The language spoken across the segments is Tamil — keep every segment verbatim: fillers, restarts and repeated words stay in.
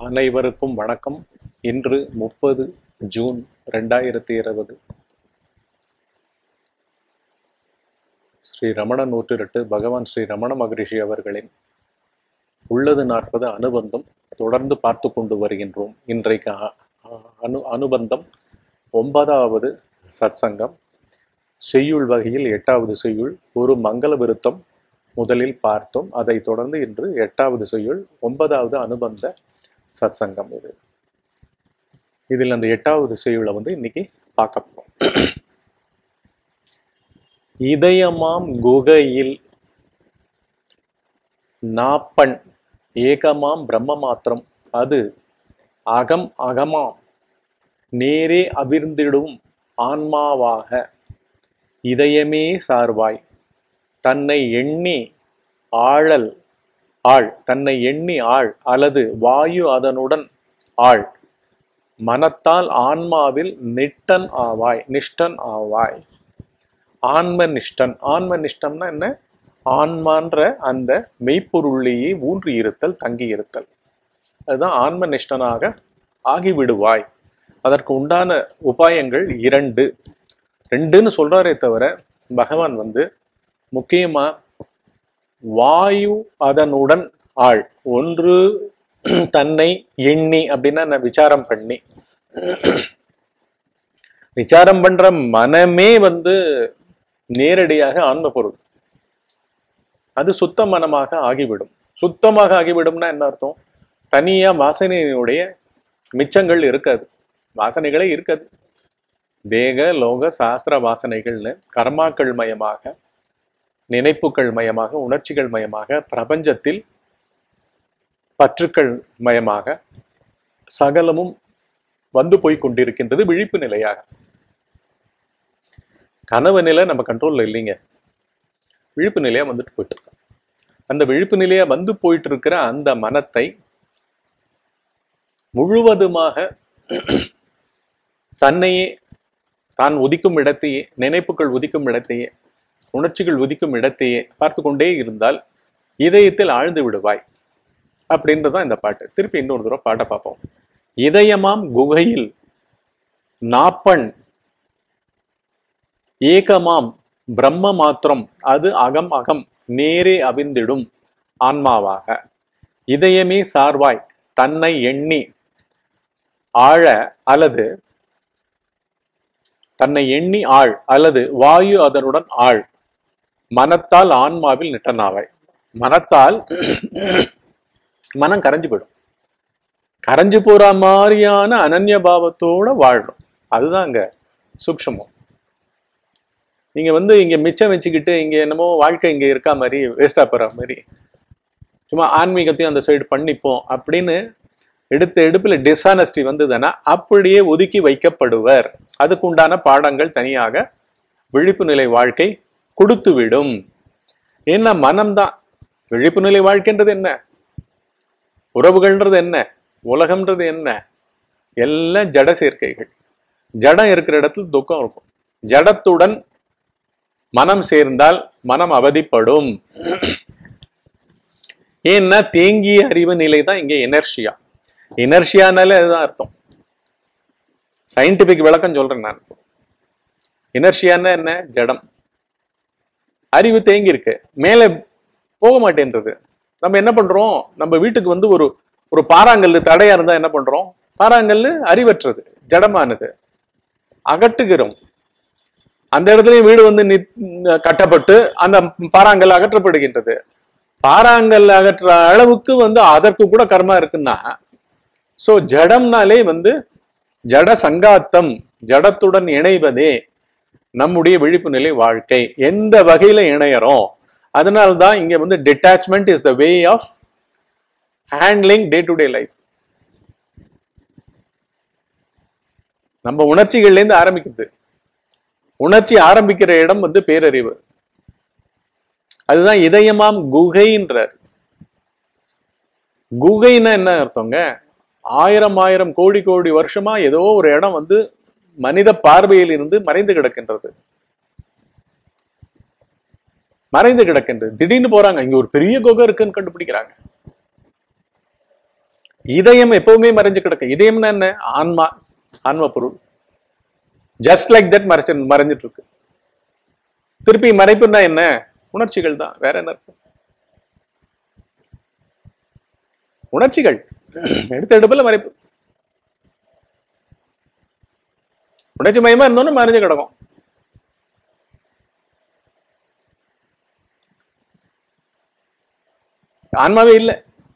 அனைவருக்கும் வணக்கம். இன்று முப்பது ஜூன் ரெண்டாயிரத்தி இருபது. ஸ்ரீ ரமண நூற்றிரட்டு பகவான் ஸ்ரீ ரமண மகரிஷி அவர்களின் உள்ளது நாற்பது அனுபந்தம் தொடர்ந்து பார்த்து கொண்டு வருகின்றோம். இன்றைக்கு அனு அனுபந்தம் ஒன்பதாவது சத்சங்கம், செய்யுள் வகையில் எட்டாவது செய்யுள். ஒரு மங்கள விருத்தம் முதலில் பார்த்தோம். அதை தொடர்ந்து இன்று எட்டாவது செய்யுள், ஒன்பதாவது அனுபந்த சத்சங்கம். இது இதில் அந்த எட்டாவது செய்யுளை வந்து இன்னைக்கு பார்க்க போறோம். இதயமாம் குகையில் நாப்பண் ஏகமாம் பிரம்ம மாத்திரம் அது அகம் அகமாம் நேரே அவிர்ந்திடும் ஆன்மாவாக இதயமே சார்வாய் தன்னை எண்ணி ஆழல் ஆள் தன்னை எண்ணி ஆள் அல்லது வாயு அதனுடன் ஆள் மனத்தால் ஆன்மாவில் நிஷ்டன் ஆவாய் நிஷ்டன் ஆவாய் ஆன்ம நிஷ்டன். ஆன்ம நிஷ்டம்னா என்ன? ஆன்மான்ற அந்த மெய்ப்பொருளையே ஊன்றி இருத்தல், தங்கி இருத்தல். அதுதான் ஆன்ம நிஷ்டனாக ஆகிவிடுவாய். அதற்கு உண்டான உபாயங்கள் இரண்டு ரெண்டுன்னு சொல்றாரே தவிர பகவான் வந்து முக்கியமா வாயு அதனுடன் ஆள். ஒன்று தன்னை எண்ணி அப்படின்னா நான் விசாரம் பண்ணி, விசாரம் பண்ற மனமே வந்து நேரடியாக ஆன்ம பொருள். அது சுத்த மனமாக ஆகிவிடும். சுத்தமாக ஆகிவிடும்னா என்ன அர்த்தம்? தனியா வாசனையினுடைய மிச்சங்கள் இருக்காது, வாசனைகளே இருக்காது. தேக லோக சாஸ்திர வாசனைகள்னு கர்மாக்கள் மயமாக, நினைப்புகள் மயமாக, உணர்ச்சிகள் மயமாக, பிரபஞ்சத்தில் பற்றுக்கள் மயமாக சகலமும் வந்து போய் கொண்டிருக்கின்றது விழிப்பு நிலையாக. கனவு நிலை நம்ம கண்ட்ரோல்ல இல்லைங்க, விழிப்பு நிலையா வந்துட்டு போயிட்டு இருக்க. அந்த விழிப்பு நிலையா வந்து போயிட்டு இருக்கிற அந்த மனத்தை முழுவதுமாக தன்னையே, தான் உதிக்கும் இடத்தையே, நினைப்புகள் உதிக்கும் இடத்தையே, உணர்ச்சிகள் உதிக்கும் இடத்தையே பார்த்து கொண்டே இருந்தால் இதயத்தில் ஆழ்ந்து விடுவாய் அப்படின்றதான் இந்த பாட்டு. திருப்பி இன்னொரு தடவை பாட்டை பார்ப்போம். இதயமாம் குகையில் நாப்பண் ஏகமாம் பிரம்ம மாத்திரம் அது அகம் அகம் நேரே அவிந்திடும் ஆன்மாவாக இதயமே சார்வாய் தன்னை எண்ணி ஆழ அல்லது தன்னை எண்ணி ஆள் அல்லது வாயு அதனுடன் ஆள் மனத்தால் ஆன்மாவில் நிட்டனாவாய். மனத்தால் மனம் கரைஞ்சு போயிடும். கரைஞ்சு போற மாதிரியான அனன்ய பாவத்தோட வாழணும். அதுதான் அங்க சூக்ஷமம். நீங்க வந்து இங்க மிச்சம் வச்சுக்கிட்டு இங்க என்னமோ வாழ்க்கை இங்க இருக்கா மாதிரி வேஸ்டா போற மாதிரி சும்மா ஆன்மீகத்தையும் அந்த சைடு பண்ணிப்போம் அப்படின்னு எடுத்த எடுப்புல டிஸ்ஆனஸ்டி வந்ததுன்னா அப்படியே ஒதுக்கி வைக்கப்படுவர். அதுக்கு உண்டான பாடங்கள் தனியாக விழிப்பு நிலை வாழ்க்கை கொடுத்து விடும். ஏன்னா மனம்தான் விழிப்பு நிலை வாழ்க்கைன்றது. என்ன உறவுகள்ன்றது, என்ன உலகம்ன்றது, என்ன எல்லாம் ஜட சேர்க்கைகள். ஜடம் இருக்கிற இடத்துல துக்கம் இருக்கும். ஜடத்துடன் மனம் சேர்ந்தால் மனம் அவதிப்படும். ஏன்னா தேங்கிய அறிவு நிலை தான் இங்க எனர்ஷியா. இனர்ஷியானாலே அதுதான் அர்த்தம். சயின்டிபிக் விளக்கம் சொல்றேன் நான். இனர்ஷியான்னா என்ன? ஜடம். அறிவு தேங்கி இருக்கு, மேலே போக மாட்டேன்றது. நம்ம என்ன பண்றோம்? நம்ம வீட்டுக்கு வந்து ஒரு ஒரு பாறாங்கல்லு தடையா இருந்தா என்ன பண்றோம்? பாறாங்கல்லு அறிவற்றது, ஜடமானது, அகற்றுகிறோம். அந்த இடத்துலயும் வீடு வந்து கட்டப்பட்டு அந்த பாறாங்கல் அகற்றப்படுகின்றது. பாறாங்கல் அகற்ற அளவுக்கு வந்து அதற்கு கூட கர்மா இருக்குன்னா, சோ ஜடம்னாலே வந்து ஜட சங்காத்தம், ஜடத்துடன் இணைவதே நம்முடைய விழிப்பு நிலை வாழ்க்கை. எந்த வகையில இணையறோம்? அதனால்தான் இங்க வந்து detachment is the way of handling day to day life. நம்ம உணர்ச்சிகள்ல இருந்து ஆரம்பிக்குது. உணர்ச்சி ஆரம்பிக்கிற இடம் வந்து பேரறிவு. அதுதான் இதயமாம் குகைன்றார். குகைன்னா என்ன அர்த்தங்க? ஆயிரம் ஆயிரம் கோடி கோடி வருஷமா ஏதோ ஒரு இடம் வந்து மனித பார்வையில் இருந்து மறைந்து கிடக்கின்றது. மறைந்து கிடக்கின்றது. திடீர்னு போறாங்க, இங்க ஒரு பெரிய குகை இருக்குன்னு கண்டுபிடிக்கிறாங்க. இதயம் எப்பவுமே மறைஞ்சு கிடக்கு. இதயம்னா என்ன? ஆன்மா, ஆன்ம பொருள். ஜஸ்ட் லைக் தட் மறைச்சு மறைஞ்சிட்டு இருக்கு. திருப்பி மறைப்புன்னா என்ன? உணர்ச்சிகள் தான், வேற என்ன இருக்கு? உணர்ச்சிகள் எடுத்த எடுப்புல மறைப்பு. உணர்ச்சி மயமா இருந்தோன்னு மறைஞ்சு கிடக்கும். ஆன்மாவே இல்லை.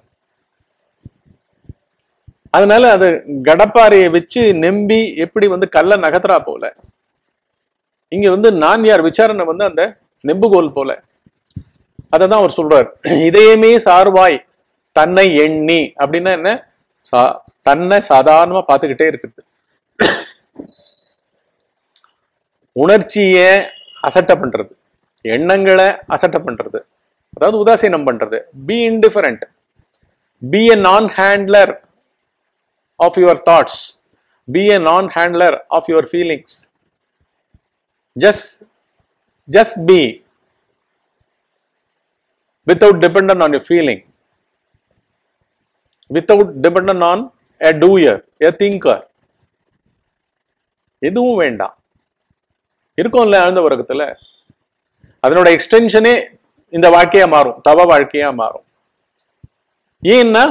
அதனால அது கடப்பாறையை வச்சு நெம்பி எப்படி வந்து கல்ல நகர்த்துறா போல, இங்க வந்து நான் யார் விசாரணை வந்து அந்த நெம்புகோல் போல. அததான் அவர் சொல்றார், இதயமே சார்வாய் தன்னை எண்ணி. அப்படின்னா என்ன? தன்னை சாதாரணமா பார்த்துக்கிட்டே இருக்குது. உணர்ச்சிய அசட்ட பண்றது, எண்ணங்களை அசட்ட பண்றது, அதாவது உதாசீனம் பண்றது. B indifferent, be a non handler of your thoughts, be a non-handler of your feelings. Just, just be without dependent on your feeling, without dependent on a doer, a thinker. எதுவும் வேண்டாம். இருக்கும்ல ஆழ்ந்த உலகத்துல, அதனோட எக்ஸ்டென்ஷனே இந்த வாழ்க்கையா மாறும், தவ வாழ்க்கையா மாறும். ஏன்னா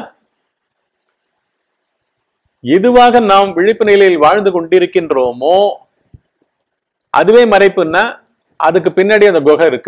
எதுவாக நாம் விழிப்பு நிலையில் வாழ்ந்து கொண்டிருக்கின்றோமோ அதுவே மறைப்புன்னா அதுக்கு பின்னாடி அந்த குகை இருக்கு.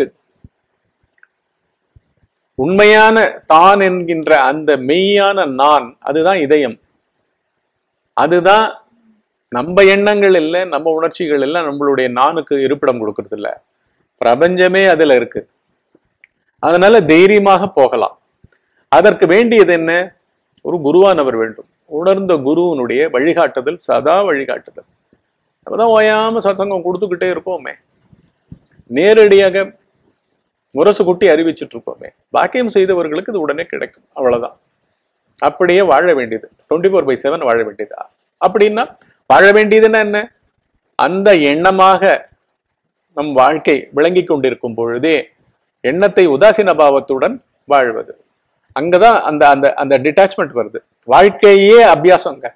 உண்மையான தான் என்கின்ற அந்த மெய்யான நான், அதுதான் இதயம். அதுதான் நம்ம எண்ணங்கள் இல்லை, நம்ம உணர்ச்சிகள் இல்லை, நம்மளுடைய நானுக்கு இருப்பிடம் கொடுக்கறது இல்லை. பிரபஞ்சமே அதுல இருக்கு. அதனால தைரியமாக போகலாம். அதற்கு வேண்டியது என்ன? ஒரு குருவானவர் வேண்டும். உணர்ந்த குருவனுடைய வழிகாட்டுதல், சதா வழிகாட்டுதல். அப்பதான் ஓயாம சத்சங்கம் கொடுத்துக்கிட்டே இருப்போமே, நேரடியாக முரசு குட்டி அறிவிச்சுட்டு இருப்போமே. பாக்கியம் செய்தவர்களுக்கு இது உடனே கிடைக்கும், அவ்வளவுதான். அப்படியே வாழ வேண்டியது, டுவெண்ட்டி ஃபோர் பை செவன் வாழ வேண்டியது. அப்படின்னா வாழ வேண்டியதுன்னா என்ன? அந்த எண்ணமாக நம் வாழ்க்கை விளங்கி கொண்டிருக்கும் பொழுதே எண்ணத்தை உதாசீன பாவத்துடன் வாழ்வது. அங்கதான் அந்த அந்த அந்த டிட்டாச்மெண்ட் வருது. வாழ்க்கையே அபியாசங்க.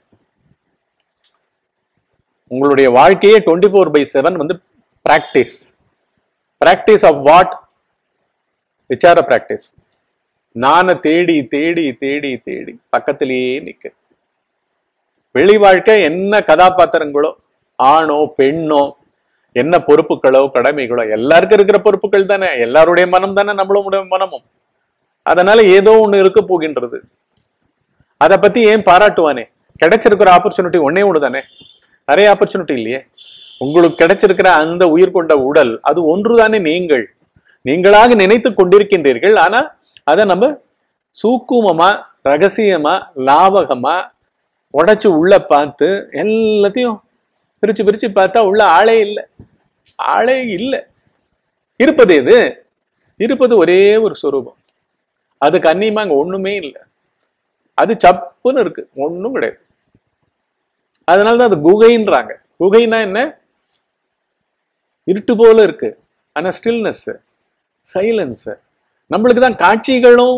உங்களுடைய வாழ்க்கையே டுவெண்ட்டி ஃபோர் பை செவன் வந்து பிராக்டிஸ். Practice of what? விசார பிராக்டிஸ். நான தேடி தேடி தேடி தேடி பக்கத்திலேயே நிக்க. வெளி வாழ்க்கை என்ன கதாபாத்திரங்களோ, ஆணோ பெண்ணோ, என்ன பொறுப்புகளோ கடமைகளோ, எல்லாருக்கும் இருக்கிற பொறுப்புகள் தானே, எல்லாருடைய மனம் தானே நம்மளுடைய மனமும். அதனால ஏதோ ஒண்ணு இருக்க போகின்றது. அதை பத்தி ஏன் பாராட்டுவானே? கிடைச்சிருக்கிற ஆப்பர்ச்சுனிட்டி ஒன்னே ஒண்ணு தானே, நிறைய ஆப்பர்ச்சுனிட்டி இல்லையே. உங்களுக்கு கிடைச்சிருக்கிற அந்த உயிர் கொண்ட உடல், அது ஒன்றுதானே நீங்கள் நீங்களாக நினைத்து கொண்டிருக்கின்றீர்கள். ஆனா அதை நம்ம சூக்குமமா, ரகசியமா, லாபகமா உடைச்சு உள்ள பார்த்து எல்லாத்தையும் பிரிச்சு பிரிச்சு பார்த்தா உள்ள ஆளே இல்லை, ஆளே இல்லை. இருப்பது எது? இருப்பது ஒரே ஒரு சொரூபம். அதுக்கு அந்நியமா அங்க ஒண்ணுமே இல்லை. அது சப்புன்னு இருக்கு, ஒண்ணும் கிடையாது. அதனாலதான் அது குகைன்றாங்க. குகைனா என்ன? இருட்டு போல இருக்கு, ஆனா ஸ்டில்னஸ், சைலன்ஸ். நம்மளுக்கு தான் காட்சிகளும்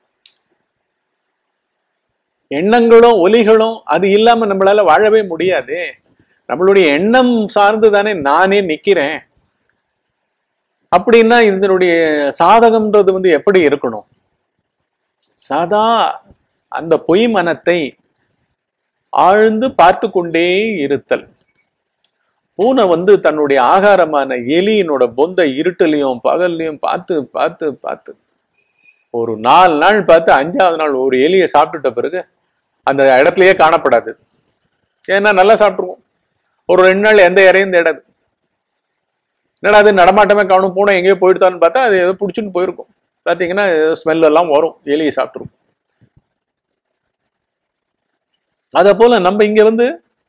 எண்ணங்களும் ஒலிகளும் அது இல்லாம நம்மளால வாழவே முடியாது. நம்மளுடைய எண்ணம் சார்ந்து தானே நானே நிக்கிறேன். அப்படின்னா இதனுடைய சாதகம்ன்றது வந்து எப்படி இருக்கணும்? சதா அந்த பொய் மனத்தை ஆழ்ந்து பார்த்து கொண்டே இருத்தல். பூனை வந்து தன்னுடைய ஆகாரமான எலியினோட பொந்த இருட்டுலையும் பகல்லையும் பார்த்து பார்த்து பார்த்து ஒரு நாலு நாள் பார்த்து அஞ்சாவது நாள் ஒரு எலியை சாப்பிட்டுட்ட பிறகு அந்த இடத்துலயே காணப்படாது. ஏன்னா நல்லா சாப்பிட்டுருவோம். ஒரு ரெண்டு நாள் எந்த இறையும் தேடாது. என்னடா அது நடமாட்டமே காணும், பூனை எங்கேயோ போயிடுதான்னு பார்த்தா அது ஏதோ பிடிச்சுன்னு போயிருக்கும். பார்த்தீங்கன்னா ஸ்மெல் எல்லாம் வரும், எலியை சாப்பிட்டுருக்கும். அத போல நம்ம இங்க வந்து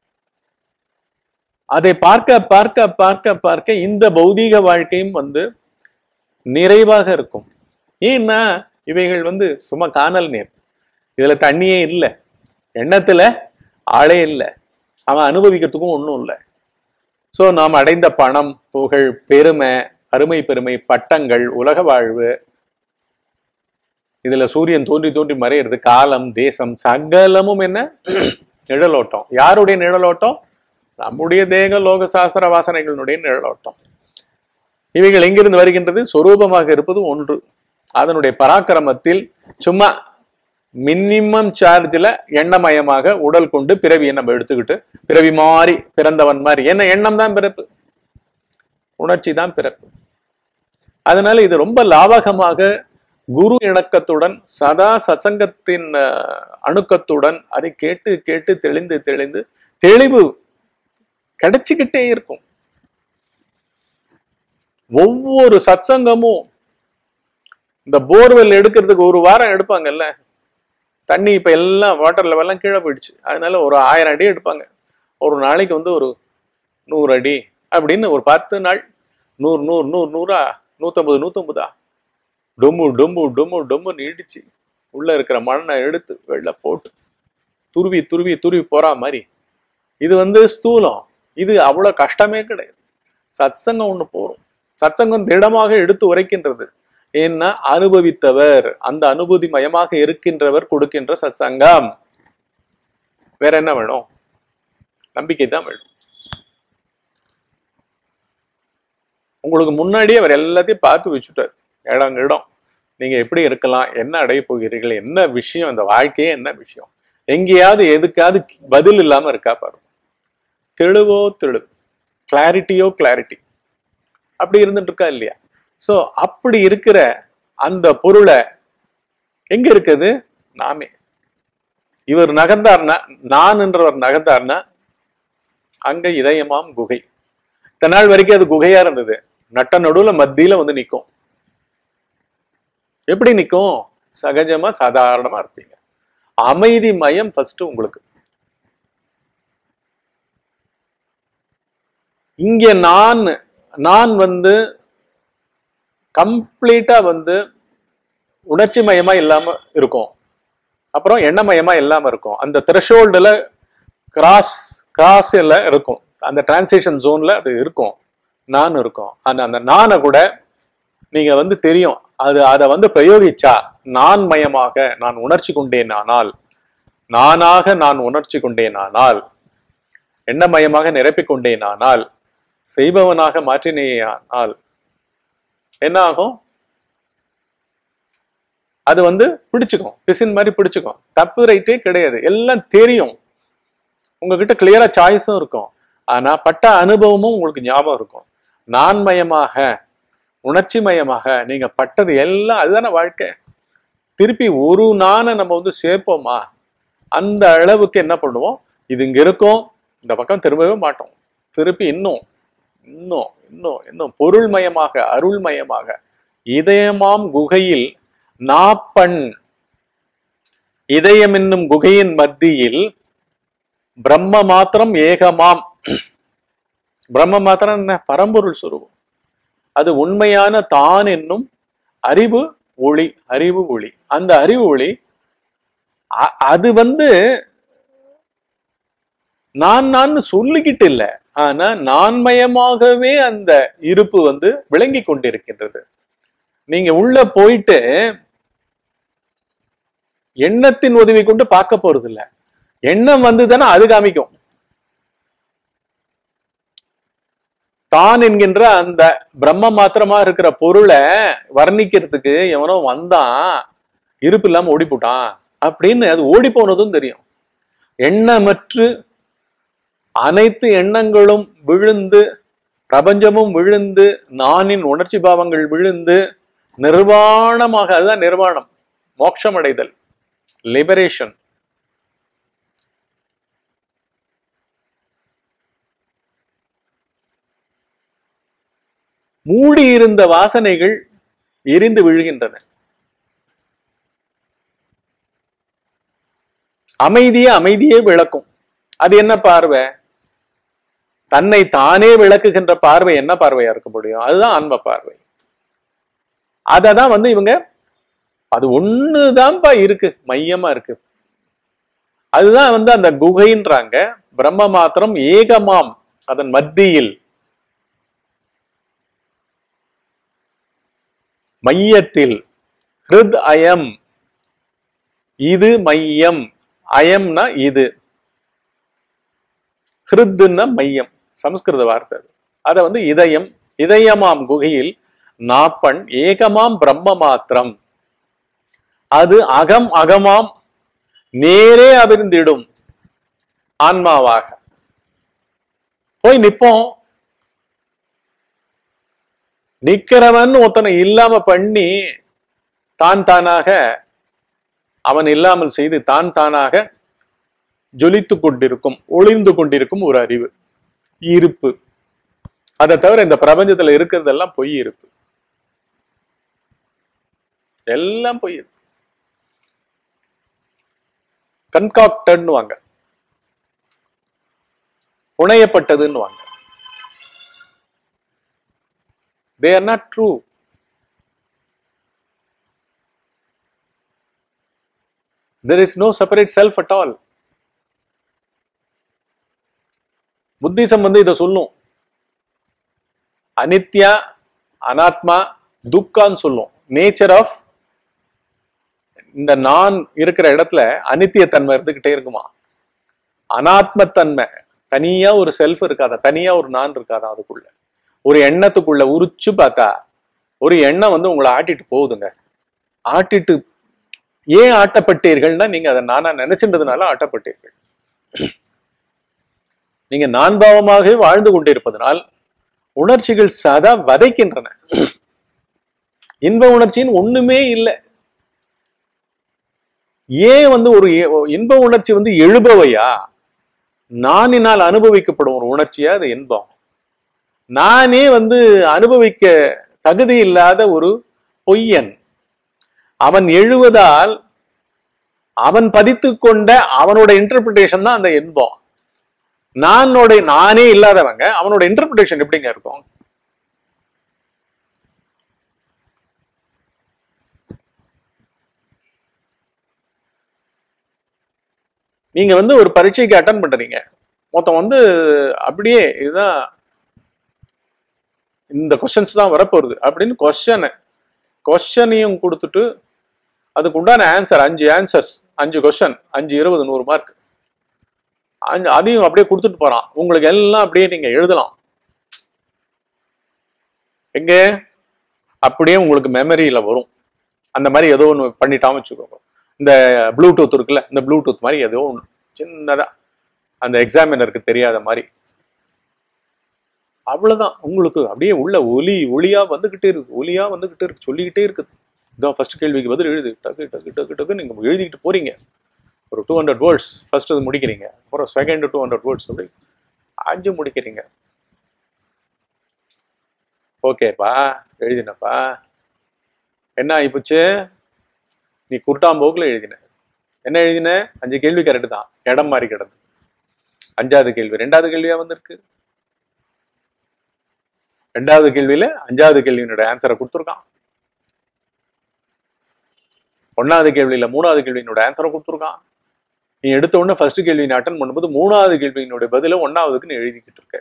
அதை பார்க்க பார்க்க பார்க்க பார்க்க இந்த பௌதீக வாழ்க்கையும் வந்து நிறைவாக இருக்கும். ஏன்னா இவைகள் வந்து சும்மா காணல் நீர். இதுல தண்ணியே இல்லை, எண்ணத்துல ஆளே இல்லை, அவன் அனுபவிக்கிறதுக்கும் ஒன்றும் இல்லை. ஸோ நாம் அடைந்த பணம், புகழ், பெருமை, அருமை பெருமை, பட்டங்கள், உலக வாழ்வு, இதுல சூரியன் தோன்றி தோன்றி மறையிறது. காலம் தேசம் சகலமும் என்ன நிழலோட்டம். யாருடைய நிழலோட்டம்? நம்முடைய தேக லோக சாஸ்திர வாசனைகளுடைய நிழலோட்டம். இவைகள் எங்கிருந்து வருகின்றது? சொரூபமாக இருப்பது ஒன்று. அதனுடைய பராக்கிரமத்தில் சும்மா மினிமம் சார்ஜில் எண்ணமயமாக உடல் கொண்டு பிறவியை நம்ம எடுத்துக்கிட்டு பிறவி மாறி பிறந்தவன் மாதிரி. என்ன எண்ணம் தான் பிறப்பு, உணர்ச்சி தான் பிறப்பு. அதனால இது ரொம்ப லாபகமாக குரு இணக்கத்துடன் சதா சத்சங்கத்தின் அணுக்கத்துடன் அதை கேட்டு கேட்டு தெளிந்து தெளிந்து தெளிவு கிடைச்சிக்கிட்டே இருக்கும். ஒவ்வொரு சத்சங்கமும் இந்த போர்வெல் எடுக்கிறதுக்கு ஒரு வாரம் எடுப்பாங்கல்ல, தண்ணி இப்ப எல்லாம் வாட்டர் லெவல்லாம் கீழே போயிடுச்சு. அதனால ஒரு ஆயிரம் அடி எடுப்பாங்க. ஒரு நாளைக்கு வந்து ஒரு நூறு அடி அப்படின்னு ஒரு பத்து நாள் நூறு நூறு நூறு நூறா நூத்தம்பது நூத்தம்பதா டொம்மு டொம்மு டொம்மு டொம்முன்னு இடிச்சு உள்ள இருக்கிற மண்ணை எடுத்து வெளில போட்டு துருவி துருவி துருவி போறா மாதிரி. இது வந்து ஸ்தூலம். இது அவ்வளவு கஷ்டமே கிடையாது. சத்சங்கம் ஒண்ணு போறோம். சத்சங்கம் திடமாக எடுத்து உரைக்கின்றது. ஏன்னா அனுபவித்தவர், அந்த அனுபூதி மயமாக இருக்கின்றவர் கொடுக்கின்ற சத்சங்கம். வேற என்ன வேணும்? நம்பிக்கை தான் வேணும். உங்களுக்கு முன்னாடியே அவர் எல்லாத்தையும் பார்த்து வச்சுட்டார். இடம் இடம் நீங்க எப்படி இருக்கலாம், என்ன அடைய போகிறீர்கள், என்ன விஷயம், இந்த வாழ்க்கையே என்ன விஷயம், எங்கேயாவது எதுக்காவது பதில் இல்லாம இருக்கா பாருங்க. தெளிவோ தெளிவு, கிளாரிட்டியோ கிளாரிட்டி, அப்படி இருந்துட்டு இருக்கா இல்லையா? சோ அப்படி இருக்கிற அந்த பொருளை எங்க இருக்குது? நாமே. இவர் நகர்ந்தார்னா, நான் என்றவர் நகர்ந்தார்னா அங்க இதயமாம் குகை. இத்தனை நாள் வரைக்கும் அது குகையா இருந்தது. நட்ட நடுவுல மத்தியில வந்து நிற்கும். எப்படி நிற்கும்? சகஜமா சாதாரணமா இருப்பீங்க. அமைதி மயம் ஃபர்ஸ்ட் உங்களுக்கு. இங்க நான் நான் வந்து கம்ப்ளீட்டா வந்து உணர்ச்சி மயமா இல்லாம இருக்கும். அப்புறம் எண்ணமயமா இல்லாம இருக்கும். அந்த த்ரெஷோல்டுல கிராஸ் கிராஸ் எல்லாம் இருக்கும். அந்த டிரான்சிஷன் ஜோன்ல அது இருக்கும். நான் இருக்கும். ஆனா அந்த நானை கூட நீங்க வந்து தெரியும். அது அதை வந்து பிரயோகிச்சா நான் மயமாக நான் உணர்ச்சி கொண்டேன். ஆனால் நானாக நான் உணர்ச்சி கொண்டேன். ஆனால் எண்ணமயமாக நிரப்பிக் கொண்டேன். ஆனால் செய்பவனாக மாற்றினே. ஆனால் என்ன ஆகும்? அது வந்து பிடிச்சுக்கும். பிசின் மாதிரி பிடிச்சுக்கும். தப்பு ரைட்டே கிடையாது. எல்லாம் தெரியும். உங்ககிட்ட கிளியரா சாய்ஸும் இருக்கும். ஆனா பட்ட அனுபவமும் உங்களுக்கு ஞாபகம் இருக்கும். நான் மயமாக உணர்ச்சி மயமாக நீங்க பட்டது எல்லாம் அதுதானே வாழ்க்கை. திருப்பி ஒரு நானை நம்ம வந்து சேர்ப்போமா? அந்த அளவுக்கு என்ன பண்ணுவோம்? இது இங்க இருக்கும், இந்த பக்கம் திரும்பவே மாட்டோம். திருப்பி இன்னும் இன்னும் இன்னும் இன்னும் பொருள்மயமாக அருள்மயமாக இதயமாம் குகையில் நாப்பண். இதயம் என்னும் குகையின் மத்தியில் பிரம்ம மாத்திரம் ஏகமாம். பிரம்ம மாத்திரம் என்ன? பரம்பொருள் சுரூபம். அது உண்மையான தான் என்னும் அறிவு ஒளி. அறிவு ஒளி. அந்த அறிவு ஒளி அது வந்து நான் நான் சொல்லிக்கிட்டு இல்லை. ஆனா நான்மயமாகவே அந்த இருப்பு வந்து விளங்கி கொண்டிருக்கின்றது. நீங்க உள்ள போயிட்டு எண்ணத்தின் உதவி கொண்டு பார்க்க போறது இல்லை. எண்ணம் வந்து தானே அது காமிக்கும். தான் என்கின்ற அந்த பிரம்ம மாத்திரமா இருக்கிற பொருளை வர்ணிக்கிறதுக்கு எவனோ வந்தான், இருப்பு இல்லாம ஓடி போட்டான் அப்படின்னு அது ஓடி போனதும் தெரியும். எண்ணமற்று அனைத்து எண்ணங்களும் விழுந்து, பிரபஞ்சமும் விழுந்து, நானின் உணர்ச்சி பாவங்கள் விழுந்து நிர்வாணமாக, அதுதான் நிர்வாணம், மோட்சம் அடைதல், லிபரேஷன். மூடி இருந்த வாசனைகள் எரிந்து விழுகின்றன. அமைதியே அமைதியே விளக்கும். அது என்ன பார்வை? தன்னை தானே விளக்குகின்ற பார்வை என்ன பார்வையா இருக்க முடியும்? அதுதான் ஆன்ம பார்வை. அததான் வந்து இவங்க அது ஒண்ணுதான்பா இருக்கு, மையமா இருக்கு. அதுதான் வந்து அந்த குகைன்றாங்க. பிரம்ம மாத்திரம் ஏகமாம், அதன் மத்தியில் மையத்தில் ஹிருத் அயம் இது மையம், அயம்னா இது, ஹிருத்துன்னா மையம், சமஸ்கிருத வார்த்தை. அத வந்து இதயம், இதயமாம் குகையில் நாப்பண் ஏகமாம் பிரம்ம மாத்திரம், அது அகம் அகமாம் நேரே அவிர்ந்திடும் ஆன்மாவாக போய் நிப்போம். நிக்கிறவன் ஒருத்தனை இல்லாம பண்ணி தான் தானாக அவன் இல்லாமல் செய்து தான் தானாக ஜொலித்து கொண்டிருக்கும், ஒளிந்து கொண்டிருக்கும் ஒரு அறிவு இருப்பு. அதை தவிர இந்த பிரபஞ்சத்துல இருக்கிறதெல்லாம் பொய் இருப்பு, எல்லாம் பொய் இருப்பு. கன்காக்டட்னு வாங்க, புனையப்பட்டதுன்னு வாங்க. They are not true. There is no separate self at all. Buddhism வந்து இதை சொல்லும், அனித்யா அனாத்மா துக்கான்னு சொல்லும். நேச்சர் ஆஃப் இந்த நான் இருக்கிற இடத்துல அனித்தியத்தன்மை இருந்துகிட்டே இருக்குமா, அனாத்மத்தன்மை, தனியா ஒரு செல்ஃப் இருக்காதா, தனியா ஒரு நான் இருக்காதா, அதுக்குள்ள ஒரு எண்ணத்துக்குள்ள உரிச்சு பார்த்தா ஒரு எண்ணம் வந்து உங்களை ஆட்டிட்டு போகுதுங்க. ஆட்டிட்டு ஏன் ஆட்டப்பட்டீர்கள்னா நீங்க அதை நானா நினைச்சுன்றதுனால ஆட்டப்பட்டீர்கள். நீங்க நான்பாவமாகவே வாழ்ந்து கொண்டிருப்பதனால் உணர்ச்சிகள் சதா வதைக்கின்றன. இன்ப உணர்ச்சின்னு ஒண்ணுமே இல்லை. ஏன் வந்து ஒரு இன்ப உணர்ச்சி வந்து எழுபவையா, நானினால் அனுபவிக்கப்படும் ஒரு உணர்ச்சியா அது இன்பம். நானே வந்து அனுபவிக்க தகுதி இல்லாத ஒரு பொய்யன், அவன் எழுவதால் அவன் பதித்து கொண்ட அவனோட இன்டர்பிரிட்டேஷன் தான் அந்த இன்பம். நானோட நானே இல்லாதவங்க அவனோட இன்டர்பிரிட்டேஷன் எப்படிங்க இருக்கும்? நீங்க வந்து ஒரு பரீட்சைக்கு அட்டன் பண்றீங்க, மொத்தம் வந்து அப்படியே இதுதான் இந்த கொஸ்டின்ஸ் தான் வரப்போகுது அப்படின்னு கொஸ்டின் கொஸ்டினையும் கொடுத்துட்டு அதுக்கு உண்டான ஆன்சர் அஞ்சு ஆன்சர்ஸ், அஞ்சு கொஸ்டின், அஞ்சு இருபது நூறு மார்க், அஞ்சு அதையும் அப்படியே கொடுத்துட்டு போறான். உங்களுக்கு எல்லாம் அப்படியே நீங்க எழுதலாம். எங்க அப்படியே உங்களுக்கு மெமரியில வரும். அந்த மாதிரி ஏதோ ஒன்று பண்ணிட்டாம வச்சுக்கோங்க. இந்த ப்ளூடூத் இருக்குல்ல, இந்த ப்ளூடூத் மாதிரி ஏதோ ஒன்று சின்னதா அந்த எக்ஸாமினருக்கு தெரியாத மாதிரி, அவ்வளவுதான். உங்களுக்கு அப்படியே உள்ள ஒலி ஒளியா வந்துகிட்டே இருக்கு, ஒலியா வந்துகிட்டே இருக்கு, சொல்லிக்கிட்டே இருக்குது. இதான் ஃபர்ஸ்ட் கேள்விக்கு பதில் எழுது, டக்கு டக்கு டக்கு டக்கு நீங்க எழுதிக்கிட்டு போறீங்க. ஒரு டூ ஹண்ட்ரட் வேர்ட்ஸ் ஃபர்ஸ்ட் அது முடிக்கிறீங்க, அப்புறம் செகண்ட் டூ ஹண்ட்ரட் வேர்ட்ஸ் அப்படி அஞ்சு முடிக்கிறீங்க. ஓகேப்பா எழுதினப்பா, என்ன ஆயிப்போச்சு, நீ குருட்டாம்போக்குல எழுதின. என்ன எழுதின? அஞ்சு கேள்வி கரெக்டு தான், இடம் மாறி கிடந்து. அஞ்சாவது கேள்வி ரெண்டாவது கேள்வியா வந்திருக்கு. ரெண்டாவது கேள்வியில அஞ்சாவது கேள்வியினுடைய ஆன்சரை கொடுத்துருக்கான். ஒன்னாவது கேள்வியில மூணாவது கேள்வியினோட ஆன்சரை கொடுத்துருக்கான். நீ எடுத்த உடனே ஃபர்ஸ்ட் கேள்வி நீ அட்டன் பண்ணும்போது மூணாவது கேள்வியினுடைய பதில ஒன்னாவதுக்கு நீ எழுதிக்கிட்டு இருக்க.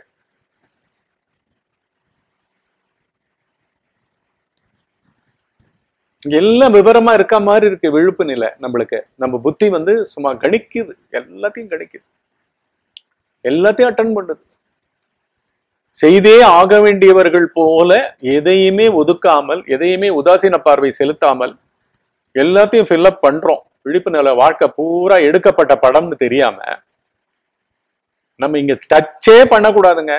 எல்லாம் விவரமா இருக்க மாதிரி இருக்கு விழுப்பு நிலை நம்மளுக்கு. நம்ம புத்தி வந்து சும்மா கணிக்குது, எல்லாத்தையும் கணிக்குது, எல்லாத்தையும் அட்டன் பண்ணுது. செய்தே ஆக வேண்டியவர்கள் போல எதையுமே ஒதுக்காமல், எதையுமே உதாசீன பார்வை செலுத்தாமல் எல்லாத்தையும் ஃபில்அப் பண்றோம். விழிப்பு நிலை வாழ்க்கை பூரா எடுக்கப்பட்ட படம்னு தெரியாம நம்ம இங்க டச்சே பண்ணக்கூடாதுங்க.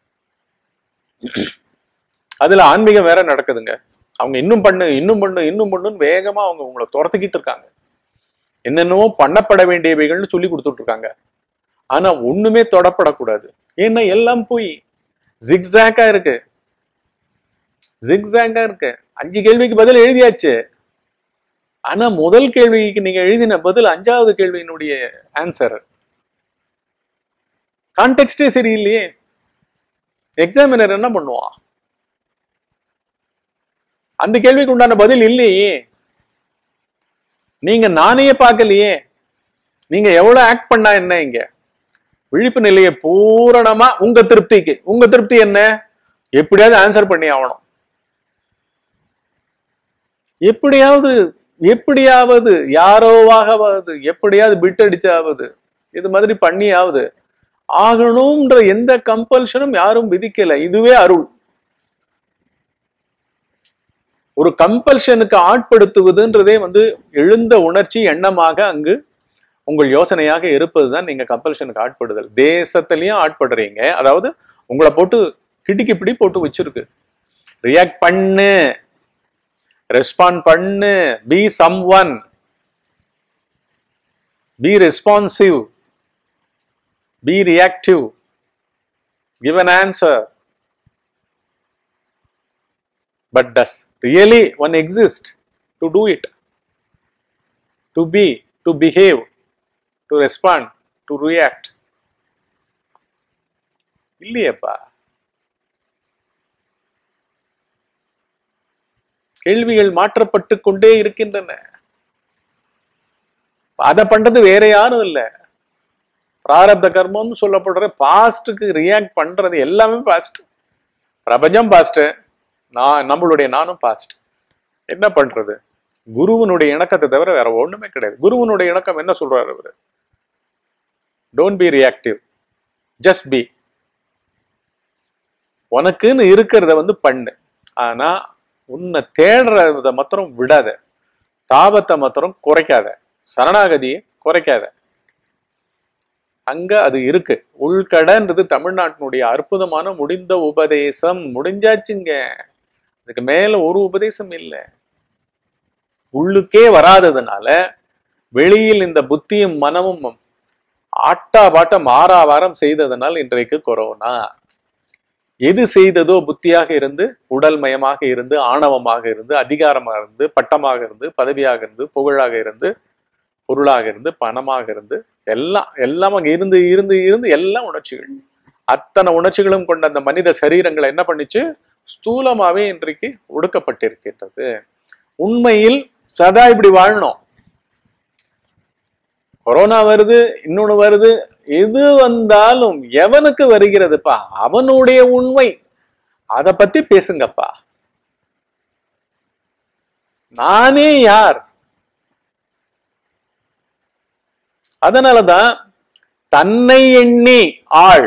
அதுல ஆன்மீகம் வேற நடக்குதுங்க. அவங்க இன்னும் பண்ணு இன்னும் பண்ணு இன்னும் பண்ணுன்னு வேகமா அவங்க உங்களை துரத்துக்கிட்டு இருக்காங்க. என்னென்னவோ பண்ணப்பட வேண்டியவைகள்னு சொல்லி கொடுத்துட்டு இருக்காங்க. ஆனா ஒண்ணுமே தொடப்படக்கூடாது. ஏன்னா எல்லாம் போய் ஜிக்ஸாக்கா இருக்கு, ஜிக்ஸாக்கா இருக்கு. அஞ்சு கேள்விக்கு பதில் எழுதியாச்சு. ஆனா முதல் கேள்விக்கு நீங்க எழுதின பதில் அஞ்சாவது கேள்வியினுடைய ஆன்சர் கான்டெக்ஸ்டே சரியில்லையே. எக்ஸாமினர் என்ன பண்ணுவான்? அந்த கேள்விக்கு உண்டான பதில் இல்லையே. நீங்க நானே பார்க்கலையே. நீங்க எவ்வளவு ஆக்ட் பண்ணா என்ன? இங்க விழிப்பு நிலையை பூரணமா உங்க திருப்திக்கு, உங்க திருப்தி என்ன? எப்படியாவது ஆன்சர் பண்ணி ஆகணும். எப்படியாவது எப்படியாவது யாரோவாகவாவது எப்படியாவது பிட் அடிச்சாவது இது மாதிரி பண்ணியாவது ஆகணும்ன்ற எந்த கம்பல்ஷனும் யாரும் விதிக்கல. இதுவே அருள். ஒரு கம்பல்ஷனுக்கு ஆட்படுத்துவதுன்றதே வந்து எழுந்த உணர்ச்சி எண்ணமாக அங்கு உங்கள் யோசனையாக இருப்பதுதான் நீங்க கம்பல்ஷனுக்கு ஆட்படுதல். தேசத்திலையும் ஆட்படுறீங்க, அதாவது உங்களை போட்டு கிடிக்கு பிடி போட்டு வச்சிருக்கு. ரியாக்ட் பண்ணு, ரெஸ்பாண்ட் பண்ணு, be someone, be responsive, be reactive, give an answer. But does really one exist to do it, to be, to behave, to respond, to react? இல்லையப்பா. கேள்விகள் மாற்றப்பட்டு கொண்டே இருக்கின்றன. அதை பண்றது வேற யாரும் இல்லை. பிராரப்த கர்மம்னு சொல்லப்படுற பாஸ்டுக்கு ரியாக்ட் பண்றது எல்லாமே பாஸ்ட். பிரபஞ்சம் பாஸ்ட், நான் நம்மளுடைய நானும் பாஸ்ட். என்ன பண்றது? குருவனுடைய இணக்கத்தை தவிர வேற ஒண்ணுமே கிடையாது. குருவனுடைய இணக்கம் என்ன சொல்றாரு அவரு? Don't be reactive, just be. உனக்குன்னு இருக்கிறத வந்து பண்ணு, ஆனா உன்னை தேடுறத மாத்திரம் விடாத, தாபத்தை மாத்திரம் குறைக்காத, சரணாகதியை குறைக்காத. அங்க அது இருக்கு. உள்கடன்றது தமிழ்நாட்டினுடைய அற்புதமான முடிந்த உபதேசம். முடிஞ்சாச்சுங்க, அதுக்கு மேல ஒரு உபதேசம் இல்லை. உள்ளுக்கே வராததுனால வெளியில் இந்த புத்தியும் மனமும் ஆட்டா பாட்ட மாறாவாரம் செய்ததனால் இன்றைக்கு கொரோனா. எது செய்ததோ புத்தியாக இருந்து, உடல் மயமாக இருந்து, ஆணவமாக இருந்து, அதிகாரமாக இருந்து, பட்டமாக இருந்து, பதவியாக இருந்து, புகழாக இருந்து, பொருளாக இருந்து, பணமாக இருந்து, எல்லாம் எல்லாம் அங்க இருந்து இருந்து இருந்து எல்லாம் உணர்ச்சிகள். அத்தனை உணர்ச்சிகளும் கொண்ட அந்த மனித சரீரங்களை என்ன பண்ணிச்சு? ஸ்தூலமாவே இன்றைக்கு ஒடுக்கப்பட்டிருக்கின்றது. உண்மையில் சதா இப்படி வாழணும். கொரோனா வருது, இன்னொன்னு வருது, எது வந்தாலும் எவனுக்கு வருகிறதுப்பா? அவனுடைய உண்மை. அதை பத்தி பேசுங்கப்பா. நானே யார்? அதனாலதான் தன்னை எண்ணி ஆள்.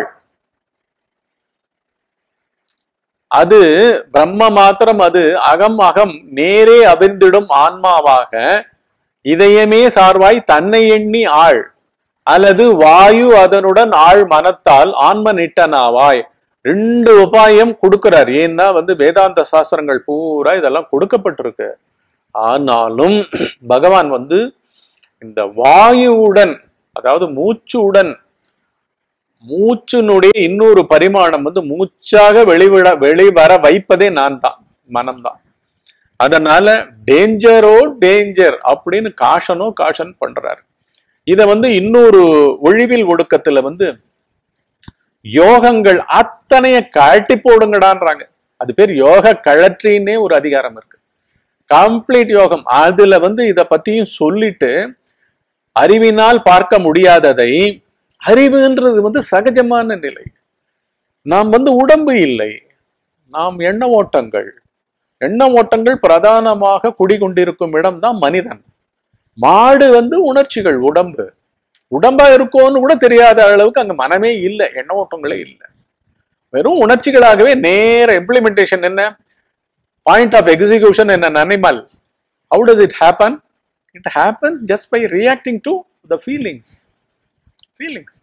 அது பிரம்ம மாத்திரம். அது அகம் அகம் நேரே அவிழ்ந்திடும் ஆன்மாவாக இதயமே சார்வாய் தன்னை எண்ணி ஆள், அல்லது வாயு அதனுடன் ஆள் மனத்தால் ஆன்ம நிட்டனாவாய். ரெண்டு உபாயம் கொடுக்கிறார். ஏன்னா வந்து வேதாந்த சாஸ்திரங்கள் பூரா இதெல்லாம் கொடுக்கப்பட்டிருக்கு. ஆனாலும் பகவான் வந்து இந்த வாயுவுடன், அதாவது மூச்சுடன், மூச்சினுடைய இன்னொரு பரிமாணம் வந்து மூச்சாக வெளிவிட வெளிவர வைப்பதே நான் தான், மனம்தான். அதனால டேஞ்சரோ டேஞ்சர் அப்படின்னு காஷனோ காஷன் பண்றாரு. இத வந்து இன்னொரு ஒழிவில் ஒடுக்கத்துல வந்து யோகங்கள் அத்தனைய கழட்டி போடுங்கடான்றாங்க. அது பேர் யோக கழற்றின்னே ஒரு அதிகாரம் இருக்கு, கம்ப்ளீட் யோகம். அதுல வந்து இத பத்தியும் சொல்லிட்டு, அறிவினால் பார்க்க முடியாததை, அறிவுன்றது வந்து சகஜமான நிலை. நாம் வந்து உடம்பு இல்லை, நாம் எண்ண ஓட்டங்கள். எண்ண ஓட்டங்கள் பிரதானமாக குடிகொண்டிருக்கும் இடம் தான் மனிதன். மாடு வந்து உணர்ச்சிகள், உடம்பு. உடம்பா இருக்கும்னு கூட தெரியாத அளவுக்கு அங்க மனமே இல்லை, எண்ண ஓட்டங்களே இல்லை, வெறும் உணர்ச்சிகளாகவே. நேர இம்ப்ளிமெண்டேஷன் என்ன, பாயிண்ட் ஆஃப் எக்ஸிகியூஷன் என்ன, animal. How does it happen? It happens just by reacting to the feelings. Feelings.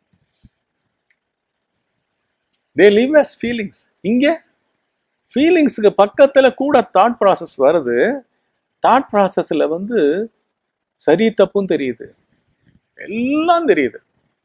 They live as feelings. இங்க ஃபீலிங்ஸுக்கு பக்கத்துல கூட தாட் ப்ராசஸ் வருது. தாட் ப்ராசஸ்ல வந்து சரி தப்பும் தெரியுது, எல்லாம் தெரியுது.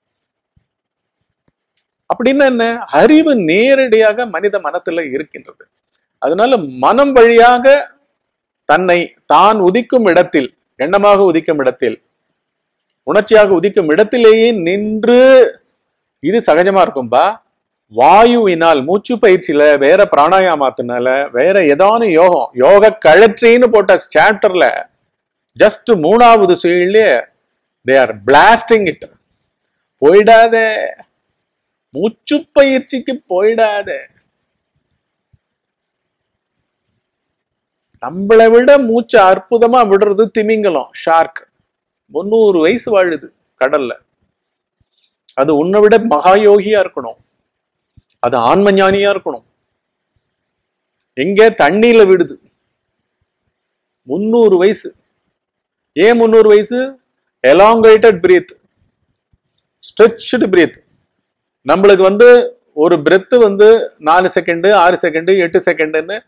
அப்படின்னா என்ன? அறிவு நேரடியாக மனித மனத்துல இருக்கின்றது. அதனால மனம் வழியாக தன்னை தான் உதிக்கும் இடத்தில், எண்ணமாக உதிக்கும் இடத்தில், உணர்ச்சியாக உதிக்கும் இடத்திலேயே நின்று, இது சகஜமா இருக்கும்பா. வாயுவினால், மூச்சு பயிற்சியில, வேற பிராணாயாமத்தினால, வேற ஏதான யோகம், யோக கழற்றின்னு போட்ட சாப்டர்ல ஜஸ்ட் மூணாவது செயலே தே ஆர் பிளாஸ்டிங் இட். போயிடாத, மூச்சு பயிற்சிக்கு போயிடாத. நம்மளை விட மூச்சு அற்புதமா விடுறது திமிங்கலம், ஷார்க். முன்னூறு வயசு வாழுது கடல்ல. அது உன்னை விட மகாயோகியா இருக்கணும், அது ஆன்ம ஞானியா இருக்கணும். எங்க தண்ணியில விடுது. முன்னூறு வயசு. ஏன் முன்னூறு வயசு? Elongated breath, stretched breath. நம்மளுக்கு வந்து ஒரு பிரெத் வந்து நாலு செகண்டு, ஆறு செகண்டு, எட்டு செகண்டுன்னு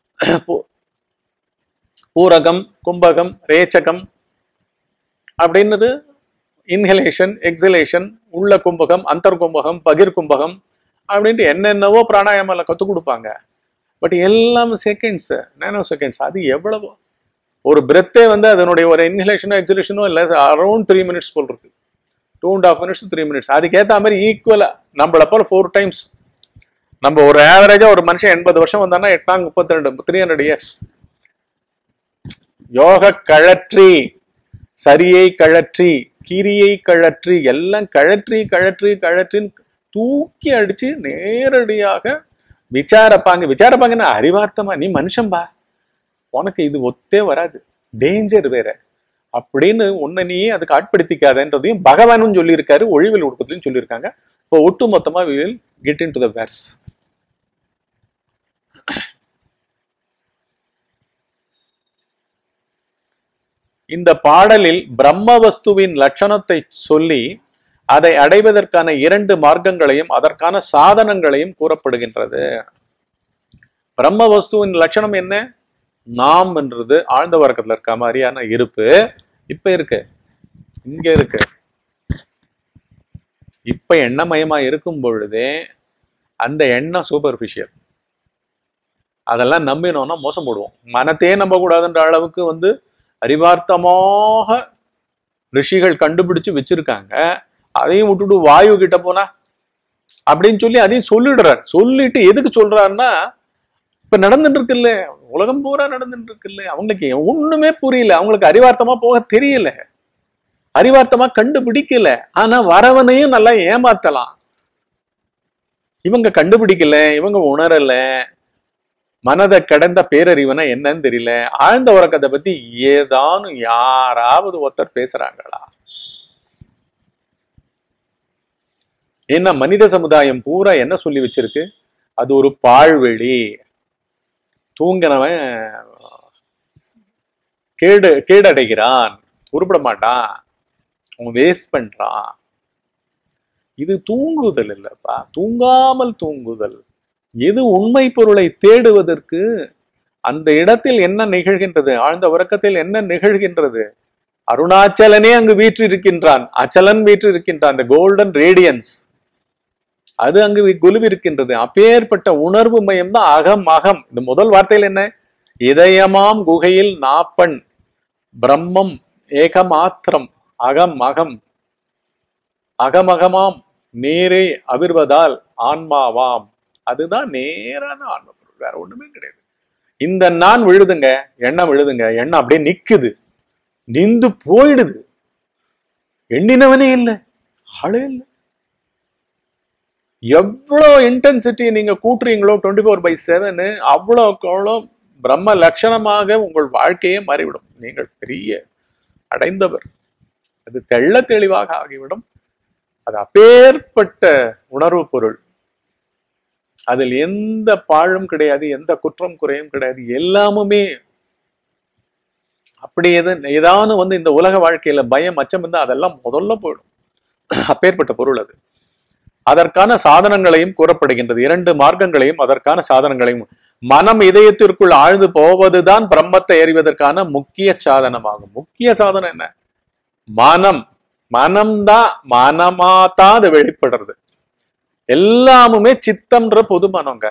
பூரகம், கும்பகம், ரேச்சகம் அப்படின்னு இன்ஹலேஷன், எக்ஸலேஷன், உள்ள கும்பகம், அந்தர் கும்பகம், பகிர் கும்பகம் அப்படின்ட்டு என்னென்னவோ பிராணாயாமல கற்றுக் கொடுப்பாங்க. பட் எல்லாம் செகண்ட்ஸ், நேனோ செகண்ட்ஸ். அது எவ்வளவோ ஒரு பிரெத்தே வந்து அதனுடைய ஒரு இன்ஹலேஷனோ எக்ஸலேஷனோ இல்லை, அரௌண்ட் த்ரீ மினிட்ஸ் போல் இருக்கு. Two and half minutes three minutes. அதுக்கேற்ற மாதிரி ஈக்குவலா நம்மளை போல ஃபோர் டைம்ஸ். நம்ம ஒரு ஆவரேஜா ஒரு மனுஷன் எண்பது வருஷம் வந்தான்னா எட்டாங்க முப்பத்தி ரெண்டு த்ரீ ஹண்ட்ரட் இயர்ஸ். யோக கழற்றி, சரியை கழற்றி, கிரியை கழற்றி, எல்லாம் கழற்றி கழற்றி கழற்றின்னு தூக்கி அடிச்சு நேரடியாக விசாரப்பாங்க. விசாரப்பாங்கன்னா அறிவார்த்தமா, நீ மனுஷன்பா, உனக்கு இது ஒத்தே வராது, டேஞ்சர் வேற அப்படின்னு உன்னை நீ அதுக்கு ஆட்படுத்திக்காதன்றதையும் பகவானும் சொல்லியிருக்காரு, ஒழிவில் ஒடுக்கத்திலையும் சொல்லியிருக்காங்க. இப்போ ஒட்டு மொத்தமா we will get into the verse. இந்த பாடலில் பிரம்ம வஸ்துவின் லட்சணத்தை சொல்லி அதை அடைவதற்கான இரண்டு மார்க்கங்களையும் அதற்கான சாதனங்களையும் கூறப்படுகின்றது. பிரம்ம வஸ்துவின் லட்சணம் என்ன? நாம் என்றது ஆழ்ந்த வர்க்கத்துல இருக்க மாதிரியான இருப்பு இப்ப இருக்கு, இங்க இருக்கு. இப்ப எண்ணமயமா இருக்கும் பொழுதே அந்த எண்ணம் சூப்பர்ஃபிஷியல். அதெல்லாம் நம்பினோம்னா மோசம் போடுவோம். மனத்தையே நம்ப கூடாதுன்ற அளவுக்கு வந்து அறிவார்த்தமாக ரிஷிகள் கண்டுபிடிச்சு வச்சிருக்காங்க. அதையும் விட்டுட்டு வாயு கிட்ட போனா அப்படின்னு சொல்லி அதையும் சொல்லிடுறார். சொல்லிட்டு எதுக்கு சொல்றாருன்னா, இப்ப நடந்துட்டு இருக்குல்ல, உலகம் பூரா நடந்துட்டு இருக்குல்ல, அவங்களுக்கு ஒண்ணுமே புரியல, அவங்களுக்கு அறிவார்த்தமா போக தெரியல, அறிவார்த்தமா கண்டுபிடிக்கல. ஆனா வரவனையும் நல்லா ஏமாத்தலாம். இவங்க கண்டுபிடிக்கல, இவங்க உணரல, மனதை கடந்த பேரறிவுனா என்னன்னு தெரியல. ஆழ்ந்த உறக்கத்தை பத்தி ஏதானும் யாராவது ஒருத்தர் பேசுறாங்களா? ஏன்னா மனித சமுதாயம் பூரா என்ன சொல்லி வச்சிருக்கு? அது ஒரு பாழ்வெளி, தூங்கினவன் கேடு கேடடைகிறான், உருப்பட மாட்டான், அவன் வேஸ்ட் பண்றான். இது தூங்குதல் இல்லப்பா, தூங்காமல் தூங்குதல். எது உண்மை பொருளை தேடுவதற்கு அந்த இடத்தில் என்ன நிகழ்கின்றது, ஆழ்ந்த உறக்கத்தில் என்ன நிகழ்கின்றது? அருணாச்சலனே அங்கு வீற்றிருக்கின்றான், அச்சலன் வீற்றிருக்கின்றான், அந்த கோல்டன் ரேடியன்ஸ் அது அங்கு குலுவிருக்கின்றது. அப்பேற்பட்ட உணர்வு மையம் தான் அகம். அகம் இந்த முதல் வார்த்தையில் என்ன? இதயமாம் குகையில் நாப்பன் பிரம்மம் ஏகமாத்திரம் அகம். அகம் அகமகமாம் நேரே அவிர்வதால் ஆன்மாவாம். அதுதான் நேரான ஆன்ம பொருள், வேற ஒண்ணுமே கிடையாது. இந்த நான் விழுதுங்க, எண்ணம் விழுதுங்க, எண்ணம் அப்படியே நிக்குது, நிந்து போயிடுது. எண்ணினவனே இல்லை, ஆளே இல்லை. எவ்வளோ இன்டென்சிட்டி நீங்க கூட்டுறீங்களோ டுவெண்ட்டி ஃபோர் பை செவனு அவ்வளோக்கு அவ்வளோ பிரம்ம லட்சணமாக உங்கள் வாழ்க்கையே மாறிவிடும். நீங்கள் பெரிய அடைந்தவர், அது தெள்ள தெளிவாக ஆகிவிடும். அது அப்பேற்பட்ட உணர்வு பொருள். அதில் எந்த பாழும் கிடையாது, எந்த குற்றம் குறையும் கிடையாது. எல்லாமுமே அப்படி எது ஏதானு வந்து இந்த உலக வாழ்க்கையில பயம் அச்சம் இருந்தா அதெல்லாம் முதல்ல போயிடும். அப்பேற்பட்ட பொருள் அது. அதற்கான சாதனங்களையும் கூறப்படுகின்றது, இரண்டு மார்க்கங்களையும் அதற்கான சாதனங்களையும். மனம் இதயத்திற்குள் ஆழ்ந்து போவதுதான் பிரம்மத்தை அறிவதற்கான முக்கிய சாதனமாகும். முக்கிய சாதனம் என்ன? மனம். மனம்தான், மனமாதான் அது வெளிப்படுறது. எல்லாமுமே சித்தம்ன்ற பொது மனங்க.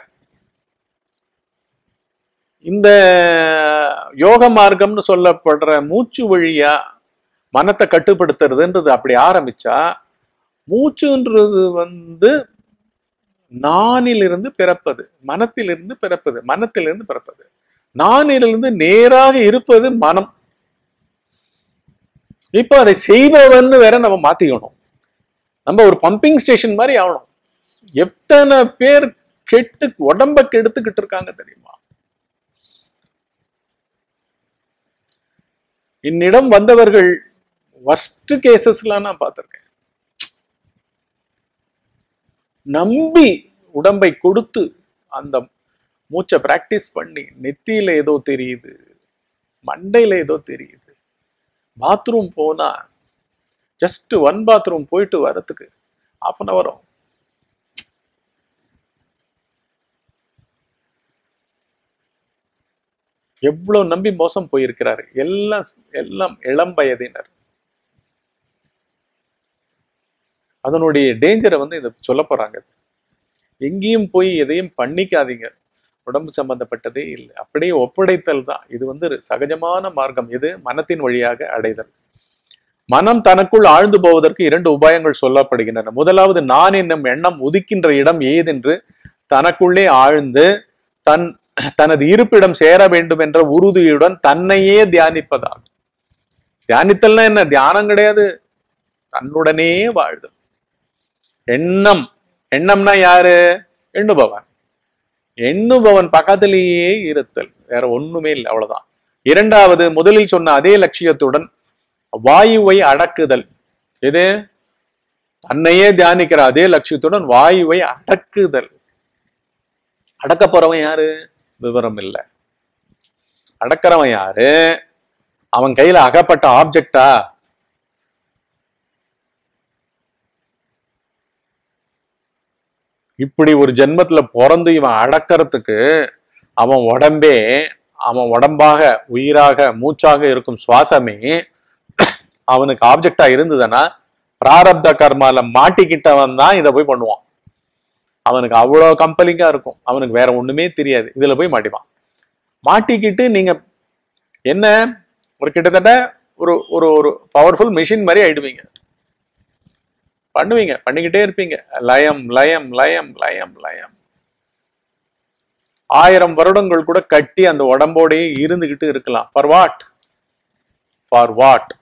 இந்த யோக மார்க்கம்னு சொல்லப்படுற மூச்சு வழியா மனத்தை கட்டுப்படுத்துறதுன்றது அப்படி ஆரம்பிச்சா, மூச்சுன்றது வந்து நானிலிருந்து பிறப்பது, மனத்திலிருந்து பிறப்பது, மனத்திலிருந்து பிறப்பது. நானிலிருந்து நேராக இருப்பது மனம். இப்ப அதை செய்பவன்னு வேற நம்ம மாத்திக்கணும். நம்ம ஒரு பம்பிங் ஸ்டேஷன் மாதிரி ஆகணும். எத்தனை பேர் கெட்டு உடம்ப கெடுத்துக்கிட்டு இருக்காங்க தெரியுமா? என்னிடம் வந்தவர்கள் வர்ஸ்ட் கேசஸ்லாம் நான் பார்த்திருக்கேன். நம்பி உடம்பை கொடுத்து அந்த மூச்சை பிராக்டிஸ் பண்ணி நெத்தியில ஏதோ தெரியுது, மண்டையில ஏதோ தெரியுது, பாத்ரூம் போனா ஜஸ்ட் ஒன் பாத்ரூம் போயிட்டு வரதுக்கு ஹாஃப் அன் அவர் ஆகும். எவ்வளவு நம்பி மோசம் போயிருக்கிறாரு. எல்லாம் எல்லாம் இளம் வயதினர். அதனுடைய டேஞ்சரை வந்து இதை சொல்ல போறாங்க. எங்கேயும் போய் எதையும் பண்ணிக்காதீங்க, உடம்பு சம்பந்தப்பட்டதே இல்லை, அப்படியே ஒப்படைத்தல் தான். இது வந்து சகஜமான மார்க்கம். இது மனத்தின் வழியாக அடைதல். மனம் தனக்குள் ஆழ்ந்து போவதற்கு இரண்டு உபாயங்கள் சொல்லப்படுகின்றன. முதலாவது, நான் என்னும் எண்ணம் உதிக்கின்ற இடம் ஏதென்று தனக்குள்ளே ஆழ்ந்து தன் தனது இருப்பிடம் சேர வேண்டும் என்ற உறுதியுடன் தன்னையே தியானிப்பதாகும். தியானித்தல்னா என்ன? தியானம் கிடையாது, தன்னுடனே வாழ்தல். எண்ணம், எண்ணம்னா யாரு? எண்ணுபவன். எண்ணுபவன் பக்கத்திலேயே இருத்தல், வேற ஒண்ணுமே இல்லை, அவ்வளவுதான். இரண்டாவது, முதலில் சொன்ன அதே லட்சியத்துடன் வாயுவை அடக்குதல். எது? தன்னையே தியானிக்கிற அதே லட்சியத்துடன் வாயுவை அடக்குதல். அடக்க போறவன் யாரு? விவரம் இல்லை. அடக்கிறவன் யாரு? அவன் கையில அகப்பட்ட ஆப்ஜெக்டா? இப்படி ஒரு ஜென்மத்துல பிறந்து இவன் அடக்கிறதுக்கு அவன் உடம்பே, அவன் உடம்பாக உயிராக மூச்சாக இருக்கும் சுவாசமே அவனுக்கு ஆப்ஜெக்டா இருந்ததுன்னா பிராரப்த கர்மால மாட்டிக்கிட்டவன் தான் இதை போய் பண்ணுவான். அவனுக்கு அவ்வளோ கம்பெலிங்கா இருக்கும், அவனுக்கு வேற ஒண்ணுமே தெரியாது, இதுல போய் மாட்டிப்பான். மாட்டிக்கிட்டு நீங்க என்ன ஒரு கிட்டத்தட்ட ஒரு ஒரு ஒரு பவர்ஃபுல் மெஷின் மாதிரி ஆயிடுவீங்க. பண்ணுவீங்க, பண்ணிக்கிட்டே இருப்பீங்க. லயம் லயம் லயம் லயம் லயம். ஆயிரம் வருடங்கள் கூட கட்டி அந்த உடம்போடையே இருந்துகிட்டு இருக்கலாம். For what? For what?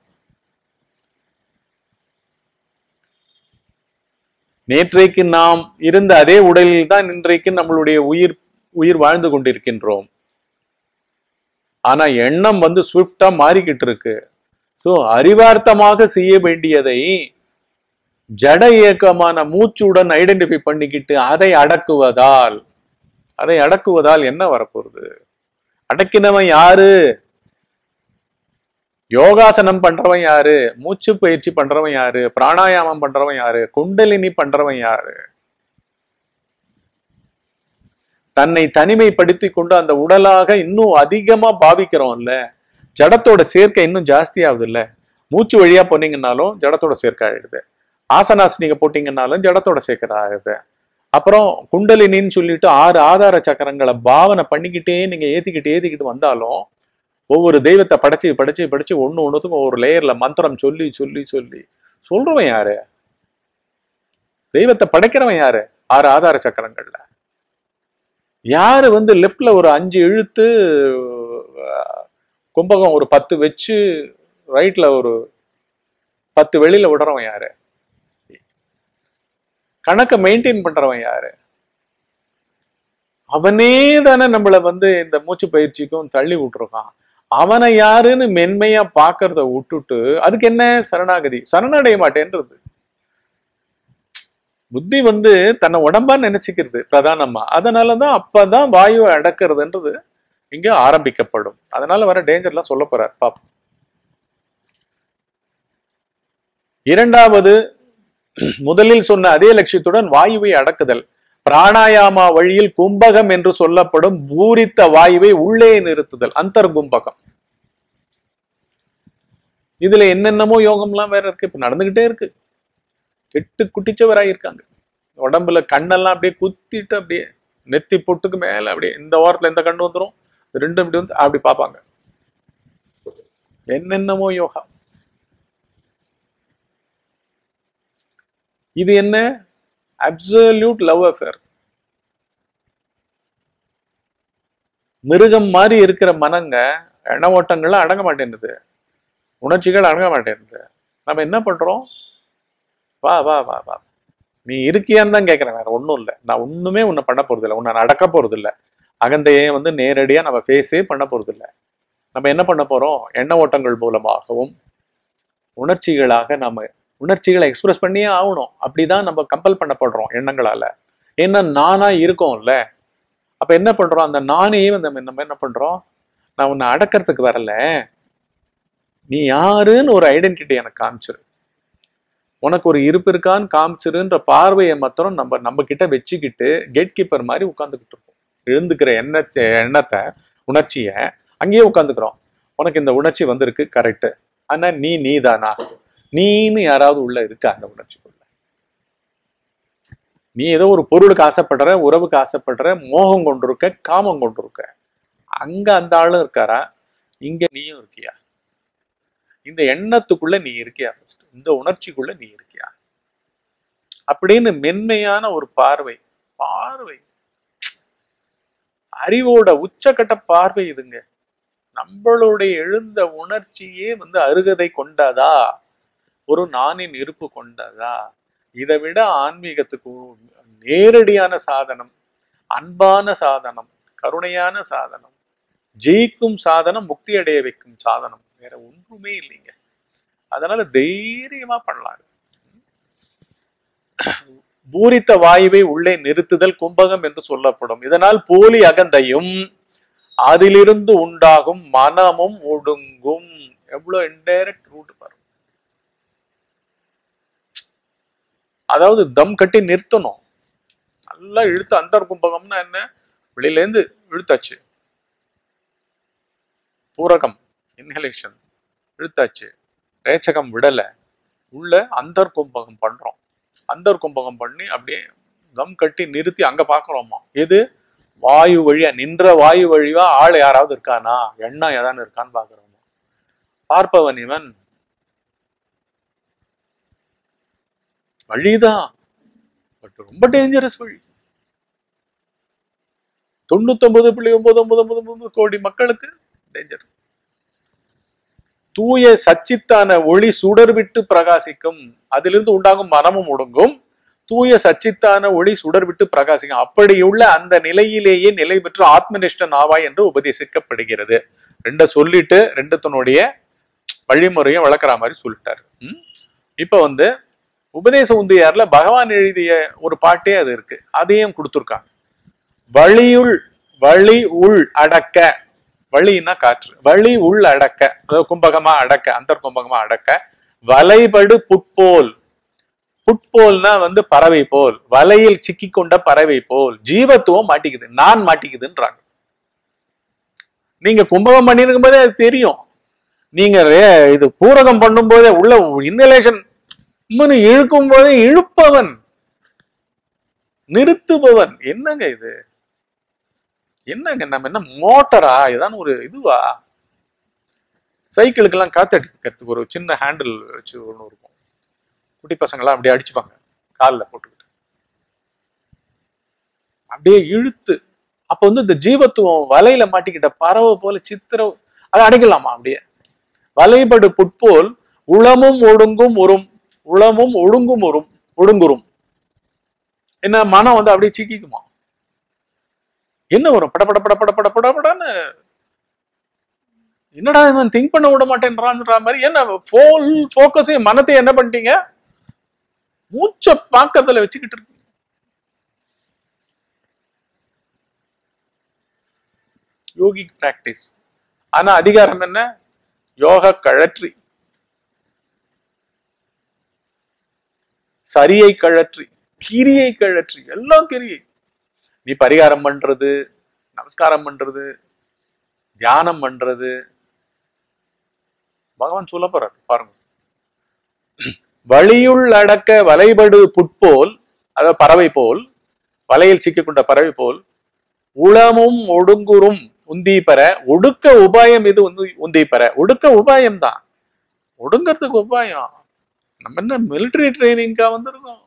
நேற்றைக்கு நாம் இருந்த அதே உடலில் தான் இன்றைக்கு நம்மளுடைய உயிர் உயிர் வாழ்ந்து கொண்டிருக்கின்றோம். ஆனா எண்ணம் வந்து ஸ்விஃப்டா மாறிக்கிட்டு இருக்கு. சோ அறிவார்த்தமாக செய்ய வேண்டியதை ஜட இயக்கமான மூச்சுடன் ஐடென்டிஃபை பண்ணிக்கிட்டு அதை அடக்குவதால் அதை அடக்குவதால் என்ன வரப்போகுது? அடக்கினவன் யாரு? யோகாசனம் பண்றவன் யாரு? மூச்சு பயிற்சி பண்றவன் யாரு? பிராணாயாமம் பண்றவன் யாரு? குண்டலினி பண்றவன் யாரு? தன்னை தனிமைப்படுத்தி கொண்டு அந்த உடலாக இன்னும் அதிகமா பாவிக்கிறோம்ல, ஜடத்தோட சேர்க்கை இன்னும் ஜாஸ்தி ஆகுது இல்ல. மூச்சு வழியா போனீங்கன்னாலும் ஜடத்தோட சேர்க்கை ஆயிடுது, ஆசனாஸ் நீங்க போட்டீங்கன்னாலும் ஜடத்தோட சேர்க்கை ஆகுது. அப்புறம் குண்டலினின்னு சொல்லிட்டு ஆறு ஆதார சக்கரங்களை பாவனை பண்ணிக்கிட்டே நீங்க ஏத்திக்கிட்டு ஏத்திக்கிட்டு வந்தாலும் ஒவ்வொரு தெய்வத்தை படைச்சு படைச்சு படைச்சு ஒண்ணு ஒண்ணுத்துக்கும் ஒவ்வொரு லேயர்ல மந்திரம் சொல்லி சொல்லி சொல்லி சொல்றவன் யாரு? தெய்வத்தை படைக்கிறவன் யாரு? ஆறு ஆதார சக்கரங்கள்ல யாரு வந்து லெப்ட்ல ஒரு அஞ்சு இழுத்து கும்பகம் ஒரு பத்து வச்சு ரைட்ல ஒரு பத்து வெளியில விடுறவன் யாரு? கணக்கை மெயின்டைன் பண்றவன் யாரு? அவனே தானே நம்மளை வந்து இந்த மூச்சு பயிற்சிக்கும் தள்ளி விட்டுருக்கான். அவனை யாருன்னு மென்மையா பாக்குறத விட்டுட்டு அதுக்கு என்ன சரணாகதி? சரணடைய மாட்டேன்றது. புத்தி வந்து தன்னை உடம்பா நினைச்சுக்கிறது பிரதானமா. அதனாலதான் அப்பதான் வாயுவை அடக்கிறதுன்றது இங்க ஆரம்பிக்கப்படும். அதனால வர டேஞ்சர்லாம் சொல்ல போறார் பாப்போம். இரண்டாவது, முதலில் சொன்ன அதே லட்சியத்துடன் வாயுவை அடக்குதல். பிராணாயாமா வழியில் கும்பகம் என்று சொல்லப்படும் பூரித்த வாயுவை உள்ளே நிறுத்துதல், அந்தர் கும்பகம். இதுல என்னென்னமோ யோகம்லாம் வேற இருக்கு, இப்ப நடந்துகிட்டே இருக்கு. கெட்டு குட்டிச்சவராய் இருக்காங்க. உடம்புல கண்ணெல்லாம் அப்படியே குத்திட்டு அப்படியே நெத்தி பொட்டுக்கு மேல அப்படியே இந்த ஓரத்துல இந்த கண்ணு வந்துடும், ரெண்டும் இப்படி வந்து அப்படி பார்ப்பாங்க. என்னென்னமோ யோகா. இது என்ன? Absolute love affair. மிருகம் மாதிரி இருக்கிற மனங்க எண்ண ஓட்டங்கள்லாம் அடங்க மாட்டேங்குது, உணர்ச்சிகள் அடங்க மாட்டேங்குது. நம்ம என்ன பண்றோம்? வா வா வா வா நீ இருக்கியான்னு தான் கேட்கிறேன், வேற ஒன்றும் இல்லை. நான் ஒண்ணுமே உன்னை பண்ண போறது இல்லை, உன்னை நடக்க போறது இல்லை. அகந்தையே வந்து நேரடியா நம்ம ஃபேஸே பண்ண போறது இல்லை. நம்ம என்ன பண்ண போறோம்? எண்ண ஓட்டங்கள் மூலமாகவும் உணர்ச்சிகளாக நம்ம உணர்ச்சிகளை எக்ஸ்பிரஸ் பண்ணியே ஆகணும். அப்படிதான் நம்ம கம்பல் பண்ணப்படுறோம் எண்ணங்களால. ஏன்னா நானா இருக்கோம்ல. அப்ப என்ன பண்றோம்? அந்த நானையே வந்து நம்ம என்ன பண்றோம்? நான் உன்னை அடக்கிறதுக்கு வரல, நீ யாருன்னு ஒரு ஐடென்டிட்டி எனக்கு காமிச்சிரு, உனக்கு ஒரு இருப்பு இருக்கான்னு காமிச்சிருன்ற பார்வையை மாத்திரம் நம்ம நம்ம கிட்ட வச்சுக்கிட்டு கேட் கீப்பர் மாதிரி உட்காந்துக்கிட்டு இருக்கோம். எழுந்துக்கிற எண்ணத்தை எண்ணத்தை உணர்ச்சிய அங்கேயே உட்காந்துக்கிறோம். உனக்கு இந்த உணர்ச்சி வந்திருக்கு, கரெக்டு. ஆனா நீ நீதானா? நீன்னு யாராவது உள்ள இருக்கா அந்த உணர்ச்சிக்குள்ள? நீ ஏதோ ஒரு பொருளுக்கு ஆசைப்படுற, உறவுக்கு ஆசைப்படுற, மோகம் கொண்டிருக்க, காமம் கொண்டிருக்க. அங்க அந்த ஆளும் இருக்காரா? இங்க நீயும் இருக்கியா? இந்த எண்ணத்துக்குள்ள நீ இருக்கியா? ஃபர்ஸ்ட் இந்த உணர்ச்சிக்குள்ள நீ இருக்கியா? அப்படின்னு மென்மையான ஒரு பார்வை, பார்வை அறிவோட உச்சக்கட்ட பார்வை இதுங்க. நம்மளுடைய எழுந்த உணர்ச்சியே வந்து அருகதை கொண்டதா, ஒரு நானின் இருப்பு கொண்டதா? இதை விட ஆன்மீகத்துக்கு நேரடியான சாதனம், அன்பான சாதனம், கருணையான சாதனம், ஜெயிக்கும் சாதனம், முக்தி அடைய வைக்கும் சாதனம் வேற ஒன்றுமே இல்லைங்க. அதனால தைரியமா பண்ணலாம். பூரித்த வாயுவை உள்ளே நிறுத்துதல் கும்பகம் என்று சொல்லப்படும். இதனால் போலி அகந்தையும் அதிலிருந்து உண்டாகும் மனமும் ஒடுங்கும். எவ்வளவு இன்டைரக்ட் ரூட் பாருங்க. அதாவது தம் கட்டி நிறுத்தணும். நல்லா இழுத்து, அந்த கும்பகம்னா என்ன? வெளியில இருந்து இழுத்தாச்சு, பூரகம் இன்ஹலேஷன் இழுத்தாச்சு, ரேச்சகம் விடல, உள்ள அந்தர் கும்பகம் பண்றோம். அந்தர் கும்பகம் பண்ணி அப்படியே தம் கட்டி நிறுத்தி அங்க பாக்குறோமா? எது? வாயு வழியா, நின்ற வாயு வழியா ஆள் யாராவது இருக்கானா, எண்ணம் ஏதாவது இருக்கான்னு பாக்குறோமா? பார்ப்பவன் இவன். வழிதான், பட் ரொம்ப டேஞ்சரஸ் வழி. தொண்ணூத்தி ஒன்பது புள்ளி ஒன்பது ஒன்பது ஒன்பது ஒன்பது கோடி மக்களுக்கு டேஞ்சர். தூய சச்சித்தான ஒளி சுடர் விட்டு பிரகாசிக்கும், அதிலிருந்து உண்டாகும் மனமும் ஒடுங்கும். தூய சச்சித்தான ஒளி சுடர் விட்டு பிரகாசிக்கும். அப்படியுள்ள அந்த நிலையிலேயே நிலை பெற்று ஆத்மனிஷ்டன் ஆவாய் என்று உபதேசிக்கப்படுகிறது. ரெண்ட சொல்லிட்டு ரெண்டுத்தனுடைய வழிமுறையும் வளர்க்குற மாதிரி சொல்லிட்டாரு. உம் இப்ப வந்து உபதேச உந்தியார்ல பகவான் எழுதிய ஒரு பாட்டே அது இருக்கு, அதையும் கொடுத்துருக்காங்க. வழியுள் வழி உள் அடக்க, வழின்னா காற்று, வழி உள் அடக்க, கும்பகமா அடக்க, அந்தர் கும்பகமா அடக்க, வலைபடு புட்போல். புட்போல்னா வந்து பறவை போல், வலையில் சிக்கி கொண்ட பறவை போல் ஜீவத்துவம் மாட்டிக்குது, நான் மாட்டிக்குதுன்றாங்க. நீங்க கும்பகம் பண்ணிருக்கும் போதே அது தெரியும். நீங்க இது பூரகம் பண்ணும் போதே உள்ள இன்னலேஷன் இழுக்கும் போதே இழுப்பவன், நிறுத்துபவன். என்னங்க இது? என்னங்க நம்ம என்ன மோட்டரா? இதான் ஒரு இதுவா? சைக்கிளுக்கு எல்லாம் காத்தடிக்கிறதுக்கு ஒரு சின்ன ஹேண்டில் வச்சு ஒண்ணு இருக்கும். குட்டி பசங்க எல்லாம் அப்படியே அடிச்சுப்பாங்க காலில் போட்டுக்கிட்டு, அப்படியே இழுத்து. அப்ப வந்து இந்த ஜீவத்துவம் வலையில மாட்டிக்கிட்ட பறவை போல சித்திர, அதை அடைக்கலாமா? அப்படியே வலைபடு புட்போல் உளமும் ஒடுங்கும் உறும், உளமும் ஒடுங்கும் உறும், ஒடுங்குறும். என்ன மனம் வந்து அப்படியே சிக்கிக்குமா? என்ன வரும்? பட பட பட பட பட பட படன்னு. என்னடா இவன் திங்க் பண்ண விட மாட்டேன்றான்ற மாதிரி. என்ன ஃபுல் ஃபோக்கஸையும் மனத்தை என்ன பண்ணிட்டீங்க? மூச்ச பாக்கத்துல வச்சுக்கிட்டு இருக்கு. Yogic practice. ஆனா அதிகாரம் என்ன? யோக கழற்றி, சரியை கழற்றி, கிரியை கழற்றி, எல்லாம் கிரியை. நீ பரிகாரம் பண்றது, நமஸ்காரம் பண்றது, தியானம் பண்றது, பகவான் சொல்ல போறார் பாருங்க. வழியுள் அடக்க வலைபடு புட்போல், அதாவது பறவை போல், வலையில் சிக்கிக் கொண்ட பறவை போல், உளமும் ஒடுங்குறும் உந்தி பெற, ஒடுக்க உபாயம் இது உந்தி பெற. ஒடுக்க உபாயம் தான், ஒடுங்கிறதுக்கு உபாயம். நம்ம என்ன மிலிட்டரி ட்ரைனிங்கா வந்திருக்கோம்?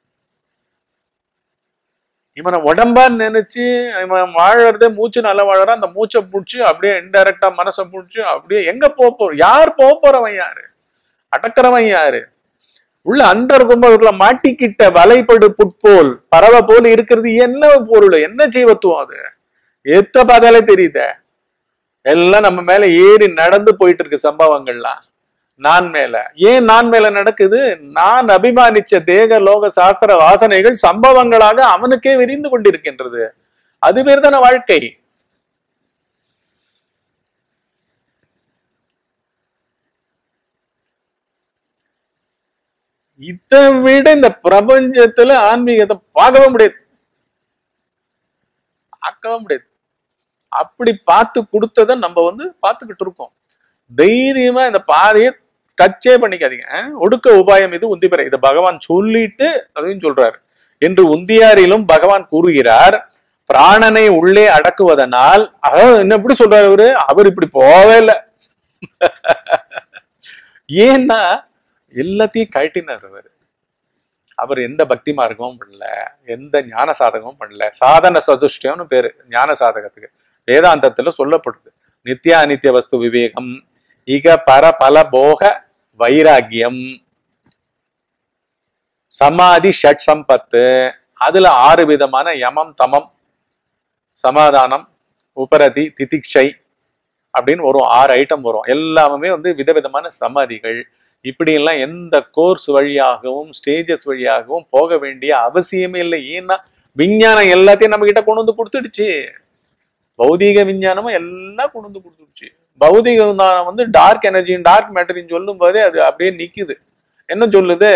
இவனை உடம்பா நினைச்சு இவன் வாழறதே மூச்சு நல்லா வாழறான். அந்த மூச்சை பிடிச்சி அப்படியே இன்டைரக்டா மனசை பிடிச்சி அப்படியே எங்க போற? யார் போறவன்? யாரு அடக்கிறவன்? யாரு? உள்ள அந்தர் கும்பகத்துல மாட்டிக்கிட்ட வலைபடு புட்போல் பறவை போல இருக்கிறது என்ன பொருள்? என்ன ஜீவத்துவம்? அது எத்த பார்த்தாலே தெரியுத. எல்லாம் நம்ம மேல ஏறி நடந்து போயிட்டு இருக்கு சம்பவங்கள்லாம். நான் மேல ஏன் நான் மேல நடக்குது? நான் அபிமானிச்ச தேக லோக சாஸ்திர வாசனைகள் சம்பவங்களாக அவனுக்கே விரிந்து கொண்டிருக்கின்றது. அது பேர் தானே வாழ்க்கை. இதை விட இந்த பிரபஞ்சத்துல ஆன்மீகத்தை பார்க்கவே முடியாது, பார்க்கவே முடியாது. அப்படி பார்த்து கொடுத்ததை நம்ம வந்து பார்த்துக்கிட்டு இருக்கோம். தைரியமா இந்த பாதையை டச்சே பண்ணிக்காதீங்க. ஒடுக்க உபாயம் இது உந்தி பெற, இதை பகவான் சொல்லிட்டு அதையும் சொல்றாரு. என்று உந்தியாரிலும் பகவான் கூறுகிறார், பிராணனை உள்ளே அடக்குவதனால். அதாவது என்ன எப்படி சொல்றாரு அவரு? அவர் இப்படி போவே இல்லை. ஏன்னா எல்லாத்தையும் கழட்டினார் அவர். அவர் எந்த பக்தி மார்க்கமும் பண்ணல, எந்த ஞான சாதகமும் பண்ணல. சாதன சதுஷ்டயம்னு பேரு ஞான சாதகத்துக்கு. வேதாந்தத்துல சொல்லப்படுது நித்திய அனித்திய வஸ்து விவேகம், இக பர பல போக வைராகியம், சமாதி ஷட் சம்பத்து. அதுல ஆறு விதமான யமம் தமம் சமாதானம் உபரதி திதிக்ஷை அப்படின்னு வரும். ஆறு ஐட்டம் வரும். எல்லாமே வந்து விதவிதமான சமாதிகள். இப்படி எல்லாம் எந்த கோர்ஸ் வழியாகவும் ஸ்டேஜஸ் வழியாகவும் போக வேண்டிய அவசியமே இல்லை. ஏன்னா விஞ்ஞானம் எல்லாத்தையும் நம்ம கிட்ட கொண்டு வந்து கொடுத்துடுச்சு. பௌதீக விஞ்ஞானமும் எல்லாம் கொண்டு வந்து கொடுத்துடுச்சு. பௌதிக விஞ்ஞானம் வந்து டார்க் எனர்ஜின்னு டார்க் மேட்டரின்னு சொல்லும் போதே அது அப்படியே நிக்குது. என்ன சொல்லுது?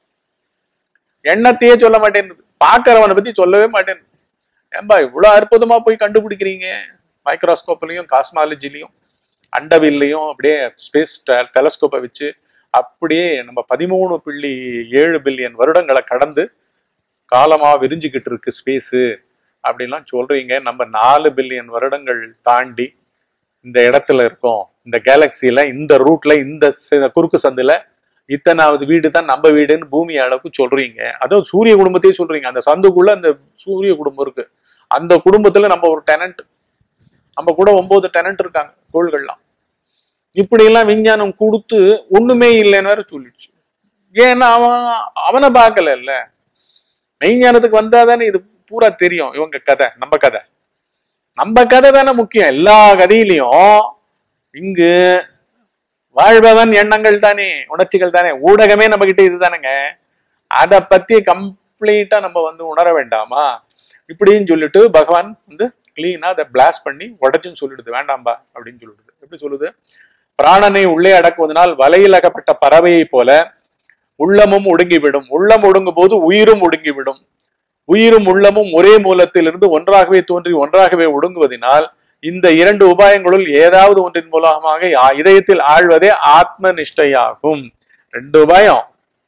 எண்ணத்தையே சொல்ல மாட்டேங்குது, பார்க்கறவனை பத்தி சொல்லவே மாட்டேன். ஏன்பா இவ்வளவு அற்புதமா போய் கண்டுபிடிக்கிறீங்க? மைக்ரோஸ்கோப்லயும் காஸ்மாலஜிலையும் அண்டவில்லையும் அப்படியே ஸ்பேஸ் டெலஸ்கோப்பை வச்சு அப்படியே நம்ம பதிமூணு புள்ளி ஏழு பில்லியன் வருடங்களை கடந்து காலமா விரிஞ்சுக்கிட்டு இருக்கு ஸ்பேஸு அப்படின்லாம் சொல்றீங்க. நம்ம நாலு பில்லியன் வருடங்கள் தாண்டி இந்த இடத்துல இருக்கோம். இந்த கேலக்சியில இந்த ரூட்ல இந்த குறுக்கு சந்துல இத்தனாவது வீடு தான் நம்ம வீடுன்னு பூமி அளவுக்கு சொல்றீங்க. அதுவும் சூரிய குடும்பத்தையே சொல்றீங்க. அந்த சந்துக்குள்ள அந்த சூரிய குடும்பம் இருக்கு. அந்த குடும்பத்துல நம்ம ஒரு டெனன்ட், நம்ம கூட ஒன்பது டெனன்ட் இருக்காங்க கோள்கள்லாம். இப்படி எல்லாம் விஞ்ஞானம் கொடுத்து ஒண்ணுமே இல்லைன்னு வேற சொல்லிடுச்சு. ஏன்னா அவன் அவனை பார்க்கல இல்ல. மெய்ஞானத்துக்கு வந்தாதானே இது பூரா தெரியும். இவங்க கதை, நம்ம கதை, நம்ம கதை தானே முக்கியம். எல்லா கதையிலையும் இங்கு வாழ்பவன் எண்ணங்கள் தானே, உணர்ச்சிகள் தானே. ஊடகமே நம்ம கிட்ட இதுதானேங்க. அதை பத்தி கம்ப்ளீட்டா நம்ம வந்து உணர வேண்டாமா? இப்படின்னு சொல்லிட்டு பகவான் வந்து கிளீனா அதை பிளாஸ்ட் பண்ணி உடச்சுன்னு சொல்லிடுது. வேண்டாம்பா அப்படின்னு சொல்லிடுது. எப்படி சொல்லுது? பிராணனை உள்ளே அடக்குவதனால் வலையில் அகப்பட்ட பறவையை போல உள்ளமும் ஒடுங்கிவிடும். உள்ளம் ஒடுங்கும் போது உயிரும் ஒடுங்கிவிடும். உயிரும் உள்ளமும் ஒரே மூலத்திலிருந்து ஒன்றாகவே தோன்றி ஒன்றாகவே ஒடுங்குவதனால் இந்த இரண்டு உபாயங்களுள் ஏதாவது ஒன்றின் மூலமாக இதயத்தில் ஆழ்வதே ஆத்ம நிஷ்டையாகும். ரெண்டு உபாயம்.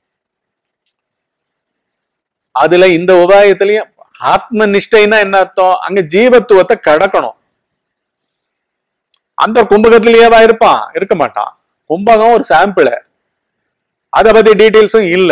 அதுல இந்த உபாயத்திலையும் ஆத்ம நிஷ்டைன்னா என்ன அர்த்தம்? அங்க ஜீவத்துவத்தை கடக்கணும். அந்த கும்பகத்திலேயேவா இருப்பான்? இருக்க மாட்டான். கும்பகம் ஒரு சாம்பிள், அதை பத்தி டீட்டெயில்ஸும் இல்ல.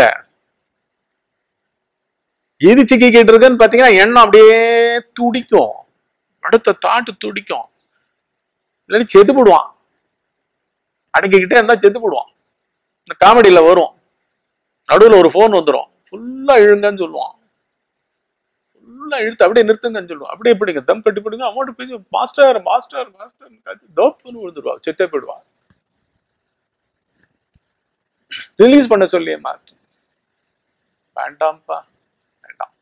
எது சிக்கிக்கிட்டு இருக்குன்னு பாத்தீங்கன்னா எண்ணம் அப்படியே துடிக்கும், அடுத்த தாட்டு துடிக்கும். இல்லாட்டி செத்து போடுவான். அடக்கிக்கிட்டே இருந்தா செத்து போடுவான். இந்த காமெடியில வரும், நடுவில் ஒரு போன் வந்துடும், ஃபுல்லா இழுங்கன்னு சொல்லுவான். ஃபுல்லா இழுத்து அப்படியே நிறுத்துங்கன்னு சொல்லுவான். அப்படியே பிடிங்க, தம் கட்டி பிடிங்க, அமௌண்ட் பேசி மாஸ்டர் மாஸ்டர் மாஸ்டர் டோப்னு விழுந்துருவா, செத்தே போயிடுவா. ரிலீஸ் பண்ண சொல்லியே மாஸ்டர், வேண்டாம்ப்பா வேண்டாம்.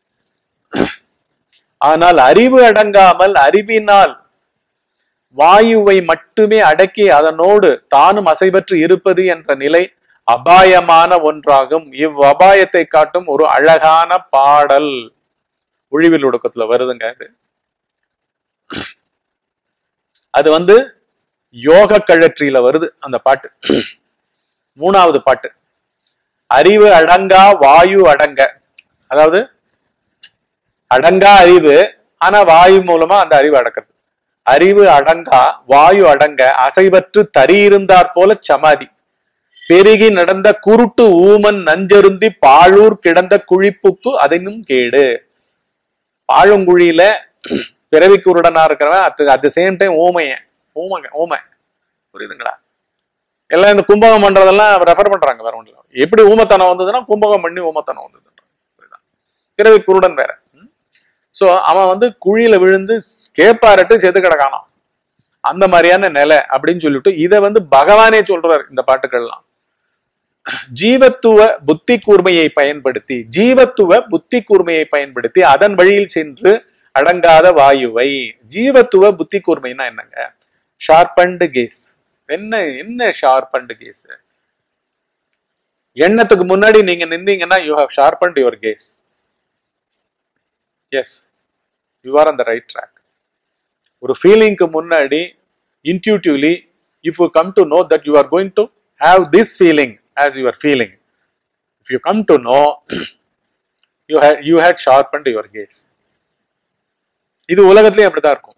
ஆனால் அறிவு அடங்காமல் அறிவினால் வாயுவை மட்டுமே அடக்கி அதனோடு தானும் அசைவற்று இருப்பது என்ற நிலை அபாயமான ஒன்றாகும். இவ் அபாயத்தை காட்டும் ஒரு அழகான பாடல் ஒழிவில் ஒடுக்கத்துல வருதுங்க. இது அது வந்து யோக கழற்றியில வருது அந்த பாட்டு, மூணாவது பாட்டு. அறிவு அடங்கா வாயு அடங்க, அதாவது அடங்கா அறிவு, ஆனா வாயு மூலமா அந்த அறிவு அடக்கிறது. அறிவு அடங்கா வாயு அடங்க அசைவற்று தறி இருந்தாற் போல சமாதி பெருகி நடந்த குருட்டு ஊமன் நஞ்சருந்தி பாழூர் கிடந்த குழிப்புக்கு அதனும் கேடு. பாழுங்குழியில பிறவி குருடனா இருக்கிறவன் at at the same time ஊமைய ஊமங்க ஊமை. புரியுதுங்களா? எல்லாம் இந்த கும்பகம் பண்றதெல்லாம் ரெஃபர் பண்றாங்க. வேற ஒன்றும் இல்லை. எப்படி ஊமத்தனம் வந்ததுன்னா கும்பகம் பண்ணி ஊமத்தனம் வந்தது. பிறவி குருடன் வேற. சோ அவன் வந்து குழியில விழுந்து கேப்பாரட்டு செத்து கிடக்கானான். அந்த மாதிரியான நிலை அப்படின்னு சொல்லிட்டு இதை வந்து பகவானே சொல்றார் இந்த பாட்டுகள்லாம். ஜீவத்துவ புத்தி கூர்மையை பயன்படுத்தி ஜீவத்துவ புத்தி கூர்மையை பயன்படுத்தி அதன் வழியில் சென்று அடங்காத வாயுவை. ஜீவத்துவ புத்தி கூர்மைன்னா என்னங்க? Sharpened case. என்ன என்ன ஷார்பண்ட் கேஸ்? எண்ணத்துக்கு முன்னாடி நீங்க நின்றீங்கன்னா you have sharpened your case. Yes, you are on the right track. ஒரு ஃபீலிங்க்கு முன்னாடி intuitively if you come to know that you are going to have this feeling as you are feeling, if you come to know you had you had sharpened your gaze. இது உலகத்திலே அப்படிதான் இருக்கும்.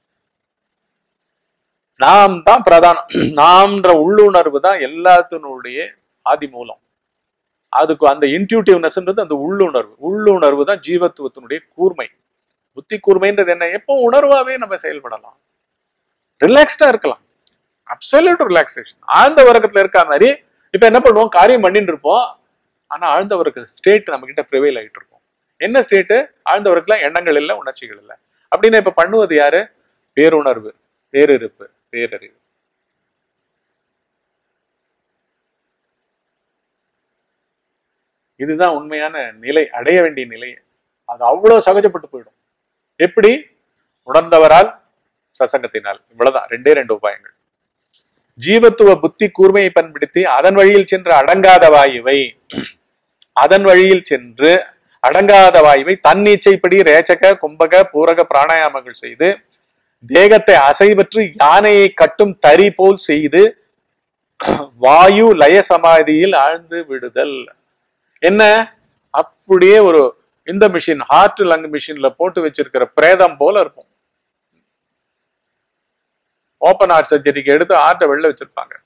நாம் தான் பிரதானம். நாம்ன்ற உள்ளுணர்வு தான் எல்லாத்தினுடைய ஆதி மூலம். அதுக்கு அந்த இன்ட்யூட்டிவ்னஸ்ன்றது அந்த உள்ளுணர்வு. உள்ளுணர்வு தான் ஜீவத்துவத்தினுடைய கூர்மை. புத்தி கூர்மைன்றது என்ன? எப்போ உணர்வாவே நம்ம செயல்படலாம், ரிலாக்ஸ்டா இருக்கலாம், அப்சல்யூட் ரிலாக்ஸேஷன். ஆழ்ந்த வர்க்கத்துல இருக்க மாதிரி இப்ப என்ன பண்ணுவோம்? காரியம் பண்ணிட்டு இருப்போம், ஆனா ஆழ்ந்த வர்க்க ஸ்டேட் நம்ம கிட்ட ப்ரிவைல் ஆகிட்டு இருக்கும். என்ன ஸ்டேட்டு? ஆழ்ந்த வர்க்கத்துல எண்ணங்கள் இல்லை, உணர்ச்சிகள் இல்லை. அப்படின்னா இப்ப பண்ணுவது யாரு? பேருணர்வு, பேரிருப்பு, பேரறிவு. இதுதான் உண்மையான நிலை, அடைய வேண்டிய நிலை. அது அவ்வளவு சகஜப்பட்டு போயிடும். எப்படி? உணர்ந்தவரால், சசங்கத்தினால். இவ்வளவுதான், ரெண்டே ரெண்டு உபாயங்கள். ஜீவத்துவ புத்தி கூர்மையை பயன்படுத்தி அதன் வழியில் சென்று அடங்காத வாயுவை அதன் வழியில் சென்று அடங்காத வாயுவை தன்னிச்சைப்படி ரேச்சக கும்பக பூரக பிராணாயாமங்கள் செய்து தேகத்தை அசைவற்று யானையை கட்டும் தறி போல் செய்து வாயு லய சமாதியில் ஆழ்ந்து விடுதல். என்ன? அப்படியே ஒரு இந்த மிஷின், ஹார்ட் லங் மிஷின்ல போட்டு வச்சிருக்கிற பிரேதம் போல இருக்கும். ஓப்பன் ஹார்ட் சர்ஜரிக்கு எடுத்து ஹார்ட்டை வெளில வச்சிருப்பாங்க.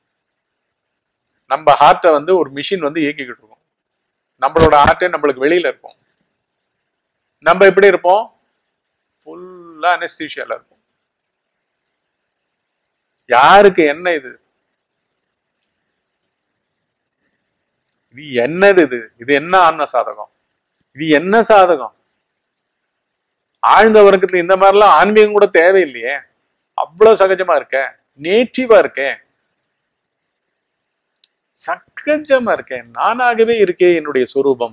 நம்ம ஹார்ட்டை வந்து ஒரு மிஷின் வந்து இயக்கிக்கிட்டு இருக்கோம். நம்மளோட ஹார்ட்டே நம்மளுக்கு வெளியில இருக்கும். நம்ம எப்படி இருப்போம்? ஃபுல்லா அனஸ்தீசியால இருக்கும். யாருக்கு என்ன இது? இது என்னது? இது இது என்ன ஆன்ம சாதகம்? இது என்ன சாதகம்? ஆழ்ந்த வர்க்கத்துல இந்த மாதிரிலாம் ஆன்மீகம் கூட தேவையில்லையே. அவ்வளவு சகஜமா இருக்க, நேட்டிவா இருக்கேன், சகஜமா இருக்கேன், நானாகவே இருக்கே என்னுடைய சொரூபம்.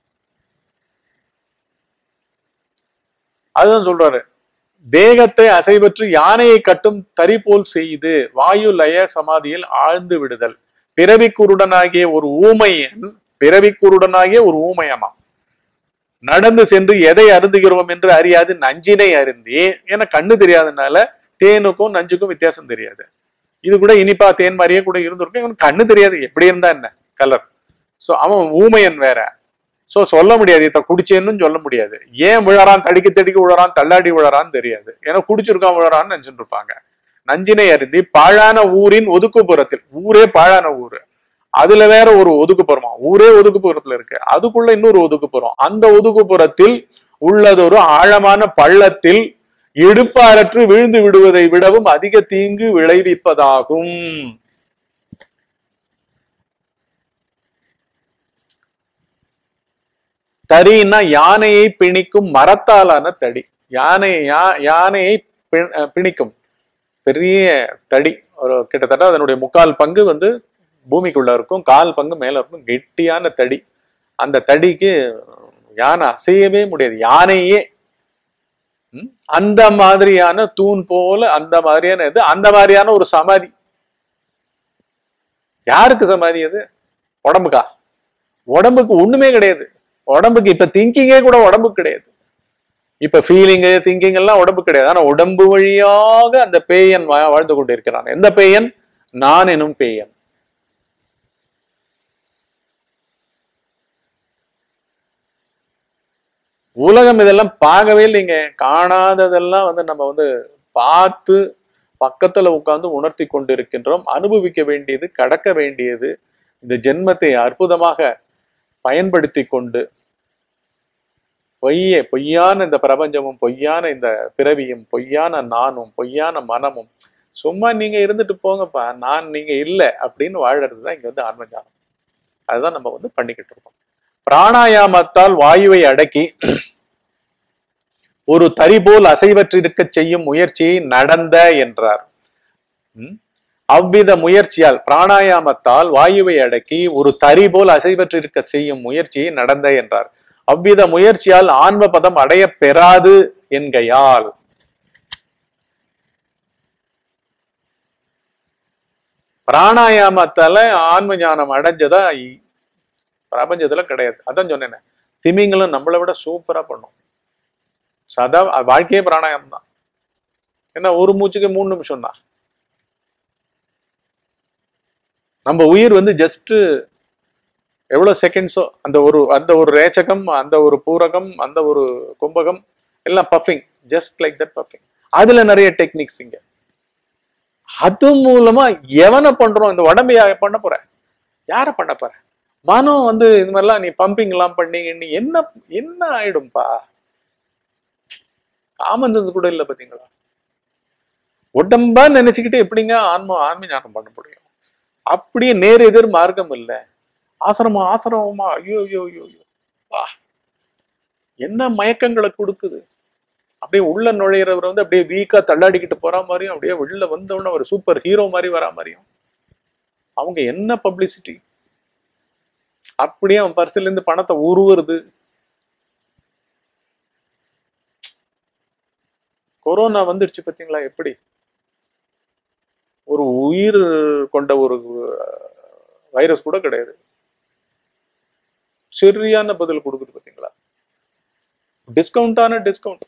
அதுதான் சொல்றாரு. தேகத்தை அசைவற்று யானையை கட்டும் தறி போல் செய்து வாயு லய சமாதியில் ஆழ்ந்து விடுதல். பிறவிக்குருடனாகிய ஒரு ஊமையன் பிறவிக்குருடனாகிய ஒரு ஊமையனாம் நடந்து சென்று எதை அருந்துகிறோம் என்று அறியாது நஞ்சினை அருந்தி, ஏன்னா கண்ணு தெரியாதனால தேனுக்கும் நஞ்சுக்கும் வித்தியாசம் தெரியாது. இது கூட இனிப்பா தேன் மாதிரியே கூட இருந்திருக்கும். இவனுக்கு கண்ணு தெரியாது, எப்படி இருந்தா என்ன கலர். சோ அவன் ஊமையன் வேற. சோ சொல்ல முடியாது, இத குடிச்சேன்னு சொல்ல முடியாது. ஏன் விழறான், தடிக்க தடிக்க விழறான், தள்ளாடி விழறான்னு தெரியாது. ஏன்னா குடிச்சிருக்கான் விழறான்னு நினைச்சுட்டு இருப்பாங்க. நஞ்சினை அருந்தி பாழான ஊரின் ஒதுக்குப்புறத்தில், ஊரே பாழான ஊரு, அதுல வேற ஒரு ஒதுக்குப்புறமா, ஊரே ஒதுக்குப்புறத்துல இருக்கு, அதுக்குள்ள இன்னொரு ஒதுக்குப்புறம், அந்த ஒதுக்குப்புறத்தில் உள்ளதொரு ஆழமான பள்ளத்தில் இடுப்பாரற்று விழுந்து விடுவதை விடவும் அதிக தீங்கு விளைவிப்பதாகும். தறின்னா யானையை பிணிக்கும் மரத்தாலான தடி. யானை யானையை பிணிக்கும் பெரிய தடி. ஒரு கிட்டத்தட்ட அதனுடைய முக்கால் பங்கு வந்து பூமிக்குள்ள இருக்கும், கால் பங்கு மேல இருக்கும், கெட்டியான தடி. அந்த தடிக்கு யானை அசையவே முடியாது. யானையே அந்த மாதிரியான தூண் போல, அந்த மாதிரியான இது, அந்த மாதிரியான ஒரு சமாதி. யாருக்கு சமாதி அது? உடம்புக்கா? உடம்புக்கு ஒண்ணுமே கிடையாது. உடம்புக்கு இப்ப திங்கிங்கே கூட உடம்புக்கு கிடையாது. இப்ப ஃபீலிங் திங்கிங் எல்லாம் உடம்பு கிடையாது. ஆனா உடம்பு வழியாக அந்த பேயன் வாழ்ந்து கொண்டிருக்கிறான். எந்த பேயன்? நான் எனும் பேயன். உலகம் இதெல்லாம் பார்க்கவே இல்லைங்க. காணாததெல்லாம் வந்து நம்ம வந்து பார்த்து பக்கத்துல உட்கார்ந்து உணர்த்தி கொண்டிருக்கின்றோம். அனுபவிக்க வேண்டியது, கடக்க வேண்டியது. இந்த ஜென்மத்தை அற்புதமாக பயன்படுத்தி கொண்டு பொய்யே பொய்யான இந்த பிரபஞ்சமும், பொய்யான இந்த பிறவியும், பொய்யான நானும், பொய்யான மனமும், சும்மா நீங்க இருந்துட்டு போங்கப்பா, நான் நீங்க இல்லை அப்படின்னு வாழறதுதான் இங்க வந்து ஆன்மஞானம். அதுதான் நம்ம வந்து பண்ணிக்கிட்டு இருக்கோம். பிராணாயாமத்தால் வாயுவை அடக்கி ஒரு தறி போல் அசைவற்றிருக்க செய்யும் முயற்சியை நடந்த என்றார். அவ்வித முயற்சியால் பிராணாயாமத்தால் வாயுவை அடக்கி ஒரு தறி போல் அசைவற்றிருக்க செய்யும் முயற்சியை நடந்த என்றார். அவ்வித முயற்சியால் ஆன்ம பதம் அடைய பெறாது என்கையால். பிராணாயாமத்தால ஆன்ம ஞானம் அடைஞ்சதா பிரபஞ்சத்துல கிடையாது. அதான் சொன்னேன், திமிங்களும் நம்மளை விட சூப்பரா பண்ணும். சதா வாழ்க்கையே பிராணாயாமம் தான். ஏன்னா ஒரு மூச்சுக்கு மூணு நிமிஷம் தான். நம்ம உயிர் வந்து ஜஸ்ட் எவ்வளவு செகண்ட்ஸோ, அந்த ஒரு அந்த ஒரு ரேச்சகம், அந்த ஒரு பூரகம், அந்த ஒரு கும்பகம் எல்லாம் puffing, just like that puffing. அதுல நிறைய டெக்னிக்ஸ் இங்க. அது மூலமா எவனை பண்றோம்? இந்த உடம்பையா பண்ண போற? யார பண்ண போற? மனம் வந்து இது மாதிரிலாம் நீ பம்பிங் எல்லாம் பண்ணீங்க, நீ என்ன என்ன ஆயிடும்பா? காமன் சென்ஸ் கூட இல்லை பாத்தீங்களா? உடம்பா நினைச்சுக்கிட்டு எப்படிங்க ஆன்ம ஆன்ம ஞானம் பண்ண முடியும்? அப்படியே நேர் எதிர் மார்க்கம் இல்லை. ஆசிரமம் ஆசிரமமா, ஐயோ ஐயோ ஐயோ வா, என்ன மயக்கங்களை கொடுக்குது. அப்படியே உள்ள நுழையிறவர் வந்து அப்படியே வீக்கா தள்ளாடிக்கிட்டு போற மாதிரியும், அப்படியே வெளில வந்தவொடனே ஒரு சூப்பர் ஹீரோ மாதிரி வரா மாதிரியும். அவங்க என்ன பப்ளிசிட்டி, அப்படியே அவன் பர்சில இருந்து பணத்தை உருவுறது. கொரோனா வந்துடுச்சு பாத்தீங்களா? எப்படி ஒரு உயிர் கொண்ட ஒரு வைரஸ் கூட கிடையாது, சரியான பதில் கொடுக்குது பாத்தீங்களா? டிஸ்கவுண்டான டிஸ்கவுண்ட்.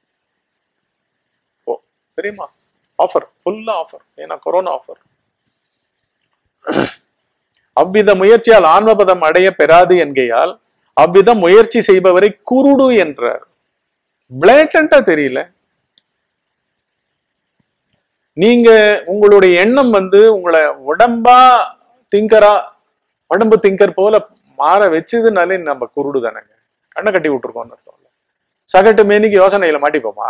ஓ தெரியுமா? ஆஃபர், ஃபுல்லா ஆஃபர். ஏன்னா கொரோனா ஆஃபர். அவ்வித முயற்சியால் ஆன்மபதம் அடைய பெறாது என்கையால் அவ்விதம் முயற்சி செய்பவரை குருடு என்றார். பிளேட்டண்டா தெரியல. நீங்க உங்களுடைய எண்ணம் வந்து உங்களை உடம்பா திங்கரா, உடம்பு திங்கர் போல மாற வச்சதுனாலே நம்ம குருடு தானேங்க. கண்ணை கட்டி விட்டுருக்கோம் அர்த்தம். சகட்டு மேனிக்கு யோசனையில மாட்டிப்போமா?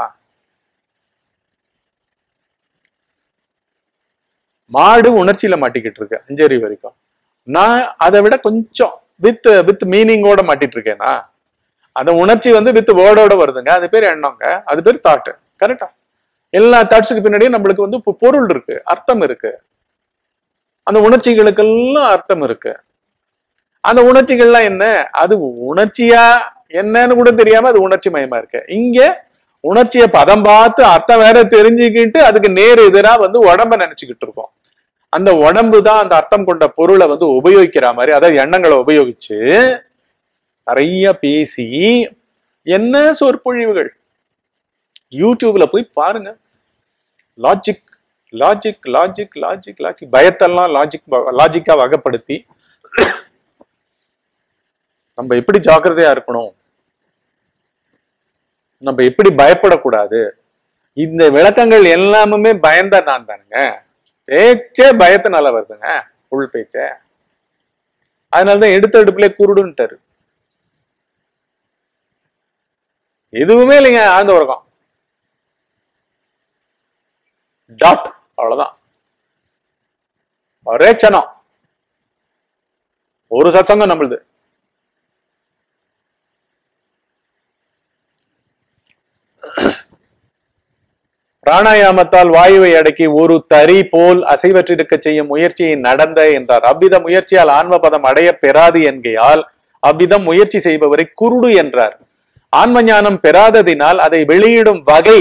மாடு உணர்ச்சியில மாட்டிக்கிட்டு இருக்கு அஞ்சறி வரைக்கும். நான் அதை விட கொஞ்சம் வித் வித் மீனிங்கோட மாட்டிட்டு இருக்கேனா? அந்த உணர்ச்சி வந்து வித் வேர்டோட வருதுங்க, அது பேர் எண்ணங்க, அது பேர் தாட்டு. கரெக்டா? எல்லா தாட்ஸுக்கு பின்னாடியும் நம்மளுக்கு வந்து பொருள் இருக்கு, அர்த்தம் இருக்கு. அந்த உணர்ச்சிகளுக்கெல்லாம் அர்த்தம் இருக்கு. அந்த உணர்ச்சிகள்லாம் என்ன? அது உணர்ச்சியா என்னன்னு கூட தெரியாம அது உணர்ச்சி மயமா இருக்கு. இங்க உணர்ச்சியை பதம் பார்த்து அர்த்தம் வேற தெரிஞ்சுக்கிட்டு அதுக்கு நேர் எதிரா வந்து உடம்ப நினைச்சுக்கிட்டு இருக்கோம். அந்த உடம்பு தான் அந்த அர்த்தம் கொண்ட பொருளை வந்து உபயோகிக்கிற மாதிரி, அதாவது எண்ணங்களை உபயோகிச்சு நிறைய பேசி என்ன சொற்பொழிவுகள். யூடியூப்ல போய் பாருங்க. Logic logic logic logic logic பயத்தெல்லாம் லாஜிக் லாஜிக்கா வகைப்படுத்தி நம்ம எப்படி ஜாக்கிரதையா இருக்கணும், நம்ம எப்படி பயப்படக்கூடாது, இந்த விளக்கங்கள் எல்லாமே பயந்தா நான் தானுங்க. பேச்சே பயத்தினால வருதுங்க, உள் பேச்ச. அதனாலதான் எடுத்த எடுப்புல குருடுன்ட்டாரு. எதுவுமே இல்லைங்க, ஆழ்ந்த உறக்கம். டாட், அவ்வளவுதான். ஒரே க்ஷணம், ஒரு சத்சங்கம் நம்மளுது. பிராணாயாமத்தால் வாயுவை அடக்கி ஒரு தறி போல் அசைவற்றிருக்க செய்யும் முயற்சியை நடந்த என்றார். அவ்வித முயற்சியால் ஆன்மபதம் அடைய பெறாது என்கையால் அவ்விதம் முயற்சி செய்பவரை குருடு என்றார். ஆன்ம ஞானம் பெறாததினால் அதை வெளியிடும் வகை,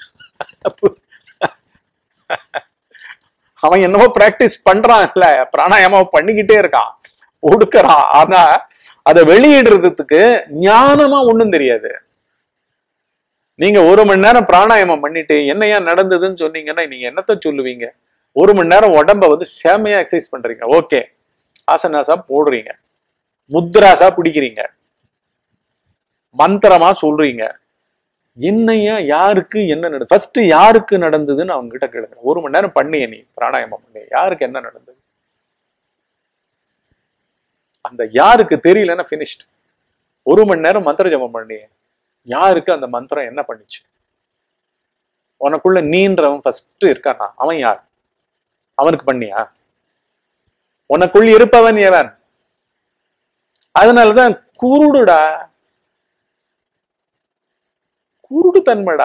அவன் என்னவோ பிராக்டிஸ் பண்றான் இல்ல, பிராணாயாமம் பண்ணிக்கிட்டே இருக்கான், ஒடுக்கிறான். ஆனா அதை வெளியிடுறதுக்கு ஞானமா ஒண்ணும் தெரியாது. நீங்க ஒரு மணி நேரம் பிராணாயாமம் பண்ணிட்டு என்னையா நடந்ததுன்னு சொன்னீங்கன்னா நீங்க என்னத்த சொல்லுவீங்க? ஒரு மணி நேரம் உடம்ப வந்து சேமையா எக்ஸசைஸ் பண்றீங்க, ஓகே, ஆசனாசா போடுறீங்க, முத்ராசா பிடிக்கிறீங்க, மந்திரமா சொல்றீங்க. என்னையா யாருக்கு என்ன நடந்தது? ஃபர்ஸ்ட் யாருக்கு நடந்ததுன்னு அவங்க கிட்ட கேளுங்க. ஒரு மணி நேரம் பண்ணிய நீ பிராணாயாமம் பண்ணி, யாருக்கு என்ன நடந்தது? அந்த யாருக்கு தெரியலன்னா பினிஷ்ட். ஒரு மணி நேரம் மந்திர ஜபம் பண்ணி, யாருக்கு அந்த மந்திரம் என்ன பண்ணிச்சு? உனக்குள்ள நீன்றவன் ஃபர்ஸ்ட் இருக்கானா, அவன் யார்? அவனுக்கு பண்ணியா? உனக்குள் இருப்பவன் எவன்? அதனாலதான் குருடுடா, குருடு தன்மைடா.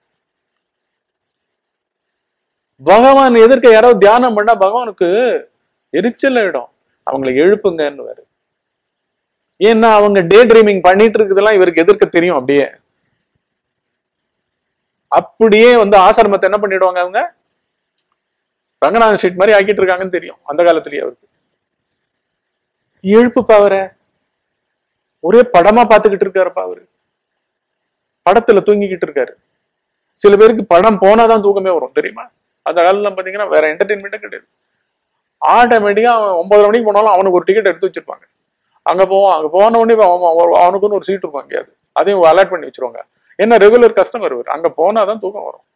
பகவான் எதிர்க்க யாராவது தியானம் பண்ணா பகவானுக்கு எரிச்சல் ஆயிடும். அவங்களை எழுப்புங்கன்னு. ஏன்னா அவங்க டே ட்ரீமிங் பண்ணிட்டு இருக்குதெல்லாம் இவருக்கு எதிர்க்க தெரியும். அப்படியே அப்படியே வந்து ஆசிரமத்தை என்ன பண்ணிடுவாங்க, அவங்க ரங்கநாதன் ஸ்ட்ரீட் மாதிரி ஆக்கிட்டு இருக்காங்கன்னு தெரியும் அந்த காலத்திலேயே. அவருக்கு எழுப்புப்பா, அவரை ஒரே படமா பார்த்துக்கிட்டு இருக்காருப்பா. அவரு படத்துல தூங்கிக்கிட்டு இருக்காரு. சில பேருக்கு படம் போனாதான் தூக்கமே வரும் தெரியுமா? அந்த காலத்துல பாத்தீங்கன்னா வேற என்டர்டைன்மெண்ட்டே கிடையாது. ஆட்டோமேட்டிக்கா அவன் ஒன்பதரை மணிக்கு போனாலும் அவனுக்கு ஒரு டிக்கெட் எடுத்து வச்சிருப்பாங்க. அங்க போவான். அங்க போன உடனே அவனுக்குன்னு ஒரு சீட் இருக்கும் எங்கேயாவது, அதையும் அலாட் பண்ணி வச்சிருவாங்க. என்ன ரெகுலர் கஸ்டமர் இவர். அங்க போனாதான் தூக்கம் வரும்.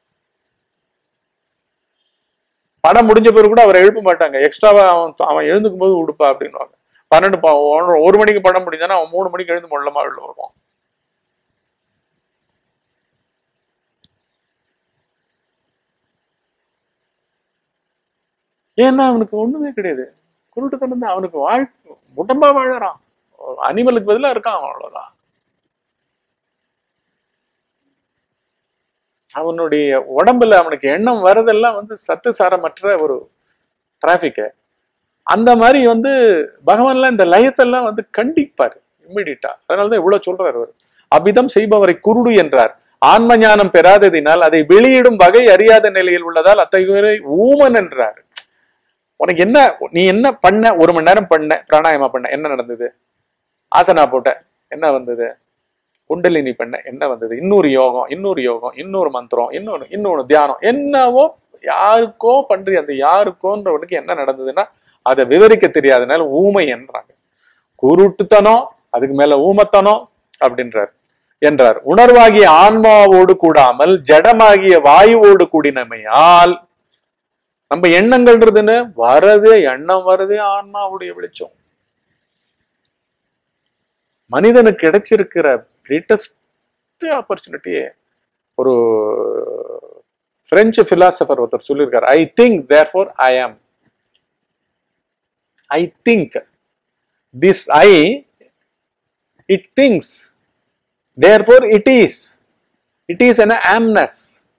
படம் முடிஞ்ச பிறகு கூட அவரை எழுப்ப மாட்டாங்க. எக்ஸ்ட்ராவா அவன் அவன் எழுந்துக்கும் போது உடுப்பா அப்படின்வாங்க. பன்னெண்டு ஒரு மணிக்கு படம் முடிஞ்சானா அவன் மூணு மணிக்கு எழுந்து மொல்லமா உள்ள வருவான். ஏன்னா அவனுக்கு ஒண்ணுமே கிடையாது. குருட்டுத்தனம் தான் அவனுக்கு. வாழ்க்கை உடம்பா வாழறான். அனிமலுக்கு பதிலா இருக்கான், அவ்வளவுதான். அவனுடைய உடம்புல அவனுக்கு எண்ணம் வரதெல்லாம் வந்து சத்து சாரமற்ற ஒரு டிராபிக். அந்த மாதிரி வந்து பகவான்லாம் இந்த லயத்தெல்லாம் வந்து கண்டிப்பாரு இம்மிடியா. அதனாலதான் இவ்வளவு சொல்றாரு அவர். அவ்விதம் செய்பவரை குருடு என்றார். ஆன்ம ஞானம் பெறாததினால் அதை வெளியிடும் வகை அறியாத நிலையில் உள்ளதால் அத்தகையோரை ஊமன் என்றார். உனக்கு என்ன, நீ என்ன பண்ண, ஒரு மணி நேரம் பண்ண பிராணாயமா பண்ண, என்ன நடந்தது? ஆசனா போட்ட, என்ன வந்தது? குண்டலினி பண்ண, என்ன வந்தது? இன்னொரு யோகம், இன்னொரு யோகம், இன்னொரு மந்திரம், இன்னொரு இன்னொரு தியானம், என்னவோ யாருக்கோ பண்றி. அந்த யாருக்கோன்றவனுக்கு என்ன நடந்ததுன்னா அதை விவரிக்க தெரியாதனால ஊமை என்றாங்க. குருட்டுத்தனம், அதுக்கு மேல ஊமத்தனம் அப்படின்றார் என்றார். உணர்வாகிய ஆன்மாவோடு கூடாமல் ஜடமாகிய வாயுவோடு கூடினமையால் நம்ம எண்ணங்கள்ன்றதுன்னு வரது, எண்ணம் வருது ஆன்மாவுடைய வெளிச்சம். மனிதனுக்கு கிடைச்சிருக்கிற கிரேட்டஸ்ட் ஆப்பர்ச்சுனிட்டியே ஒரு பிரெஞ்சு பிலாசபர் ஒருத்தர் சொல்லியிருக்காரு. I think therefore I am. I think, this I, it things, therefore it is. It is an amness.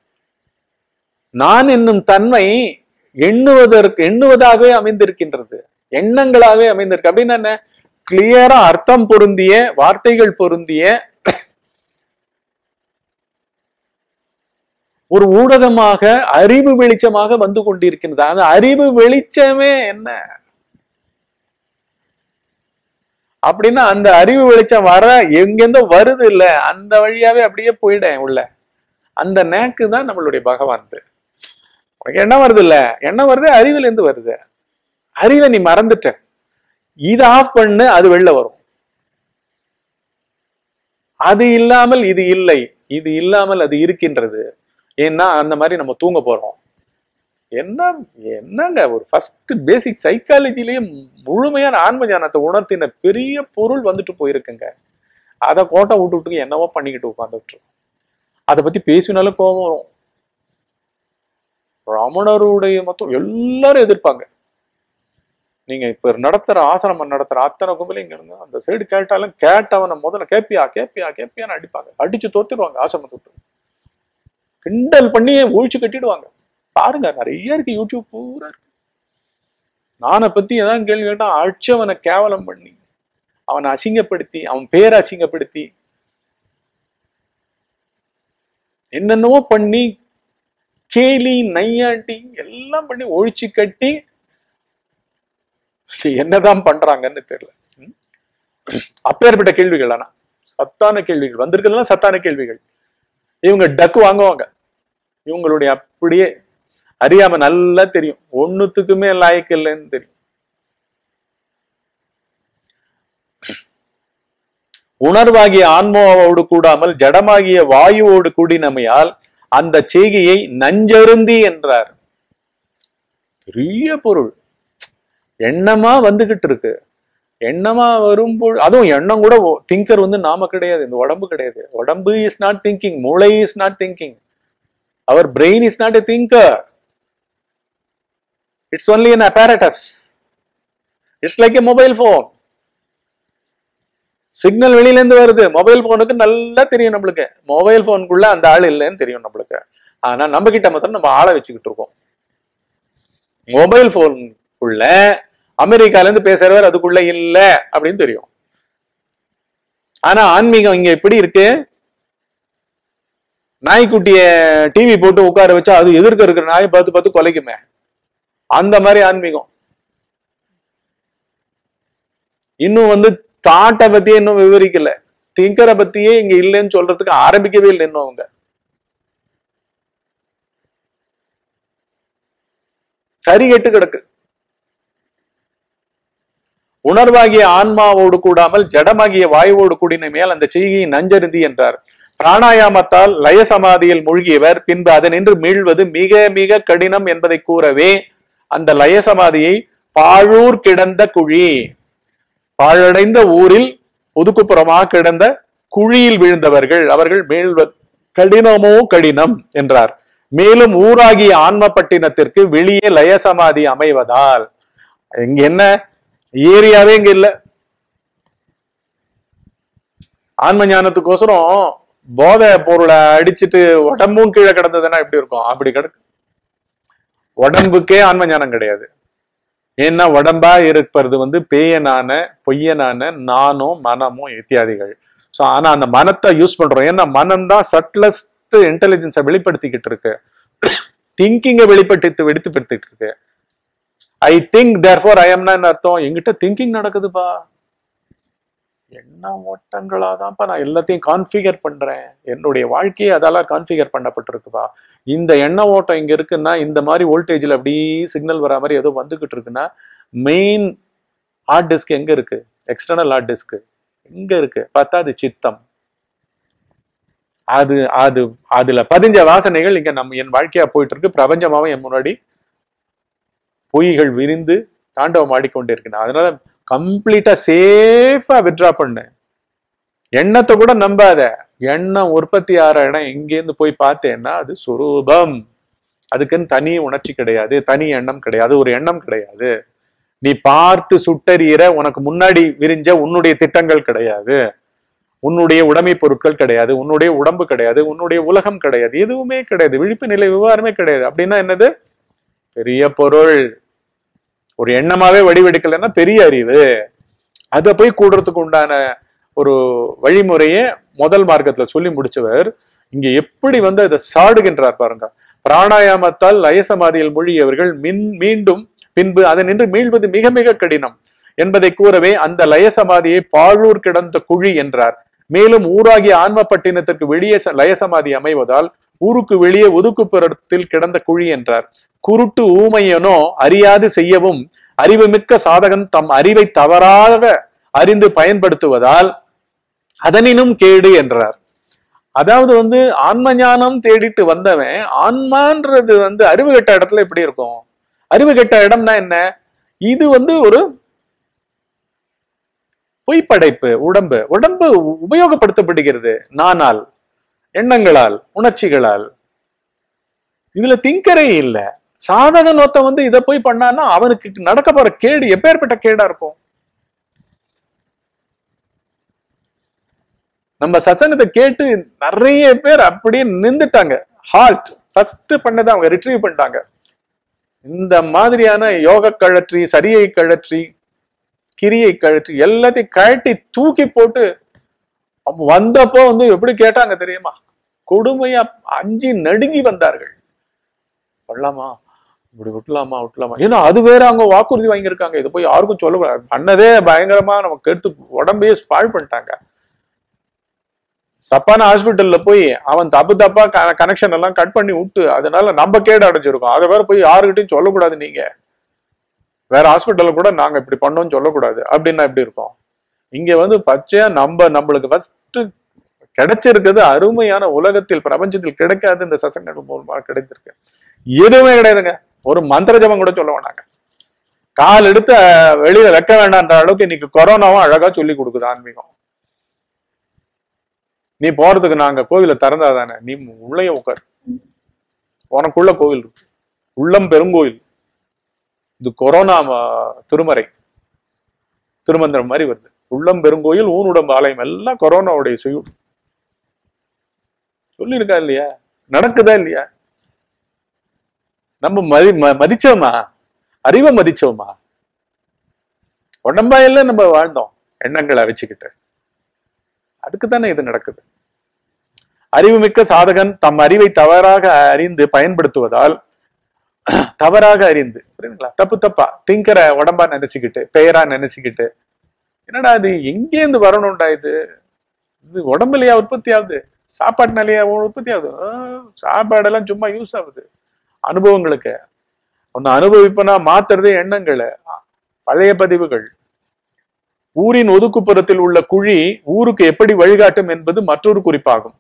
நான் என்னும் தன்மை எண்ணுவதற்கு எண்ணுவதாகவே அமைந்திருக்கின்றது, எண்ணங்களாகவே அமைந்திருக்கு. அப்படின்னு என்ன? கிளியரா அர்த்தம் பொருந்திய வார்த்தைகள் பொருந்திய ஒரு ஊடகமாக அறிவு வெளிச்சமாக வந்து கொண்டிருக்கின்றது. அந்த அறிவு வெளிச்சமே என்ன அப்படின்னா, அந்த அறிவு வெளிச்சம் வர எங்கெந்தோ வருது இல்ல, அந்த வழியாவே அப்படியே போயிட்டேன் உள்ள. அந்த நேக்கு தான் நம்மளுடைய பகவான். உனக்கு என்ன வருது இல்ல, என்ன வருது அறிவுல இருந்து வருது. அறிவை நீ மறந்துட்ட, இது ஆஃப் பண்ணு, அது வெளில வரும். அது இல்லாமல் இது இல்லை, இது இல்லாமல் அது இருக்கின்றது. ஏன்னா அந்த மாதிரி நம்ம தூங்க போறோம். என்ன என்னங்க ஒரு ஃபர்ஸ்ட் பேசிக் சைக்காலஜிலேயே முழுமையான ஆன்ம ஞானத்தை உணர்த்தின பெரிய பொருள் வந்துட்டு போயிருக்குங்க. அதை கோட்டை விட்டு விட்டு என்னவோ பண்ணிக்கிட்டு உட்காந்துட்டு அதை பத்தி பேசினாலும் கோபம் வரும். ரமணருடைய மொத்தம் எல்லாரும் எதிர்ப்பாங்க. நீங்க இப்ப நடத்துற ஆசிரமம் நடத்துற அத்தனை கும்பலையும் இங்க இருங்க, அந்த சைடு கேட்டாலும் கேட்டவனை முதல்ல கேப்பியா கேப்பியா கேப்பியான்னு அடிப்பாங்க. அடிச்சு தோத்துடுவாங்க. ஆசிரமத்தை விட்டு கிண்டல் பண்ணி ஒழிச்சு கட்டிடுவாங்க. பாருங்க, நிறைய இருக்கு, யூடியூப் பூரா இருக்கு. நானை பத்தி ஏதாவது கேள்வி கேட்டா அடிச்சவனை கேவலம் பண்ணி, அவனை அசிங்கப்படுத்தி, அவன் பேரை அசிங்கப்படுத்தி, என்னென்னவோ பண்ணி கேலி நையாண்டி எல்லாம் பண்ணி ஒழிச்சு கட்டி என்னதான் பண்றாங்கன்னு தெரியல. அப்பேற்பட்ட கேள்விகள், ஆனா சத்தான கேள்விகள் வந்திருக்கிறதுலாம் சத்தான கேள்விகள். இவங்க டக்கு வாங்குவாங்க. இவங்களுடைய அப்படியே அறியாம நல்லா தெரியும், ஒண்ணுத்துக்குமே லாய்க்கு இல்லைன்னு தெரியும். உணர்வாகிய ஆன்மாவோடு கூடாமல் ஜடமாகிய வாயுவோடு கூடினமையால் அந்த செய்கையை நஞ்சருந்தி என்றார். பெரிய பொருள். எண்ணமா வந்துகிட்டு இருக்கு. எண்ணமா வரும்போது, அதுவும் எண்ணம் கூட திங்கர் வந்து நாம கிடையாது, இந்த உடம்பு கிடையாது. உடம்பு இஸ் நாட் திங்கிங், மூளை is not thinking, our brain is not a thinker. It's only an apparatus. It's like a mobile phone. Signal வெளியில இருந்து வருது. மொபைல் போனுக்கு நல்லா தெரியும் நம்மளுக்கு, மொபைல் போனுக்குள்ள அந்த ஆள் இல்லைன்னு தெரியும் நம்மளுக்கு. ஆனா நம்ம கிட்ட மாத்திரம் நம்ம ஆளை வச்சுக்கிட்டு இருக்கோம். மொபைல் போனுக்குள்ள அமெரிக்கால இருந்து பேசுறவர் அதுக்குள்ள இல்ல அப்படின்னு தெரியும். ஆனா ஆன்மீகம் இங்க எப்படி இருக்கு? நாய்க்குட்டிய டிவி போட்டு உட்கார வச்சா அது எதிர்க்க இருக்கிற நாயை பார்த்து பார்த்து கொலைக்குமே, அந்த மாதிரி ஆன்மீகம். இன்னும் வந்து தாட்டை பத்தியே இன்னும் விவரிக்கல, திங்கரை பத்தியே இங்க இல்லைன்னு சொல்றதுக்கு ஆரம்பிக்கவே இல்லை இன்னும் அவங்க. சரி கெட்டு கிடக்கு. உணர்வாகிய ஆன்மாவோடு கூடாமல் ஜடமாகிய வாயுவோடு கூடின மேல் அந்த செய்கையை நஞ்சருந்தி என்றார். பிராணாயாமத்தால் லயசமாதியில் மூழ்கியவர் பின்பு அதனின்று மீள்வது மிக மிக கடினம் என்பதை கூறவே அந்த லயசமாதியை பாழூர் கிடந்த குழி, பாழடைந்த ஊரில் ஒதுக்குப்புறமாக கிடந்த குழியில் விழுந்தவர்கள் அவர்கள் மீள்வது கடினமோ கடினம் என்றார். மேலும் ஊராகிய ஆன்ம பட்டினத்திற்கு வெளியே லயசமாதி அமைவதால், இங்க என்ன ஏரியாவே இங்க இல்ல. ஆன்ம ஞானத்துக்கோசரம் போதை பொருளை அடிச்சுட்டு உடம்பும் கீழே கிடந்ததுன்னா எப்படி இருக்கும்? அப்படி கிடக்கு. உடம்புக்கே ஆன்ம ஞானம் கிடையாது. ஏன்னா உடம்பா இருப்பது வந்து பேயனான பொய்யனான நானும் மனமும் இத்தியாதிகள். சோ ஆனா அந்த மனத்தை யூஸ் பண்றோம். ஏன்னா மனம் தான் சட்லஸ்ட் இன்டெலிஜென்ஸை வெளிப்படுத்திக்கிட்டு இருக்கு, திங்கிங்கை வெளிப்படுத்தி வெளிப்படுத்திட்டு இருக்கு. ஐ திங்க் தேர்ஃபோர் ஐ எம்னா அர்த்தம், எங்கிட்ட திங்கிங் நடக்குதுப்பா, எண்ண ஓட்டங்களாதான்ப்பா நான் எல்லாத்தையும் கான்ஃபிகர் பண்றேன், என்னுடைய வாழ்க்கையை அதெல்லாம் கான்ஃபிகர் பண்ணப்பட்டிருக்குப்பா. இந்த எண்ண ஓட்டம் இங்க இருக்குன்னா இந்த மாதிரி வோல்டேஜ்ல அப்படி சிக்னல் வர மாதிரி ஏதோ வந்துகிட்டு இருக்குன்னா மெயின் ஹார்ட் டிஸ்க் எங்க இருக்கு? எக்ஸ்டர்னல் ஹார்ட் டிஸ்க் எங்க இருக்கு? பார்த்தா அது சித்தம். அது அது அதுல பதிஞ்ச வாசனைகள் இங்க நம்ம என் வாழ்க்கையா போயிட்டு இருக்கு. பிரபஞ்சமாவும் என் முன்னாடி பொய்கள் விரிந்து தாண்டவம் ஆடிக்கொண்டே இருக்கு. அதனால கம்ப்ளீட்டா சேஃபா வித்ரா பண்ணு. எண்ணத்தை கூட நம்பாத. எண்ணம் உற்பத்தி ஆற இடம் எங்கேருந்து போய் பார்த்தேன்னா அது சுரூபம். அதுக்குன்னு தனி உணர்ச்சி கிடையாது, தனி எண்ணம் கிடையாது, ஒரு எண்ணம் கிடையாது. நீ பார்த்து சுட்டறிகிற உனக்கு முன்னாடி விரிஞ்ச உன்னுடைய திட்டங்கள் கிடையாது, உன்னுடைய உடைமை பொருட்கள் கிடையாது, உன்னுடைய உடம்பு கிடையாது, உன்னுடைய உலகம் கிடையாது, எதுவுமே கிடையாது. விழிப்பு நிலை விவகாரமே கிடையாது. அப்படின்னா என்னது? பெரிய பொருள். ஒரு எண்ணமாவே வடிவெடுக்கலைன்னா பெரிய அறிவு. அதை போய் கூடுறதுக்கு உண்டான ஒரு வழிமுறையே முதல் மார்க்கத்துல சொல்லி முடிச்சவர் இங்க எப்படி வந்து அதை சாடுகின்றார் பாருங்க. பிராணாயாமத்தால் லயசமாதியில் மூழ்கியவர்கள் மின் மீண்டும் பின்பு அதை நின்று மீள்வது மிக மிக கடினம் என்பதை கூறவே அந்த லயசமாதியை பாழூர் கிடந்த குழி என்றார். மேலும் ஊராகிய ஆன்ம பட்டினத்திற்கு வெளியே லயசமாதி அமைவதால் ஊருக்கு வெளியே ஒதுக்குப்புறத்தில் கிடந்த குழி என்றார். குருட்டு ஊமையனோ அறியாது செய்யவும் அறிவுமிக்க சாதகன் தம் அறிவை தவறாக அறிந்து பயன்படுத்துவதால் அதனினும் கேடு என்றார். அதாவது வந்து ஆன்ம ஞானம் தேடிட்டு வந்தவன் ஆன்மான்றது வந்து அறிவு கெட்ட இடத்துல எப்படி இருக்கும்? அறிவு கெட்ட இடம்னா என்ன? இது வந்து ஒரு பொய்ப்படைப்பு. உடம்பு உடம்பு உபயோகப்படுத்தப்படுகிறது நானால், எண்ணங்களால், உணர்ச்சிகளால். இதுல திங்கரே இல்லை. சாதக நோத்தை வந்து இதை போய் பண்ணான்னா அவனுக்கு நடக்க போற கேடு எப்பேற்பட்ட கேடா இருக்கும்? நம்ம சசங்கத்தை கேட்டு நிறைய பேர் அப்படியே நின்றுட்டாங்க. ஹால்ட் ஃபர்ஸ்ட் பண்ணதை அவங்க ரிட்ரீவ் பண்ணிட்டாங்க. இந்த மாதிரியான யோக கழற்றி, சரியை கழற்றி, கிரியை கழற்றி எல்லாத்தையும் கழட்டி தூக்கி போட்டு வந்தப்போ வந்து எப்படி கேட்டாங்க தெரியுமா? கொடுமையா அஞ்சு நடுங்கி வந்தார்கள். பண்ணலாமா, இப்படி விட்டலாமா விட்டலாமா? ஏன்னா அது வேற அவங்க வாக்குறுதி வாங்கியிருக்காங்க. இதை போய் யாருக்கும் சொல்லக்கூடாது. பண்ணதே பயங்கரமா நமக்கு எடுத்து உடம்பையே ஸ்பாயில் பண்ணிட்டாங்க. தப்பான ஹாஸ்பிட்டல்ல போய் அவன் தப்பு தப்பா கனெக்ஷன் எல்லாம் கட் பண்ணி விட்டு அதனால நம்ம கேடு அடைஞ்சிருக்கோம். அதை வேற போய் யாருக்கிட்டையும் சொல்லக்கூடாது. நீங்க வேற ஹாஸ்பிட்டல்ல கூட நாங்க இப்படி பண்ணோம்னு சொல்லக்கூடாது அப்படின்னா எப்படி இருக்கும்? இங்க வந்து பச்சையா நம்ம நம்மளுக்கு ஃபர்ஸ்ட் கிடைச்சிருக்கிறது அருமையான உலகத்தில் பிரபஞ்சத்தில் கிடைக்காது இந்த சசங்கங்கள் மூலமாக கிடைத்திருக்கு. எதுவுமே கிடையாதுங்க. ஒரு மந்திர ஜபம் கூட சொல்ல வேண்டாங்க. கால் எடுத்து வெளியில வைக்க வேண்டான்ற அளவுக்கு இன்னைக்கு கொரோனாவும் அழகா சொல்லி கொடுக்குது ஆன்மீகம். நீ போறதுக்கு நாங்க கோவில திறந்தாதானே, நீ உள்ளே உட்கார், உனக்குள்ள கோவில் இருக்கு, உள்ளம் பெருங்கோயில். இது கொரோனா திருமறை திருமந்திரம் மாதிரி வருது. உள்ளம் பெருங்கோயில் ஊனுடம்பு ஆலயம் எல்லாம் கொரோனாவுடைய செய்யும் சொல்லியிருக்கா இல்லையா? நடக்குதா இல்லையா? நம்ம மதி மதிச்சோமா? அறிவை மதிச்சோமா? உடம்பாயில நம்ம வாழ்ந்தோம் எண்ணங்களை வச்சுக்கிட்டு. அதுக்கு தானே இது நடக்குது. அறிவுமிக்க சாதகன் தம் அறிவை தவறாக அறிந்து பயன்படுத்துவதால், தவறாக அறிந்து புரியுதுங்களா, தப்பு தப்பா திங்கரை உடம்பா நினைச்சுக்கிட்டு பெயரா நினைச்சுக்கிட்டு, என்னடா இது எங்கேருந்து வரணும்டா, இது இது உடம்புலையா உற்பத்தி ஆகுது, சாப்பாட்டுனாலயா உற்பத்தி ஆகுது? சாப்பாடெல்லாம் சும்மா யூஸ் ஆகுது அனுபவங்களுக்கு. ஒன்னு அனுபவிப்பனா மாத்துறதே எண்ணங்களை, பழைய பதிவுகள். ஊரின் ஒதுக்குப்புறத்தில் உள்ள குழி ஊருக்கு எப்படி வழிகாட்டும் என்பது மற்றொரு குறிப்பாகும்.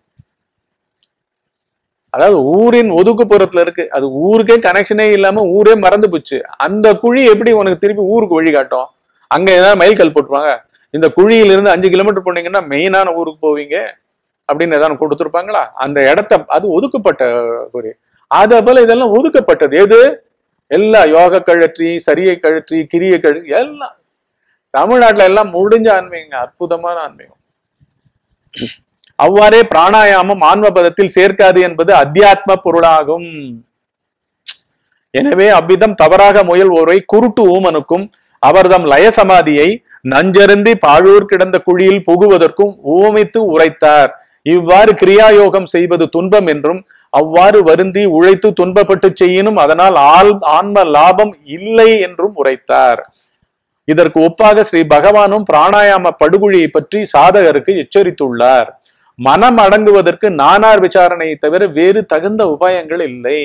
அதாவது ஊரின் ஒதுக்குப்புறத்துல இருக்கு, அது ஊருக்கே கனெக்ஷனே இல்லாம ஊரே மறந்து போச்சு. அந்த குழி எப்படி உனக்கு திருப்பி ஊருக்கு வழிகாட்டும்? அங்க ஏதாவது மைல் கல் போட்டுருவாங்க, இந்த குழியிலிருந்து அஞ்சு கிலோமீட்டர் போனீங்கன்னா மெயினான ஊருக்கு போவீங்க அப்படின்னு ஏதாவது கொடுத்துருப்பாங்களா? அந்த இடத்த அது ஒதுக்கப்பட்ட குறி. அதே போல இதெல்லாம் ஒதுக்கப்பட்டது. எது? எல்லாம் யோக கழற்றி, சரியை கழற்றி, கிரியை கழற்றி, எல்லாம் தமிழ்நாட்டுல எல்லாம் முடிஞ்ச ஆன்மீகங்க, அற்புதமான ஆன்மீகம். அவ்வாறே பிராணாயாமம் ஆன்மபதத்தில் சேர்க்காது என்பது அத்தியாத்ம பொருளாகும். எனவே அவ்விதம் தவறாக முயல்வோரை குருட்டு ஊமனுக்கும் அவர்தம் லயசமாதியை நஞ்சருந்தி பாழூர் கிடந்த குழியில் புகுவதற்கும் ஊமித்து உரைத்தார். இவ்வாறு கிரியாயோகம் செய்வது துன்பம் என்றும், அவ்வாறு வருந்தி உழைத்து துன்பப்பட்டு செய்யினும் அதனால் ஆள் ஆன்ம லாபம் இல்லை என்றும் உரைத்தார். இதற்கு ஒப்பாக ஸ்ரீ பகவானும் பிராணாயாம படுகொழியை பற்றி சாதகருக்கு எச்சரித்துள்ளார். மனம் அடங்குவதற்கு நானார் விசாரணையை தவிர வேறு தகுந்த உபாயங்கள் இல்லை.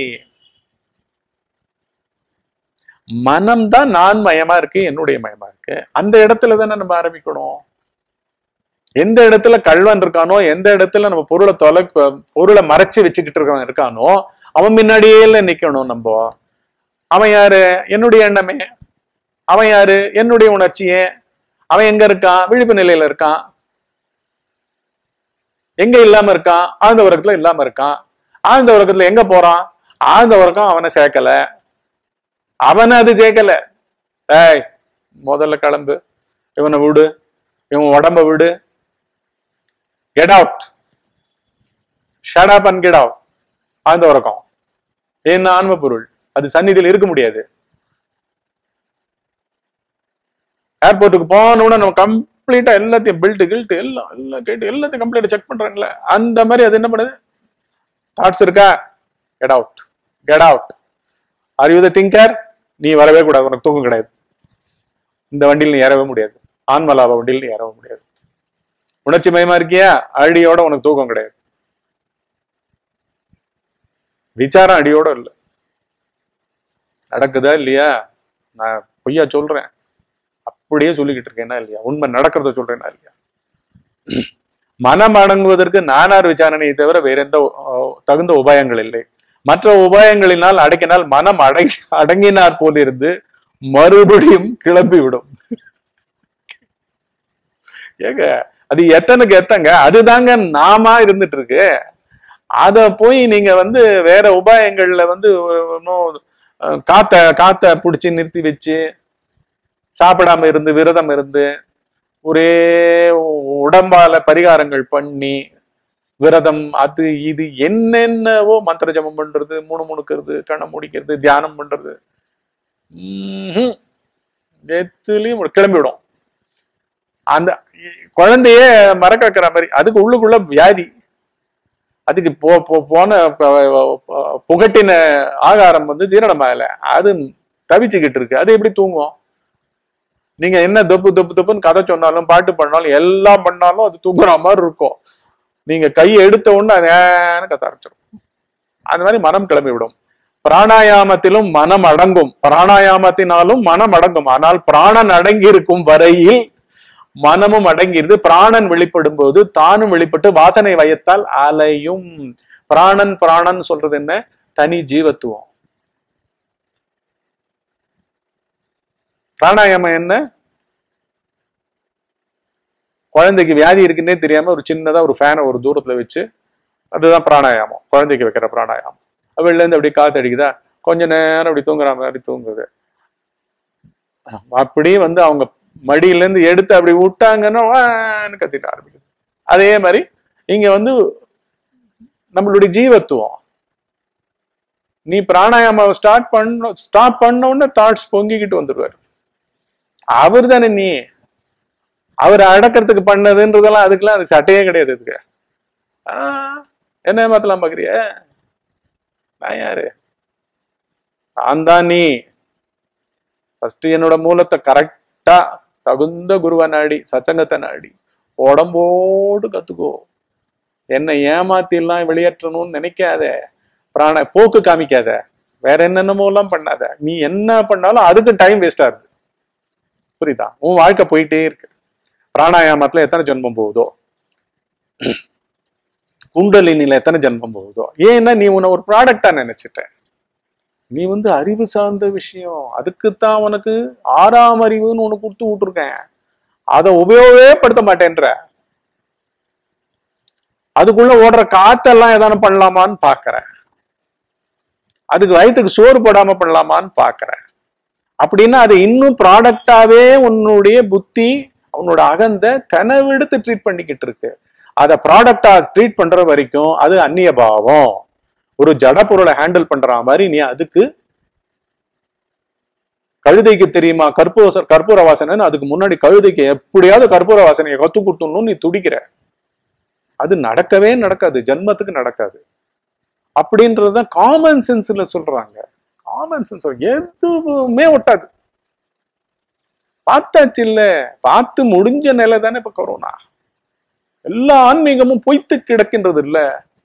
மனம்தான் நான் மயமா இருக்கு, என்னுடைய மயமா இருக்கு. அந்த இடத்துல தானே நம்ம ஆரம்பிக்கணும். எந்த இடத்துல கல்வன் இருக்கானோ, எந்த இடத்துல நம்ம பொருளை தொலை பொருளை மறைச்சு வச்சுக்கிட்டு இருக்கவன் இருக்கானோ, அவன் முன்னாடியே நிக்கணும் நம்ம. அவன் யாரு? என்னுடைய எண்ணமே. அவன் யாரு? என்னுடைய உணர்ச்சியே. அவன் எங்க இருக்கான்? விழிப்பு நிலையில இருக்கான். எங்க இல்லாம இருக்கான்? ஆழ்ந்த உறக்கத்துல இல்லாம இருக்கான். ஆழ்ந்த உறக்கத்துல எங்க போறான்? ஆழ்ந்த உறக்கம் அவனை சேர்க்கல, அவனை அது சேர்க்கல. ஏய், முதல்ல கிளம்பு, இவனை விடு, இவன் உடம்ப விடு, get out, shut up and get out. ஆழ்ந்த உறக்கம் என்ன ஆன்ம பொருள், அது சந்நிதியில் இருக்க முடியாது. ஏர்போர்ட்டுக்கு போனோட நம்ம கம்ப்ளீட்டா எல்லாத்தையும் பில்ட் கில்ட் எல்லாம் எல்லாம் கேட்டு எல்லாத்தையும் கம்ப்ளீட்டா செக் பண்றாங்களே, அந்த மாதிரி அது என்ன பண்ணுது? தாட்ஸ் இருக்கா? Get out, get out. Are you the thinker? நீ வரவே கூடாது, உனக்கு தூக்கம் கிடையாது. இந்த வண்டியில் நீ ஏறவே முடியாது, ஆன்மலாப வண்டியில் நீ ஏறவே முடியாது. உணர்ச்சி மயமா இருக்கியா? அடியோட உனக்கு தூக்கம் கிடையாது. விசாரம் அடியோட இல்லை. நடக்குதா இல்லையா? நான் பொய்யா சொல்றேன்? அப்படியே சொல்லிக்கிட்டு இருக்கேன்னா இல்லையா? உண்மை நடக்கிறத சொல்றேன்னா இல்லையா? மனம் அடங்குவதற்கு நானார் விசாரணையை தவிர வேற எந்த தகுந்த உபாயங்கள் இல்லை. மற்ற உபாயங்களினால் அடக்கினால் மனம் அடங்கி அடங்கினார் போல இருந்து மறுபடியும் கிளம்பி விடும். ஏங்க, அது எத்தனுக்கு எத்தங்க, அதுதாங்க நாமா இருந்துட்டு இருக்கு. அத போய் நீங்க வந்து வேற உபாயங்கள்ல வந்து காத்த காத்த புடிச்சு நிறுத்தி வச்சு சாப்பிடாம இருந்து விரதம் இருந்து ஒரே உடம்பால பரிகாரங்கள் பண்ணி விரதம் அது இது என்னென்னவோ மந்திர ஜபம் பண்றது, மூணு முணுக்கிறது, கண்ணை முடிக்கிறது, தியானம் பண்றது, உம் எத்துலயும் கிளம்பிவிடும். அந்த குழந்தைய மறக்க வைக்கிற மாதிரி. அதுக்கு உள்ளுக்குள்ள வியாதி. அதுக்கு போ போன புகட்டின ஆகாரம் வந்து ஜீரணமாகல, அது தவிச்சுக்கிட்டு இருக்கு. அது எப்படி தூங்கும்? நீங்க என்ன தொப்பு தொப்பு தொப்புன்னு கதை சொன்னாலும் பாட்டு பண்ணாலும் எல்லாம் பண்ணாலும் அது தூங்குற மாதிரி இருக்கும். நீங்க கையை எடுத்த உடனே அது கத்த ஆரம்பிச்சிடும். அந்த மாதிரி மனம் கிளம்பி விடும். பிராணாயாமத்திலும் மனம் அடங்கும், பிராணாயாமத்தினாலும் மனம் அடங்கும். ஆனால் பிராணன் அடங்கி இருக்கும் வரையில் மனமும் அடங்கியிருந்து பிராணன் வெளிப்படும் போது தானும் வெளிப்பட்டு வாசனை வயத்தால் அலையும். பிராணன் பிராணன் சொல்றது என்ன? தனி ஜீவத்துவம். பிராணாயாமம் என்ன? குழந்தைக்கு வியாதி இருக்குன்னே தெரியாம ஒரு சின்னதா ஒரு ஃபேனை ஒரு தூரத்துல வச்சு, அதுதான் பிராணாயாமம். குழந்தைக்கு வைக்கிற பிராணாயாமம். வெளில இருந்து அப்படி காத்து அடிக்குதா, கொஞ்ச நேரம் அப்படி தூங்குற மாதிரி தூங்குது. அப்படியே வந்து அவங்க மடியில இருந்து எடுத்து அப்படி விட்டாங்கன்னா வான்னு கத்திட்டு ஆரம்பிக்குது. அதே மாதிரி இங்க வந்து நம்மளுடைய ஜீவத்துவம், நீ பிராணாயாமாவை ஸ்டார்ட் பண்ண ஸ்டார்ட் பண்ண உடனே தாட்ஸ் பொங்கிக்கிட்டு வந்துடுவாரு. அவர் தானே நீ, அவர் அடக்கிறதுக்கு பண்ணதுன்றதெல்லாம் அதுக்கெல்லாம் அதுக்கு சட்டையே கிடையாது. இதுக்கு ஆஹ் என்ன மாத்தலாம் பாக்குறிய? நான் யாரு? நான் தான் நீ. ஃபர்ஸ்ட் என்னோட மூலத்தை கரெக்டா தகுந்த குருவை நாடி, சச்சங்கத்தை நாடி, உடம்போடு கத்துக்கோ. என்னை ஏமாத்திலாம் வெளியேற்றணும்னு நினைக்காத, பிராண போக்கு காமிக்காத, வேற என்னென்னமோ எல்லாம் பண்ணாத. நீ என்ன பண்ணாலும் அதுக்கு டைம் வேஸ்ட் ஆகுது. புரியுதா? உன் வாழ்க்கை போயிட்டே இருக்கு. பிராணாயாமத்துல எத்தனை ஜென்மம் போகுதோ, குண்டலினில எத்தனை ஜென்மம் போகுதோ. ஏன்னா நீ உன்னை ஒரு ப்ராடக்டா நினைச்சிட்ட. நீ வந்து அறிவு சார்ந்த விஷயம், அதுக்குத்தான் உனக்கு ஆறாம் அறிவுன்னு உனக்கு கொடுத்து விட்டுருக்கேன். அதை உபயோகப்படுத்த மாட்டேன்ற. அதுக்குள்ள ஓடுற காத்தெல்லாம் ஏதான பண்ணலாமான்னு பாக்குறேன். அதுக்கு வயிற்றுக்கு சோறு போடாம பண்ணலாமான்னு பாக்குறேன். அப்படின்னா அது இன்னும் ப்ராடக்டாவே உன்னுடைய புத்தி, உன்னோட அகந்த கனவெடுத்து ட்ரீட் பண்ணிக்கிட்டு இருக்கு. அதை ப்ராடக்டா ட்ரீட் பண்ற வரைக்கும் அது அந்நிய பாவம். ஒரு ஜட பொருளை ஹேண்டில் பண்ற மாதிரி நீ அதுக்கு, கழுதைக்கு தெரியுமா கற்பூர கற்பூர வாசனைன்னு, அதுக்கு முன்னாடி கழுதைக்கு எப்படியாவது கற்பூர வாசனையை கத்து கொடுத்தணும்னு நீ துடிக்கிற. அது நடக்கவே நடக்காது, ஜென்மத்துக்கு நடக்காது. அப்படின்றதுதான் காமன் சென்ஸ்ல சொல்றாங்க. காமன் சென்ஸ் எதுவுமே ஒட்டாது. பார்த்தாச்சு இல்ல, பார்த்து முடிஞ்ச நிலை தானே இப்ப கொரோனா. எல்லா ஆன்மீகமும் பொய்த்து கிடக்கின்றது இல்ல.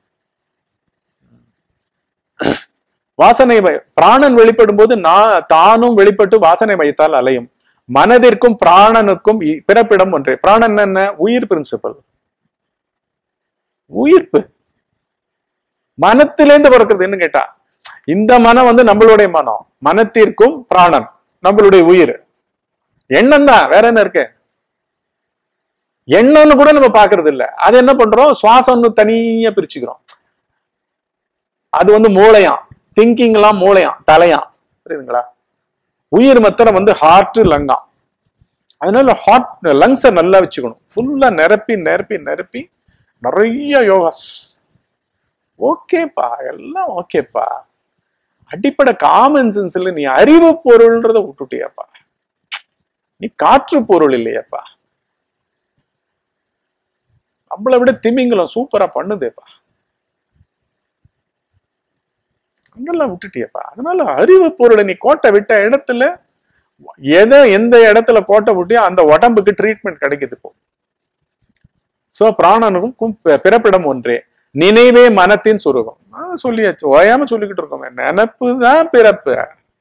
வாசனை பிராணன் வெளிப்படும் போது நான் தானும் வெளிப்பட்டு வாசனை வைத்தால் அலையும். மனதிற்கும் பிராணனுக்கும் பிறப்பிடம் ஒன்றே. பிராணன் என்ன? உயிர் பிரின்சிபல், உயிர்ப்பு. மனத்திலேருந்து பிறக்கிறது. என்ன கேட்டா, இந்த மனம் வந்து நம்மளுடைய மனம், மனத்திற்கும் பிராணன் நம்மளுடைய உயிர். எண்ணம் தான், வேற என்ன இருக்கு? எண்ணம்னு கூட நம்ம பாக்குறது இல்ல. அது என்ன பண்றோம்? சுவாசம்னு தனியா பிரிச்சுக்கிறோம். அது வந்து மூளையாம், திங்கிங் எல்லாம் மூளையாம், தலையாம். புரியுதுங்களா? உயிர் மத்திரம் வந்து ஹார்ட், லங்கா. அதனால ஹார்ட் லங்ஸை நல்லா வச்சுக்கணும். ஃபுல்லா நிரப்பி நிரப்பி நிரப்பி நிறைய யோகாஸ். ஓகேப்பா, எல்லாம் ஓகேப்பா. அடிப்படை காமன் சென்ஸ்ல நீ அறிவு பொருள்ன்றத விட்டுட்டியாப்பா. நீ காற்று பொருள் இல்லையாப்பா. நம்மளை விட திமிங்கலம் சூப்பரா பண்ணுதேப்பா. அங்கெல்லாம் விட்டுட்டியப்பா. அதனால அறிவு பொருளை நீ கோட்டை விட்ட இடத்துல, எதை எந்த இடத்துல கோட்டை விட்டியோ அந்த உடம்புக்கு ட்ரீட்மெண்ட் கிடைக்குது இப்போ. சோ பிராணனுக்கும் பிறப்பிடம் ஒன்றே. நினைவே மனத்தின் சுரூபம். சொல்லியாச்சு, ஓயாம சொல்லிக்கிட்டு இருக்கோம். நினப்பு தான் பிறப்பு.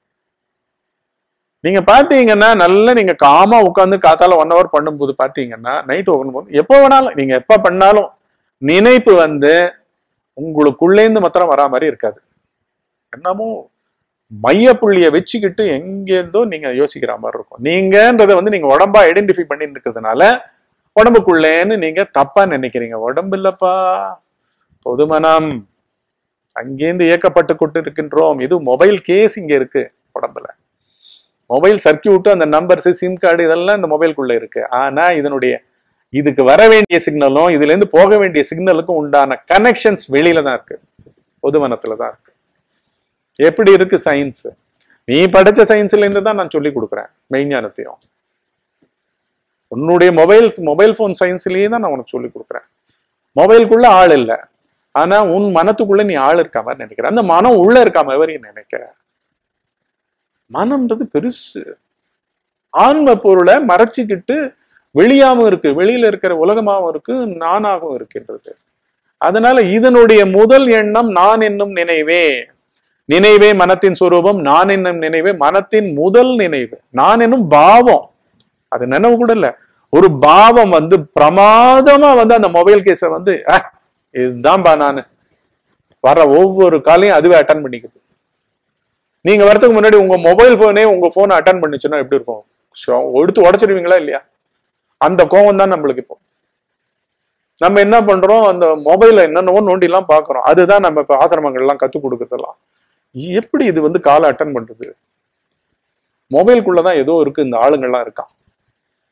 நீங்க பாத்தீங்கன்னா நல்லா நீங்க காமா உட்காந்து காத்தால ஒன் ஹவர் பண்ணும்போது பாத்தீங்கன்னா, நைட் உட்காந்து போது எப்போ வேணாலும் நீங்க எப்ப பண்ணாலும் நினைப்பு வந்து உங்களுக்குள்ளேந்து மாத்திரம் வரா மாதிரி இருக்காது. என்னமோ மைய புள்ளிய வச்சுக்கிட்டு எங்கேருந்தோ நீங்க யோசிக்கிற மாதிரி இருக்கும். நீங்கன்றதை வந்து நீங்க உடம்பா ஐடென்டிஃபை பண்ணிட்டு இருக்கிறதுனால உடம்புக்குள்ளேன்னு நீங்க தப்பா நினைக்கிறீங்க. உடம்பு இல்லப்பா, பொதுமனம். அங்கேருந்து இயக்கப்பட்டு கொண்டு இருக்கின்றோம். இது மொபைல் கேஸ் இங்க இருக்கு உடம்புல. மொபைல் சர்க்கியூட், அந்த நம்பர்ஸ், சிம் கார்டு இதெல்லாம் இந்த மொபைலுக்குள்ள இருக்கு. ஆனா இதனுடைய இதுக்கு வர வேண்டிய சிக்னலும் இதுல இருந்து போக வேண்டிய சிக்னலுக்கும் உண்டான கனெக்ஷன்ஸ் வெளியில தான் இருக்கு, பொதுமனத்துல தான் இருக்கு. எப்படி இருக்கு சயின்ஸ்? நீ படிச்ச சயின்ஸ்ல இருந்து தான் நான் சொல்லி கொடுக்குறேன் மெய்ஞானத்தையும். உன்னுடைய மொபைல் மொபைல் போன் சயின்ஸ்லயே தான் நான் உனக்கு சொல்லி கொடுக்குறேன். மொபைலுக்குள்ள ஆள் இல்லை, ஆனா உன் மனத்துக்குள்ள நீ ஆள் இருக்க மாதிரி நினைக்கிற. அந்த மனம் உள்ள இருக்க மாதிரி நினைக்கிற. மனம்ன்றது பெருசு. ஆன்ம பொருளை மறைச்சிக்கிட்டு வெளியாவும் இருக்கு, வெளியில இருக்கிற உலகமாவும் இருக்கு, நானாகவும் இருக்கின்றது. அதனால இதனுடைய முதல் எண்ணம் நான் என்னும் நினைவே. நினைவே மனத்தின் சுரூபம். நான் என்னும் நினைவே மனத்தின் முதல் நினைவு. நான் என்னும் பாவம், அது நினைவு கூட இல்ல, ஒரு பாவம் வந்து பிரமாதமா வந்து அந்த மொபைல் கேஸ வந்து இதுதான்பா நானு வர்ற ஒவ்வொரு காலையும் அதுவே அட்டன் பண்ணிக்குது. நீங்க வரதுக்கு முன்னாடி உங்க மொபைல் போனே உங்க போனை அட்டன் பண்ணிச்சுன்னா எப்படி இருக்கும்? எடுத்து உடச்சிருவீங்களா இல்லையா? அந்த கோபம் தான் நம்மளுக்கு. இப்போ நம்ம என்ன பண்றோம், அந்த மொபைல என்னென்னவோ நோண்டி எல்லாம் பாக்குறோம். அதுதான் நம்ம இப்ப ஆசிரமங்கள் எல்லாம் கத்துக் கொடுக்கறதெல்லாம். எப்படி இது வந்து காலை அட்டன் பண்றது? மொபைலுக்குள்ளதான் ஏதோ இருக்கு, இந்த ஆளுங்கள்லாம் இருக்கான்.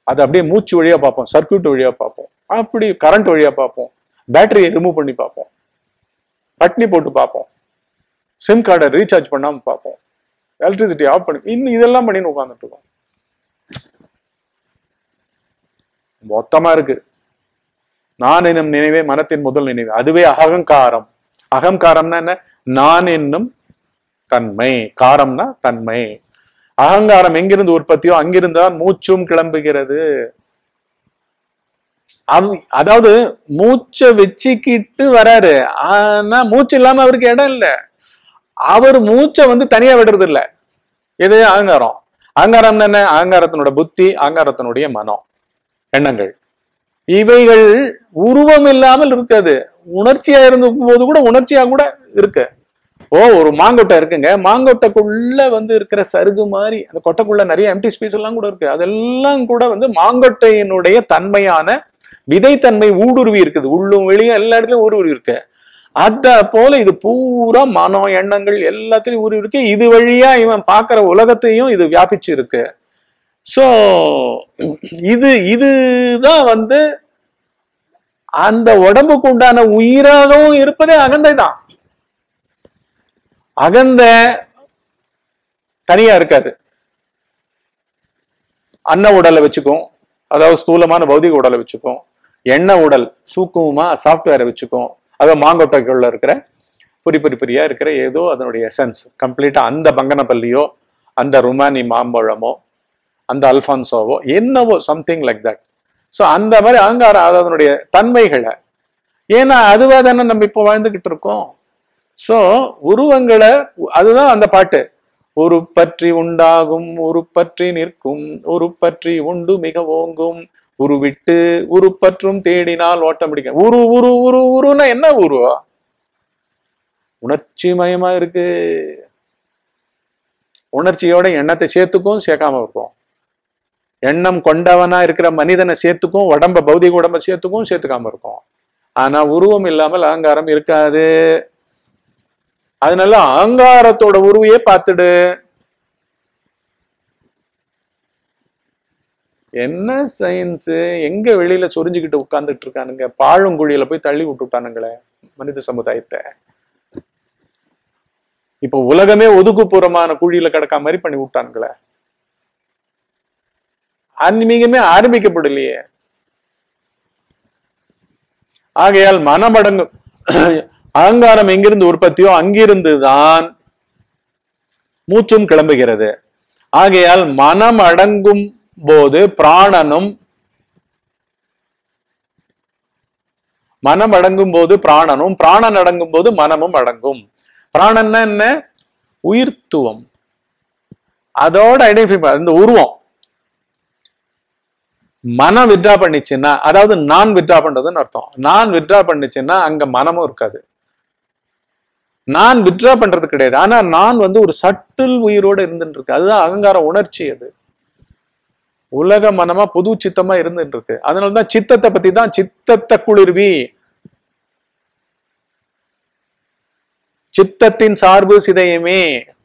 அதை அப்படியே மூச்சு வழியா பார்ப்போம், சர்க்கியூட் வழியா பார்ப்போம், அப்படி கரண்ட் வழியா பார்ப்போம், பேட்டரியை ரிமூவ் பண்ணி பார்ப்போம், பட்னி போட்டு பார்ப்போம், சிம் கார்டை ரீசார்ஜ் பண்ணாம பார்ப்போம், எலக்ட்ரிசிட்டி ஆஃப் பண்ணி, இன்னும் இதெல்லாம் பண்ணின்னு உட்காந்துட்டு இருக்கோம். மொத்தமா இருக்கு. நான் என்னும் நினைவே மனத்தின் முதல் நினைவு, அதுவே அகங்காரம். அகங்காரம்னா என்ன? நான் என்னும் தன்மை, காரம்னா தன்மை. அகங்காரம் எங்கிருந்து உற்பத்தியோ அங்கிருந்துதான் மூச்சும் கிளம்புகிறது. அதாவது மூச்சை வச்சுக்கிட்டு வராரு, ஆனா மூச்சு இல்லாம அவருக்கு இடம் இல்லை. அவர் மூச்சை வந்து தனியா விடுறது இல்லை. எது? அகங்காரம். அகங்காரம் என்ன? அகங்காரத்தினோட புத்தி, அகங்காரத்தினுடைய மனம், எண்ணங்கள், இவைகள் உருவம் இல்லாமல் இருக்காது. உணர்ச்சியா இருக்கும் போது கூட உணர்ச்சியா கூட இருக்கு. ஓ, ஒரு மாங்கொட்டை இருக்குங்க, மாங்கொட்டைக்குள்ள வந்து இருக்கிற சருகு மாதிரி அந்த கொட்டைக்குள்ள நிறைய எம்டி ஸ்பேஸ் எல்லாம் கூட இருக்கு. அதெல்லாம் கூட வந்து மாங்கொட்டையினுடைய தன்மையான விதைத்தன்மை ஊடுருவி இருக்குது. உள்ளும் வெளியும் எல்லா இடத்துலயும் ஊடுருவி இருக்கு. அத போல இது பூரா மனம், எண்ணங்கள் எல்லாத்திலையும் ஊடுருவி இருக்கு. இது வழியா இவன் பார்க்கிற உலகத்தையும் இது வியாபிச்சு இருக்கு. சோ இது இதுதான் வந்து அந்த உடம்புக்கு உண்டான உயிராகவும் இருப்பதே அகந்தை தான். அகந்த தனியா இருக்காது. அன்ன உடலை வச்சுக்கும், அதாவது ஸ்தூலமான பௌதிக உடலை வச்சுக்கும். எண்ண உடல் சூக்குமா சாஃப்ட்வேரை வச்சுக்கும். அதாவது மாங்கொட்டைக்குள்ள இருக்கிற பொறி பொறி பொரியா இருக்கிற ஏதோ அதனுடைய எசன்ஸ் கம்ப்ளீட்டா, அந்த பங்கனப்பள்ளியோ அந்த ருமானி மாம்பழமோ அந்த அல்பான்சோவோ என்னவோ சம்திங் லைக் தட். ஸோ அந்த மாதிரி அகங்காரம் அதனுடைய தன்மைகளை, ஏன்னா அதுவா தானே நம்ம இப்போ வாழ்ந்துகிட்டு இருக்கோம். சோ உருவங்களை, அதுதான் அந்த பாட்டு, ஒரு பற்றி உண்டாகும் ஒரு பற்றி நிற்கும் ஒரு பற்றி உண்டு மிக ஓங்கும் உருவிட்டு உரு பற்றும் தேடினால் ஓட்டம் பிடிக்க. உரு உரு உரு உருன்னா என்ன? உருவா உணர்ச்சி மயமா இருக்கு. உணர்ச்சியோட எண்ணத்தை சேர்த்துக்கும் சேர்க்காம இருக்கும். எண்ணம் கொண்டவனா இருக்கிற மனிதனை சேர்த்துக்கும், உடம்ப பௌதிக உடம்ப சேர்த்துக்கும் சேர்த்துக்காம இருக்கும். ஆனா உருவம் இல்லாமல் அகங்காரம் இருக்காது. அதனால அகங்காரத்தோட உருவையே பார்த்துடு. என்ன சயின்ஸ்? எங்க வெளியில சொரிஞ்சுக்கிட்டு உட்கார்ந்துட்டு இருக்கானுங்க. பாழுங்குழியில போய் தள்ளி விட்டு விட்டானுங்களே மனித சமுதாயத்தை. இப்ப உலகமே ஒதுக்குப்புறமான குழியில கிடக்க மாதிரி பண்ணி விட்டானுங்களே. ஆன்மீகமே ஆரம்பிக்கப்படலையே. ஆகையால் மனமடங்கு அகங்காரம் எங்கிருந்து உற்பத்தியோ அங்கிருந்துதான் மூச்சும் கிளம்புகிறது. ஆகையால் மனம் அடங்கும் போது பிராணனும், மனம் அடங்கும் போது பிராணனும், பிராணன் அடங்கும் போது மனமும் அடங்கும். பிராணன்னா என்ன? உயிர்த்துவம். அதோட ஐடென்டிஃபை இந்த உருவம். மனம் வித்ரா பண்ணிச்சுன்னா, அதாவது நான் வித்ரா பண்றதுன்னு அர்த்தம். நான் வித்ரா பண்ணிச்சுன்னா அங்க மனமும் இருக்காது. நான் வித்ரா பண்றது கிடையாது. ஆனா நான் வந்து ஒரு சட்டில் உயிரோட இருந்துட்டு இருக்கு. அதுதான் அகங்கார உணர்ச்சி. அது உலக மனமா புது சித்தமா இருந்துட்டு இருக்கு. அதனாலதான் சித்தத்தை பத்தி தான் சித்தத்தை குளிர்வி, சித்தத்தின் சார்பு சிதையுமே,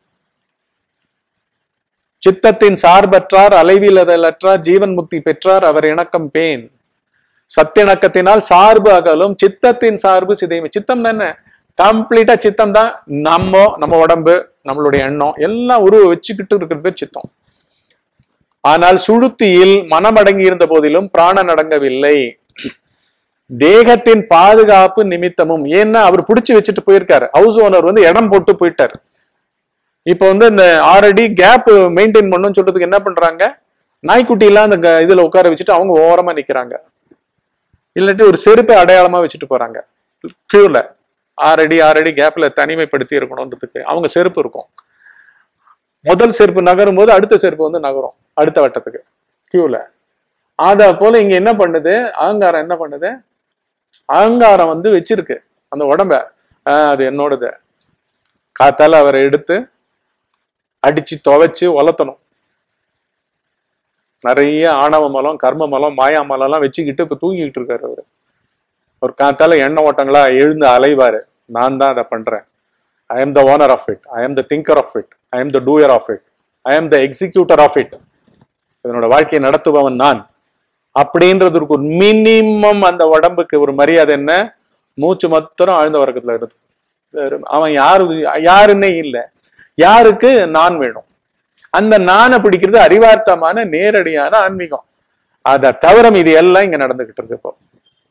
சித்தத்தின் சார்பற்றார் அலைவிலதலற்றார் ஜீவன் முக்தி பெற்றார் அவர் இணக்கம் பேன். சத்திணக்கத்தினால் சார்பு அகலும் சித்தத்தின் சார்பு சிதையுமே. சித்தம் என்ன? கம்ப்ளீட்டா சித்தம் தான். நம்ம நம்ம உடம்பு, நம்மளுடைய எண்ணம் எல்லாம் உருவ வச்சுக்கிட்டு இருக்கிறது பேர் சித்தம். ஆனால் சுழுத்தியில் மனம் அடங்கி இருந்த போதிலும் பிராணன் அடங்கவில்லை. தேகத்தின் பாதுகாப்பு நிமித்தமும். ஏன்னா அவர் பிடிச்சு வச்சுட்டு போயிருக்காரு. ஹவுஸ் ஓனர் வந்து இடம் போட்டு போயிட்டாரு. இப்ப வந்து இந்த ஆல்ரெடி கேப் மெயின்டைன் பண்ணுன்னு சொல்றதுக்கு என்ன பண்றாங்க? நாய்க்குட்டி எல்லாம் அந்த இதுல உட்கார வச்சுட்டு அவங்க ஓரமா நிக்கிறாங்க. இல்லாட்டி ஒரு செருப்பை அடையாளமா வச்சுட்டு போறாங்க. கியூல ஆறடி ஆறடி கேப்ல தனிமைப்படுத்தி இருக்கணும்ன்றதுக்கு அவங்க செருப்பு இருக்கும். முதல் செருப்பு நகரும் போது அடுத்த செருப்பு வந்து நகரும் அடுத்த வட்டத்துக்கு கியூல. அத போல இங்க என்ன பண்ணுது? அகங்காரம் என்ன பண்ணுது? அகங்காரம் வந்து வச்சிருக்கு அந்த உடம்ப. ஆஹ் அது என்னோடது. காத்தால அவரை எடுத்து அடிச்சு துவைச்சு வளர்த்தணும். நிறைய ஆணவ மலம், கர்ம மலம், மாயா மலம் எல்லாம் வச்சுக்கிட்டு இப்ப தூங்கிக்கிட்டு இருக்காரு அவரு. ஒரு காத்தால எண்ண ஓட்டங்களா எழுந்து அலைவாரு. நான் தான் அதை பண்றேன். I am the owner of it, I am the thinker of it, I am the doer of it, I am the executor of it. இதனோட வாழ்க்கையை நடத்துபவன் நான். அப்படின்றதுக்கு ஒரு மினிமம் அந்த உடம்புக்கு ஒரு மரியாதை என்ன? மூச்சு மாத்திரம் ஆழ்ந்த வர்க்கத்துல இருக்கு. அவன் யாரு யாருன்னே இல்லை. யாருக்கு நான் வேணும். அந்த நானை பிடிக்கிறது அறிவார்த்தமான நேரடியான ஆன்மீகம். அதை தவிர இது எல்லாம் இங்க நடந்துகிட்டு இருக்கு. இப்போ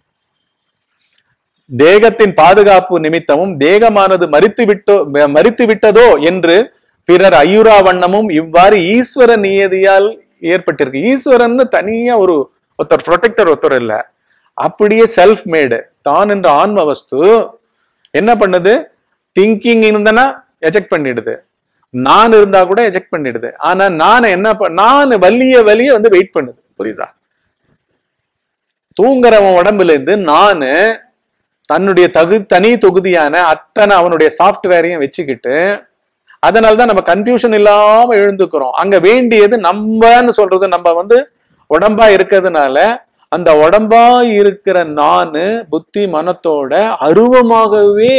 தேகத்தின் பாதுகாப்பு நிமித்தமும் தேகமானது மரித்து விட்டோ மரித்து விட்டதோ என்று பிறர் ஐயுறா வண்ணமும் இவ்வாறு ஈஸ்வர நியதியால் ஏற்பட்டிருக்கு. ஈஸ்வரன் தனியா ஒரு ஒருத்தர் ப்ரொடெக்டர் ஒருத்தர் இல்ல, அப்படியே செல்ஃப் மேடு. தான் என்ற ஆன்ம வஸ்து என்ன பண்ணுது? திங்கிங் இருந்தனா எஜெக்ட் பண்ணிடுது, நான் இருந்தா கூட எஜெக்ட் பண்ணிடுது. ஆனா நான் என்ன நான் வலிய வலிய வந்து வெயிட் பண்ணுது. புரியுதா? தூங்குறவன் உடம்புல இருந்து நானு தன்னுடைய தகு தனி தொகுதியான அத்தனை அவனுடைய சாஃப்ட்வேரையும் வச்சுக்கிட்டு, அதனால்தான் நம்ம கன்ஃபியூஷன் இல்லாம எழுந்துக்கிறோம். அங்க வேண்டியது நம்மன்னு சொல்றது நம்ம வந்து உடம்பா இருக்கிறதுனால அந்த உடம்பா இருக்கிற நானு புத்தி மனத்தோட அருவமாகவே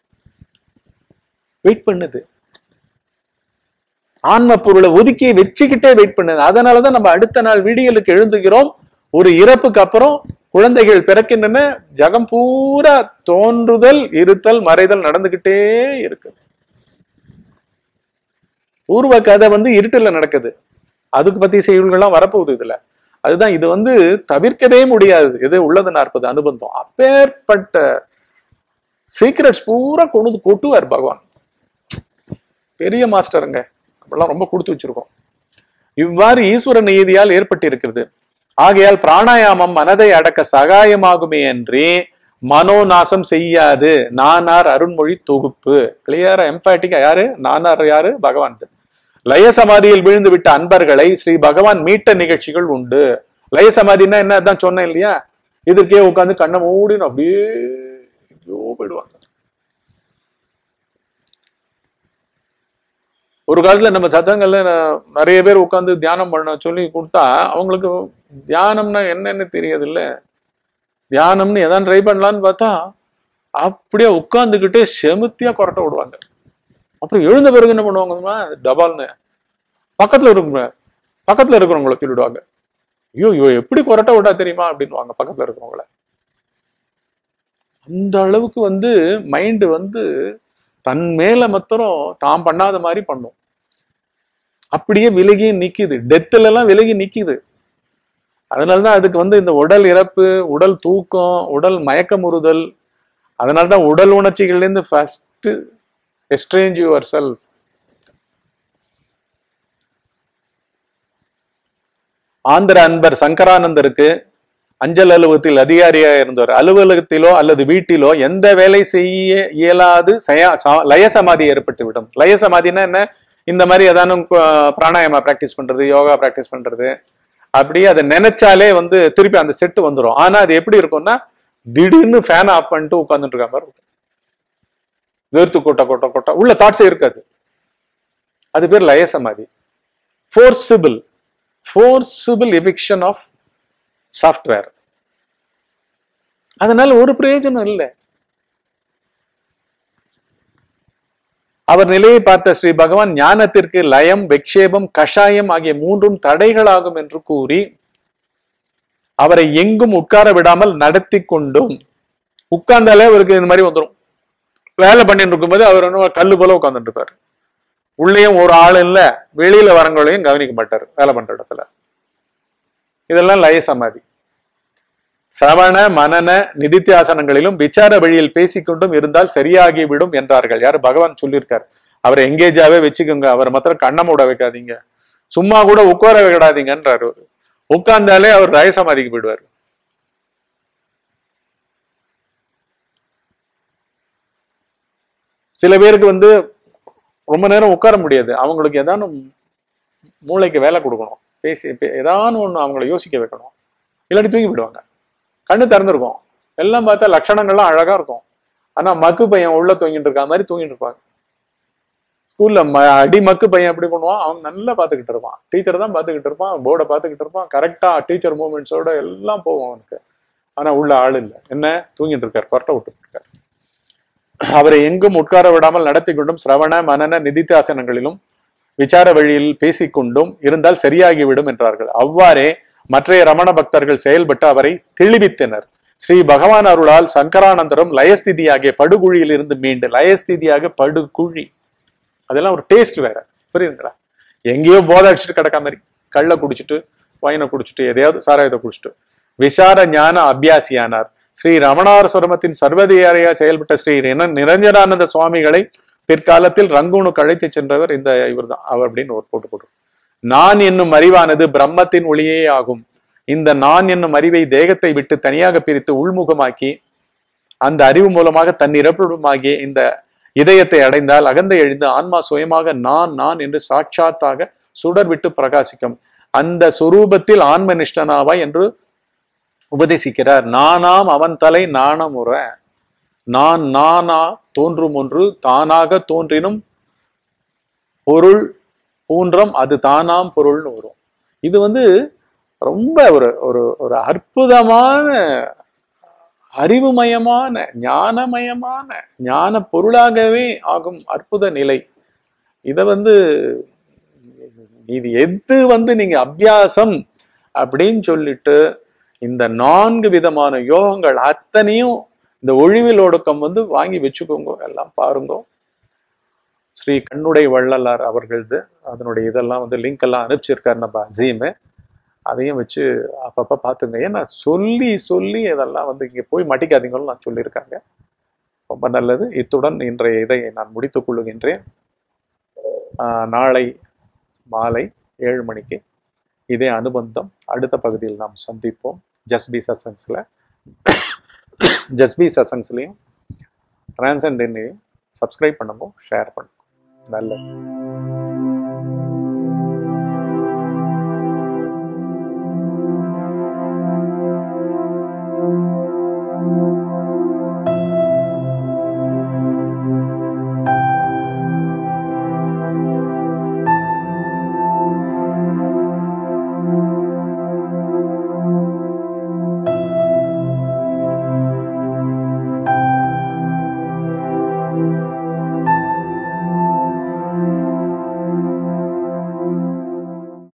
வெயிட் பண்ணுது. ஆன்ம பொருளை ஒதுக்கி வச்சுக்கிட்டே வெயிட் பண்ணுது. அதனாலதான் நம்ம அடுத்த நாள் விடியலுக்கு எழுந்துகிறோம். ஒரு இறப்புக்கு அப்புறம் குழந்தைகள் பிறக்கின்றன. ஜகம் பூரா தோன்றுதல் இருத்தல் மறைதல் நடந்துகிட்டே இருக்கு. பூர்வ கதை வந்து இருட்டுல நடக்குது. அதுக்கு பத்தி செய்திகள்லாம் வரப்போகுது இதுல. அதுதான் இது வந்து தவிர்க்கவே முடியாது. எது உள்ளது நாற்பது அனுபந்தம். அப்பேற்பட்ட சீக்ரெட்ஸ் பூரா கொண்டு கொட்டுவார் பகவான். பெரிய மாஸ்டருங்க. நம்மளாம் ரொம்ப கொடுத்து வச்சிருக்கோம். இவ்வாறு ஈஸ்வர நீதியால் ஏற்பட்டிருக்கிறது. ஆகையால் பிராணாயாமம் மனதை அடக்க சகாயமாகுமே அன்றி மனோநாசம் செய்யாது. நானார் அருண்மொழி தொகுப்பு. கிளியரா எம்பாட்டிக்கா யாரு? நானார் யாரு? பகவான். லய சமாதியில் விழுந்து விட்ட அன்பர்களை ஸ்ரீ பகவான் மீட்ட நிகழ்ச்சிகள் உண்டு. லய சமாதினா என்ன? அதான் சொன்னேன் இல்லையா? இதற்கே உட்காந்து கண்ணை மூடின்னு அப்படியே போயிடுவாங்க. ஒரு காலத்துல நம்ம சத்சங்கல்ல நிறைய பேர் உட்காந்து தியானம் பண்ண சொல்லி கொடுத்தா அவங்களுக்கு தியானம்னா என்னன்னு தெரியாது இல்ல. தியானம்னு எதாவது ட்ரை பண்ணலான்னு பார்த்தா அப்படியே உட்காந்துக்கிட்டே செமுத்தியா கொரட்டை விடுவாங்க. அப்புறம் எழுந்த பிறகு என்ன பண்ணுவாங்க? டபால்னு பக்கத்துல இருக்க பக்கத்துல இருக்கிறவங்களை சொல்லிடுவாங்க. ஐயோ ஐயோ எப்படி கொரட்டை விட்டா தெரியுமா அப்படின்வாங்க பக்கத்துல இருக்கிறவங்கள. அந்த அளவுக்கு வந்து மைண்டு வந்து தன் மேல மாத்திரம் தான் பண்ணாத மாதிரி பண்ணும். அப்படியே விலகி நிக்குது. டெத்துல எல்லாம் விலகி நிக்குது. அதனாலதான் அதுக்கு வந்து இந்த உடல் இறப்பு, உடல் தூக்கம், உடல் மயக்கமுறுதல். அதனால்தான் உடல் உணர்ச்சிகள்ல இருந்து first estrange yourself. Andhra அன்பர் சங்கரானந்தருக்கு அஞ்சல் அலுவலகத்தில் அதிகாரியா இருந்தவர். அலுவலகத்திலோ அல்லது வீட்டிலோ எந்த வேலை செய்ய இயலாது லய சமாதி ஏற்பட்டு விடும். லய சமாதினா என்ன? இந்த மாதிரி ஏதானும் பிராணாயாமா பிராக்டிஸ் பண்றது, யோகா பிராக்டிஸ் பண்றது, அப்படியே அதை நினைச்சாலே வந்து திருப்பி அந்த செட்டு வந்துடும். ஆனா அது எப்படி இருக்கும்னா திடீர்னு ஃபேன் ஆஃப் பண்ணிட்டு உட்கார்ந்துட்டு இருக்க மாதிரி இருக்கும். வேர்த்து கொட்ட கொட்ட கொட்ட உள்ள தாட்ஸே இருக்காது. அது பேர் லய சமாதி. Forcible forcible eviction of software. அதனால ஒரு பிரயோஜனம் இல்லை. அவர் நிலையை பார்த்த ஸ்ரீ பகவான் ஞானத்திற்கு லயம், விக்ஷேபம், கஷாயம் ஆகிய மூன்றும் தடைகளாகும் என்று கூறி அவரை எங்கும் உட்கார விடாமல் நடத்தி கொண்டும், உட்கார்ந்தாலே அவருக்கு இந்த மாதிரி வந்துடும். வேலை பண்ணிட்டு இருக்கும்போது அவர் கல்லு போல உட்கார்ந்துட்டு இருப்பாரு. உள்ளேயும் ஒரு ஆள் இல்ல, வெளியில வரங்களையும் கவனிக்க மாட்டாரு வேலை பண்ற இடத்துல. இதெல்லாம் லய சமாதி. சிரவண மனன நிதித்தியாசனங்களிலும் விசார வழியில் பேசிக்கொண்டும் இருந்தால் சரியாகிவிடும் என்றார்கள். யாரு? பகவான் சொல்லியிருக்காரு. அவரை எங்கேஜாவே வச்சுக்கோங்க, அவரை மாத்திரம் கண்ணை மூட வைக்காதீங்க, சும்மா கூட உட்கார விடாதீங்கன்றாரு. உட்கார்ந்தாலே அவர் லய சமாதிக்கு போயிடுவார். சில பேருக்கு வந்து ரொம்ப நேரம் உட்கார முடியாது. அவங்களுக்கு ஏதாவது மூளைக்கு வேலை கொடுக்கணும், பேசி ஏதாவது ஒண்ணு அவங்கள யோசிக்க வைக்கணும். இல்லாட்டி தூங்கி போயிடுவாங்க. கண்ணு திறந்துருக்கும், எல்லாம் பார்த்தா லட்சணங்கள்லாம் அழகா இருக்கும். ஆனா மக்கு பையன் உள்ள தூங்கிட்டு இருக்கா மாதிரி தூங்கிட்டு இருப்பாங்க. ஸ்கூல்ல அடி மக்கு பையன் எப்படி பண்ணுவான்? அவன் நல்லா பார்த்துக்கிட்டு இருப்பான், டீச்சர் தான் பார்த்துக்கிட்டு இருப்பான், போர்டை பார்த்துக்கிட்டு இருப்பான், கரெக்டா டீச்சர் மூமெண்ட்ஸோட எல்லாம் போவோம் அவனுக்கு. ஆனா உள்ள ஆள் இல்லை, என்ன தூங்கிட்டு இருக்காரு, கொரட்டை விட்டுட்டு இருக்காரு. அவரை எங்கும் உட்கார விடாமல் நடத்தி கொண்டும் சிரவண மனன நிதித்தாசனங்களிலும் விசார வழியில் பேசிக்கொண்டும் இருந்தால் சரியாகிவிடும் என்றார்கள். அவ்வாறே மற்றைய ரமண பக்தர்கள் செயல்பட்டு அவரை தெளிவித்தனர். ஸ்ரீ பகவான் அருளால் சங்கரானந்தரும் லயஸ்திதியாகிய படுகுழியில் இருந்து மீண்டு, லயஸ்திதியாக படுகுழி, அதெல்லாம் ஒரு டேஸ்ட் வேற, புரியுதுங்களா? எங்கேயோ போதை அடிச்சுட்டு கிடக்கா மாதிரி, கள்ள குடிச்சிட்டு வைனை குடிச்சிட்டு எதையாவது சாராயத்தை குடிச்சிட்டு விசார ஞான அபியாசியானார். ஸ்ரீ ரமணார் சுரமத்தின் சர்வதிகாரியா செயல்பட்ட ஸ்ரீ நிரஞ்சனானந்த சுவாமிகளை பிற்காலத்தில் ரங்கூனுக்கு அழைத்து சென்றவர் இந்த இவர் தான் அவர் அப்படின்னு ஒரு போட்டு போட்டு. நான் என்னும் அறிவானது பிரம்மத்தின் ஒளியே ஆகும். இந்த நான் என்னும் அறிவை தேகத்தை விட்டு தனியாக பிரித்து உள்முகமாக்கி அந்த அறிவு மூலமாக தன்னிறப்புமாகிய இந்த இதயத்தை அடைந்தால் அகந்தை எழுந்து ஆன்மா சுயமாக நான் நான் என்று சாட்சாத்தாக சுடர் விட்டு பிரகாசிக்கும். அந்த சுரூபத்தில் ஆன்ம நிஷ்டனாவாய் என்று உபதேசிக்கிறார். நானாம் அவன் தலை நாணமுற, நான் நானா தோன்றும் ஒன்று தானாக தோன்றினும் பொருள் பூன்றம் அது தானாம் பொருள்னு வரும். இது வந்து ரொம்ப ஒரு ஒரு ஒரு அற்புதமான அறிவுமயமான ஞானமயமான ஞான பொருளாகவே ஆகும் அற்புத நிலை. இத வந்து இது எது வந்து நீங்க அபியாசம் அப்படின்னு சொல்லிட்டு இந்த நான்கு விதமான யோகங்கள் அத்தனையும் இந்த ஒழிவில் ஒடுக்கம் வந்து வாங்கி வச்சுக்கோங்க, எல்லாம் பாருங்க. ஸ்ரீ கண்ணுடை வள்ளலார் அவர்களது அதனுடைய இதெல்லாம் வந்து லிங்க் எல்லாம் அனுப்பிச்சிருக்காரு நம்ம அசீமு, அதையும் வச்சு அப்பப்ப பார்த்துங்க. ஏன்னா சொல்லி சொல்லி இதெல்லாம் வந்து இங்கே போய் மட்டிக்காதீங்கன்னு நான் சொல்லியிருக்காங்க. ரொம்ப நல்லது. இத்துடன் இன்றைய இதை நான் முடித்துக் கொள்ளுகின்றேன். நாளை மாலை ஏழு மணிக்கு இதே அனுபந்தம் அடுத்த பகுதியில் நாம் சந்திப்போம். ஜஸ்பி சசன்ஸ்ல ஜஸ்பி சசன்ஸ்லையும் டிரான்சென்டென்னையும் சப்ஸ்கிரைப் பண்ணுங்க, ஷேர் பண்ணுங்க. நல்லது.